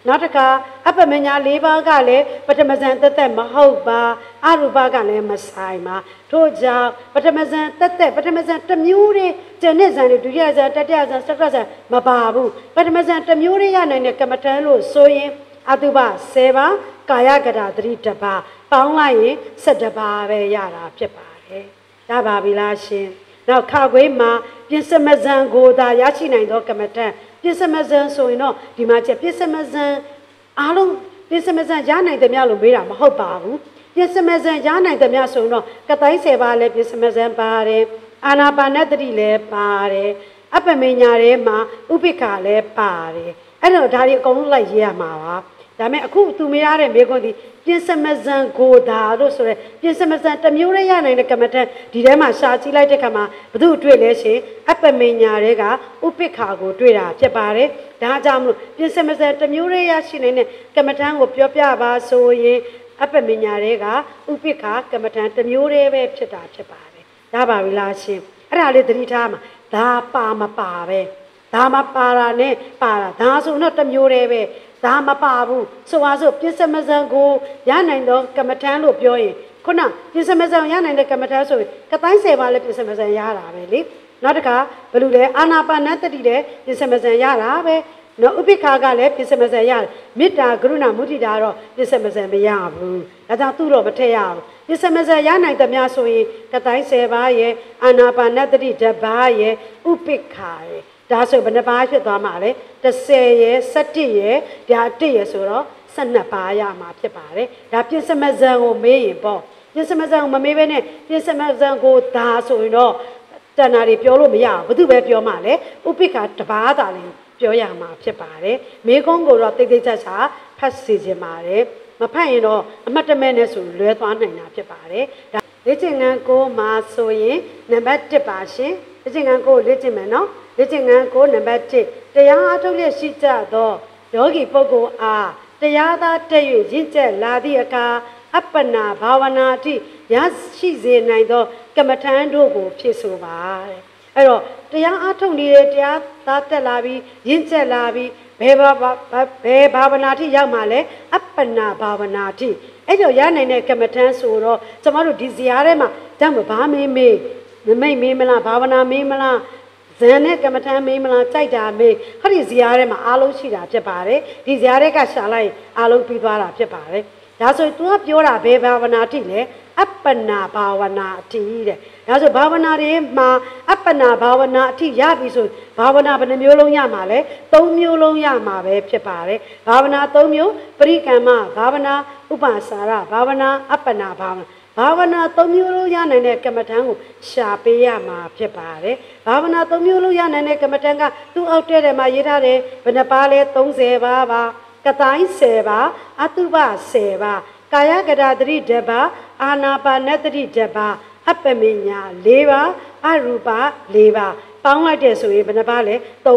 B: နောက်တစ်ခါအပ္ပမညာ၄ပါးကလည်းပထမဇန်တက်တက်မဟုတ်ပါအရူပကလည်းမဆိုင်ပါထို့ကြောင့်ပထမဇန်တက်တက်ပထမဇန်တစ်မျိုးတည်းကျန်တဲ့ဇန်တွေဒုတိယဇန်တတိယဇန်စတုဇန်မပါဘူးပထမဇန်တစ်မျိုးတည်းရနိုင်တဲ့ကမ္မထံလို့ဆိုရင်အတုပ10ပါးကာယကတာသတိ1ပါးပေါင်းလိုက်ရင်12ပါးပဲရတာဖြစ်ပါတယ်ရပါပြီလားရှင်နောက်ခါခွေးမှာပြင်စမဇန်ကိုသာရရှိနိုင်သောကမ္မထံပြင်စမဇန်ဆိုရင်တော့ဒီမှာကျပြင်စမဇန်အားလုံးပြင်စမဇန်ရနိုင်တယ်များလို့မေးတာမဟုတ်ပါဘူးပြင်စမဇန်ရနိုင်တယ်များဆိုရင်တော့ကတိုင်း10ပါးလည်းပြင်စမဇန်ပါတယ်အာနာပါနတတိလည်းပါတယ်အပ္ပမေညာထဲမှာဥပိ္ပခာလည်းပါတယ်အဲ့တော့ဒါတွေအကုန်လုံးလိုက်ရေးရမှာပါဒါမဲ့အခုသူမရတဲ့မေခွန်းဒီပြင်စမဇန်ကိုဒါတို့ဆိုရဲပြင်စမဇန်တစ်မျိုးတည်းရနိုင်တဲ့ကမ္မထံဒီထဲမှာရှာကြည့်လိုက်တဲ့ခါမှာဘု து တွေ့လဲရှင်အပ္ပမေညာတွေကဥပိ္ပခာကိုတွေ့တာဖြစ်ပါတယ်ဒါကြောင့်မလို့ပြင်စမဇန်တစ်မျိုးတည်းရရှိနိုင်တဲ့ကမ္မထံကိုပြောပြပါဆိုရင်အပ္ပမေညာတွေကဥပိ္ပခာကမ္မထံတစ်မျိုးတည်းပဲဖြစ်တာဖြစ်ပါတယ်ဒါပါပြီလားရှင်အဲ့ဒါလေးသတိထားမှာဒါပါမပါပဲဒါမပါတာနဲ့ပါတာဒါဆိုတော့တစ်မျိုးတည်းပဲဒါမပါဘူးဆိုပါစို့ပြင်စမဇန်ကိုရနိုင်တော့ကမ္မထံလို့ပြောရင်ခုနပြင်စမဇန်ရနိုင်တဲ့ကမ္မထံဆိုရင်ကတိုင်း10ပါးလည်းပြင်စမဇန်ရတာပဲလေနောက်တစ်ခါဘယ်လိုလဲအာနာပါနတတိလည်းပြင်စမဇန်ရတာပဲနော်ဥပိ္ပခာကလည်းပြင်စမဇန်ရတယ်မေတ္တာကရုဏာမုဒိတာတော့ပြင်စမဇန်မရဘူးဒါကြောင့်သူ့တော့မထည့်ရဘူးပြင်စမဇန်ရနိုင်တဲ့များဆိုရင်ကတိုင်း10ပါးရဲ့အာနာပါနတတိ1ပါးရဲ့ဥပိ္ပခာရဲ့ဒါဆိုဘယ်နှပါးဖြစ်သွားမှာလဲ10ရဲ့17ရဲ့ဒါ1ရဲ့ဆိုတော့12ပါးရမှာဖြစ်ပါတယ်ဒါပြင်စမဇန်ကိုမေးရင်ပေါ့ပြင်စမဇန်ကိုမမေးဘဲနဲ့ပြင်စမဇန်ကိုဒါဆိုရင်တော့တဏှာတွေပြောလို့မရဘူးဘာလို့ပဲပြောမှလဲဥပိ္ပခာတပါးသာလည်းပြောရမှာဖြစ်ပါတယ်မေကုန်းကိုတော့တိတ်တိတ်ချာချာဖတ်စီခြင်းပါတယ်မဖတ်ရင်တော့အမှတ်တမဲ့နဲ့ဆိုလွဲသွားနိုင်တာဖြစ်ပါတယ်ဒါလေ့ကျင့်ခန်းကိုမှာဆိုရင်နံပါတ်1ပါရှင်လေ့ကျင့်ခန်းကိုလေ့ကျင့်မယ်နော်လေ့ကျင့်ခန်းကိုနံပါတ်1တရားအထုတ်လျက်ရှိကြသောယောဂီပုဂ္ဂိုလ်အားတရားသာတက်၍ရင့်ကျက်လာသည့်အခါအပ္ပနာဘာဝနာအထိရရှိစေနိုင်သောကမ္မထံတို့ကိုဖြည့်ဆိုပါတဲ့အဲ့တော့တရားအထုတ်နေတဲ့တရားသာတက်လာပြီးရင့်ကျက်လာပြီးဘယ်ဘာဝနာအထိရောက်မှလဲအပ္ပနာဘာဝနာအထိအဲ့တော့ရနိုင်တဲ့ကမ္မထံဆိုတော့ကျမတို့ဒီဇာတ်ထဲမှာတောင်းဘာမေးမေးမေးမလားဘာဝနာမေးမလားဇန်နဲ့ကမ္မထံမေးမလားကြိုက်တာမေးဟောဒီဇာတ်ထဲမှာအားလုံးရှိတာဖြစ်ပါတယ်ဒီဇာတ်ထဲကရှာလိုက်အားလုံးပြီးသွားတာဖြစ်ပါတယ်ဒါဆိုသူကပြောတာဘယ်ဘာဝနာတိလဲအပ္ပနာဘာဝနာအတိတဲ့ဒါဆိုဘာဝနာတွေမှာအပ္ပနာဘာဝနာအတိရပြီဆိုဘာဝနာဘယ်နှမျိုးလုံးရမှာလဲ3မျိုးလုံးရမှာပဲဖြစ်ပါတယ်ဘာဝနာ3မျိုးပရိကမ္မဘာဝနာဥပ္ပစာရဘာဝနာအပ္ပနာဘာဝနာဘာဝနာ3မျိုးလုံးရနိုင်တဲ့ကမ္မထံကိုရှာပေးရမှာဖြစ်ပါတယ်ဘာဝနာ3မျိုးလုံးရနိုင်တဲ့ကမ္မထံကသူ့အောက်တဲ့မှာရေးထားတယ်ဘယ်နှပါလဲ30ပါပါကတိုင်း10ပါအတုပ10ပါကာယကတာသတိ1ပါအာနာပါနတတိ1ပါအပ္ပမေညာ4ပါအရူပ4ပါပေါင်းလိုက်တဲ့ဆိုရင်ဘယ်နှပါလဲ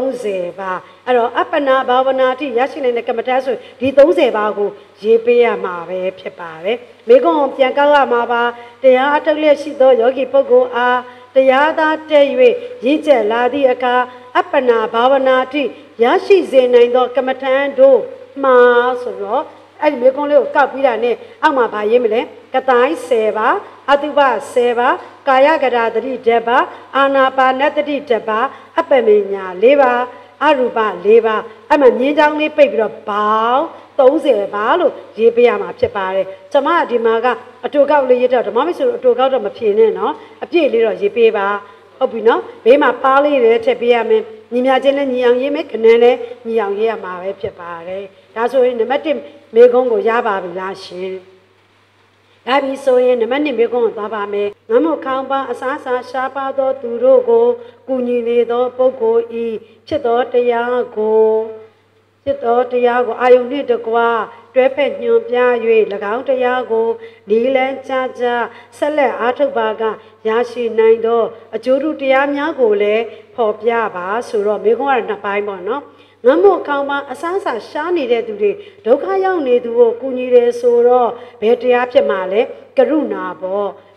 B: 30ပါအဲ့တော့အပ္ပနာဘာဝနာတိရရှိနိုင်တဲ့ကမ္မထဆိုဒီ30ပါကိုရေးပေးရမှာပဲဖြစ်ပါတယ်မိကုံပြန်ကောက်ရမှာပါတရားအထုတ်လျက်ရှိသောယောဂီပုဂ္ဂိုလ်အားတရားသာတက်၍ရင့်ကျက်လာသည့်အခါအပ္ပနာဘာဝနာတိရရှိစေနိုင်သောကမ္မထံတို့မှာဆိုတော့အဲ့ဒီမေကုံးလေးကိုကောက်ပြီးတာနဲ့အောက်မှာဗာရေးမလဲကတိုင်း10ပါအတုပ10ပါကာယကတာသတိ1ပါအာနာပါနတတိ1ပါအပ္ပမေညာ4ပါအရူပ4ပါအဲ့မှာမြင်းချောင်းလေးပိတ်ပြီးတော့ဘောင်း30ပါလို့ရေးပေးရမှာဖြစ်ပါတယ်ကျွန်မဒီမှာကအတူကောက်လေးရေးတော့ဓမ္မမိတ်ဆွေအတူကောက်တော့မဖြေနဲ့နော်အပြည့်လေးတော့ရေးပေးပါဟုတ်ပြီနော်ဘေးမှာပါးလေးတွေထည့်ပေးရမယ်ညီမချင်းလည်းညီအောင်ရေးမယ်ခဏလည်းညီအောင်ရေးရမှာပဲဖြစ်ပါတယ်ဒါဆိုရင်နံပါတ်1မေကုန်းကိုရပါပြီလားရှင်ဒါပြီးဆိုရင်နံပါတ်2မေကုန်းကိုသွားပါမယ်ငမခေါင်းပါအစားအစာရှားပါသောသူတို့ကိုကူညီနေသောပုဂ္ဂိုလ်ဤဖြစ်သောတရားကိုအာယုန်နှင့်တကွာတွဲဖက်ညွန်ပြ၍၎င်းတရားကိုဒီလန်းကြကြဆက်လက်အားထုတ်ပါကရရှိနိုင်သောအကျိုးတရားများကိုလည်းဖော်ပြပါဆိုတော့မိကုန်းက2ပိုင်းပေါ့နော်ငမို့ခေါင်းပါအစားအစာရှားနေတဲ့သူတွေဒုက္ခရောက်နေသူကိုကူညီတယ်ဆိုတော့ဘယ်တရားဖြစ်မှာလဲကရုဏာပေါ့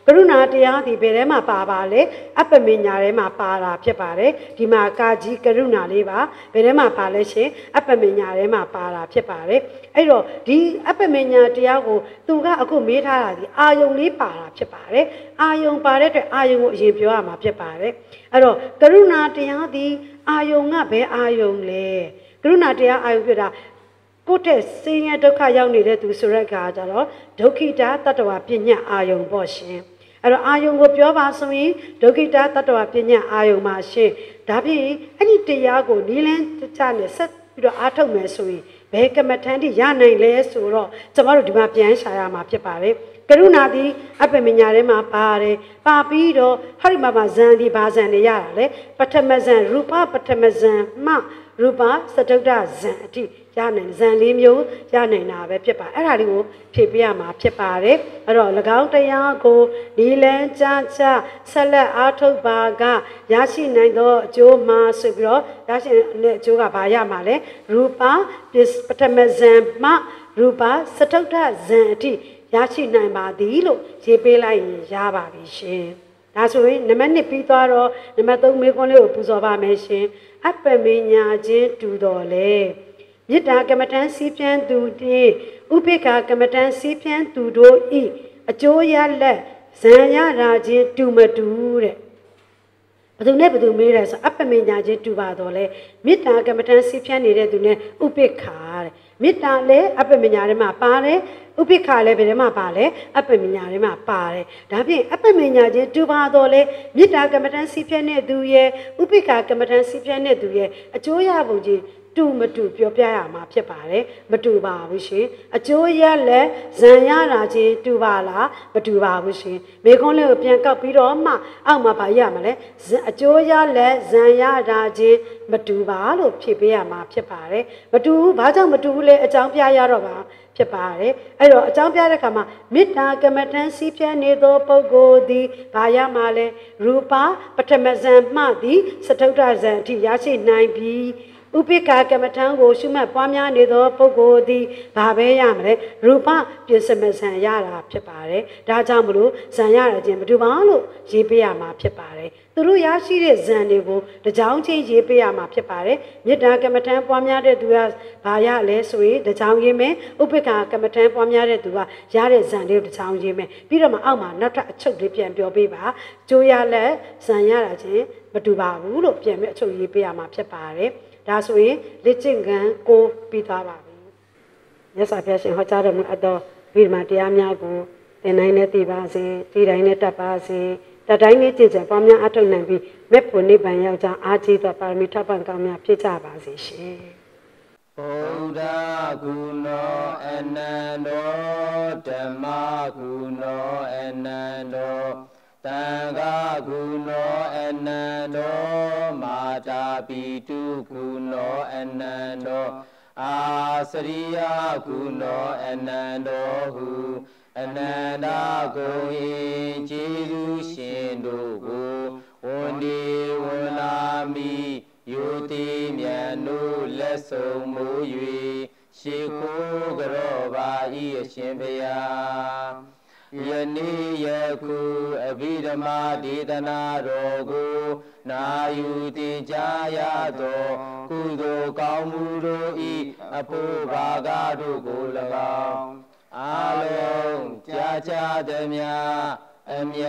B: ကရုဏာတရားဒီဘယ်ထဲမှာပါပါလဲအပ္ပမညာထဲမှာပါတာဖြစ်ပါတယ်ဒီမှာကာကြီးကရုဏာလေးပါဘယ်ထဲမှာပါလဲရှင်အပ္ပမညာထဲမှာပါတာဖြစ်ပါတယ်အဲ့တော့ဒီအပ္ပမညာတရားကိုသူကအခုမေးထားတာဒီအာယုံလေးပါတာဖြစ်ပါတယ်အာယုံပါတဲ့အတွက်အာယုံကိုအရင်ပြောရမှာဖြစ်ပါတယ်အဲ့တော့ကရုဏာတရားဒီအာယုံကဘယ်အာယုံလဲကရုဏာတရားအာယုံဖြစ်တာကိုယ့်တဲ့ဆင်းရဲဒုက္ခရောက်နေတဲ့သူဆိုရက်ခါကျတော့ဒုက္ခိတတတ္တဝပညာအာယုံပေါ့ရှင်အဲ့တော့အာယုံကိုပြောပါဆိုရင်ဒုက္ခိတတတ္တဝပညာအာယုံမှာရှင်ဒါဖြင့်အဲ့ဒီတရားကိုနီးလန်းချနဲ့ဆက်ပြီးတော့အားထုတ်မယ်ဆိုရင်ဘယ်ကမ္မထန်တိရနိုင်လဲဆိုတော့ကျွန်တော်တို့ဒီမှာပြန်ရှာရမှာဖြစ်ပါတယ်ကရုဏာသည်အပ္ပမညာထဲမှာပါတယ်ပါပြီးတော့ဟရိမမဇန်ဒီဘာဇန်နေရတာလေပထမဇန်ရူပပထမဇန်မှရူပစတုဒ္ဒဇန်အထိရနိုင်ဇန်၄မျိုးရနိုင်တာပဲဖြစ်ပါအဲ့ဒါလေးကိုဖြည့်ပြရမှာဖြစ်ပါတယ်အဲ့တော့၎င်းတရားကိုဒီလန်းချဆက်လက်အားထုတ်ပါကရရှိနိုင်သောအကျိုးမှာဆိုပြီးတော့ရရှိတဲ့အကျိုးကဘာရမှာလဲရူပပထမဇန်မှရူပစတုဒ္ဒဇန်အထိရရှိနိုင်ပါသည်လို့ရေးပေးလိုက်ရင်ရပါပြီရှင်ဒါဆိုရင်နံပါတ်1ပြီးသွားတော့နံပါတ်3မေးခွန်းလေးကိုပူဇော်ပါမယ်ရှင်အပ္ပမညာချင်းတူတော်လေမေတ္တာကမ္မဋ္ဌာန်းစီးပြန်သူတည်းဥပိ္ပခာကမ္မဋ္ဌာန်းစီးပြန်သူတို့ဤအကျိုးရလက်ဇံရတာချင်းတူမတူတဲ့ဘယ်သူနဲ့ဘယ်သူမေးတယ်ဆိုအပ္ပမညာချင်းတူပါတော့လေမေတ္တာကမ္မဋ္ဌာန်းစီးပြန်နေတဲ့သူနဲ့ဥပိ္ပခာတဲ့မေတ္တာလည်းအပ္ပမညာထဲမှာပါတယ်ဥပိ္ပခာလည်းဘယ်ထဲမှာပါလဲအပ္ပမညာထဲမှာပါတယ်ဒါဖြင့်အပ္ပမညာချင်းတူပါတော့လေမေတ္တာကမ္မဋ္ဌာန်းစီးပြန်တဲ့သူရဲ့ဥပိ္ပခာကမ္မဋ္ဌာန်းစီးပြန်တဲ့သူရဲ့အကျိုးရပုံချင်းတူမတူပြောပြရမှာဖြစ်ပါတယ်မတူပါဘူးရှင်အကျိုးရလက်ဇံရတာချင်းတူပါလားမတူပါဘူးရှင်မေခွန်းလေးကိုပြန်ကောက်ပြီးတော့မှအောက်မှာပါရမှာလဲအကျိုးရလက်ဇံရတာချင်းမတူပါလို့ဖြေပေးရမှာဖြစ်ပါတယ်မတူဘူးဘာကြောင့်မတူဘူးလဲအကြောင်းပြရတော့ပါဖြစ်ပါတယ်အဲ့တော့အကြောင်းပြတဲ့အခါမှာမေတ္တာကမ္မဋ္ဌာန်းစီးပြန်နေသောပုဂ္ဂိုလ်သည်ဘာရမှာလဲရူပပထမဇန်မှသည်စတုဒ္ဒဇန်အထိရရှိနိုင်ပြီးဥပိ္ပခာကမ္မထံကိုရှုမှတ်ပွားများနေသောပုဂ္ဂိုလ်သည်ဘာပဲရမလဲရူပပြစ္ဆမဇံရတာဖြစ်ပါတယ်ဒါကြောင့်မလို့ဇံရတာချင်းမတူပါလို့ရေးပေးရမှာဖြစ်ပါတယ်သူတို့ရရှိတဲ့ဇံတွေကိုတကြောင်ချင်းရေးပေးရမှာဖြစ်ပါတယ်မေတ္တာကမ္မထံပွားများတဲ့သူကဘာရလဲဆိုရင်တကြောင်ရေးမယ်ဥပိ္ပခာကမ္မထံပွားများတဲ့သူကရတဲ့ဇံတွေကိုတကြောင်ရေးမယ်ပြီးတော့မှအောက်မှာနောက်ထပ်အချုပ်လေးပြန်ပြောပေးပါကျိုးရလက်ဇံရတာချင်းမတူပါဘူးလို့ပြန်ပြီးအချုပ်ရေးပေးရမှာဖြစ်ပါတယ်ဒါဆိုရင်လက်ကျင့်ကံကိုပြီးသွားပါပြီမြတ်စွာဘုရားရှင်ဟောကြားတော်မူအပ်သောဗိဓမာတရားများကိုသင်တိုင်းနဲ့သိပါစေသိတိုင်းနဲ့တတ်ပါစေတတ်တိုင်းနဲ့ကြည်ကြံပွားများအထောက်နိုင်ပြီးမေဖို့နိဗ္ဗာန်ရောက်ကြောင်းအားကြီးသောပါရမီထပ်ပံကောင်းများဖြစ်ကြပါစေရှင်
A: ဗုဒ္ဓဂုဏောအနန္တောဓမ္မဂုဏောအနန္တောတံဃာဂုဏောအနန္တောမာတာပိတုဂုဏောအနန္တောအာစရိယဂုဏောအနန္တောဟုအနန္တဂုံဤကျေးဇူးရှင်တို့ကိုဝန်ဒီဝန်လာမိယုတိမြတ်နုလက်ဆုံးမူ၍ရှိခိုးကြောပါဤအရှင်ဘုရားယနေ့ယခုအဘိဓမ္မာဒေသနာတော်ကိုနာယူတင်ကြားရသောကုသိုလ်ကောင်းမှုတို့ဤအဖို့ဘာကတို့ကို၎င်းအာလုံးကြာကြာသည်များအမြ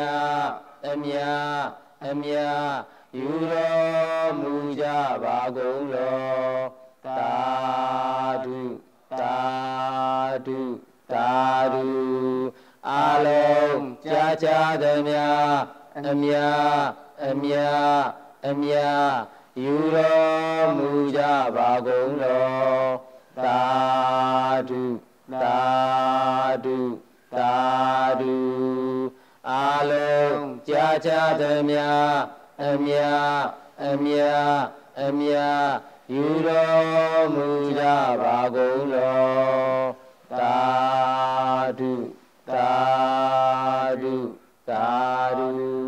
A: ယူတော်မူကြပါကုန်လောသာဓုသာဓုသာဓုအာလုံးကြာကြာသည်များအမြယူတော်မူကြပါကုန်လောသာဓုသာဓုသာဓုအာလုံးကြာကြာသည်များအမြယူတော်မူကြပါကုန်လောသာဓုသာဓုသာဓု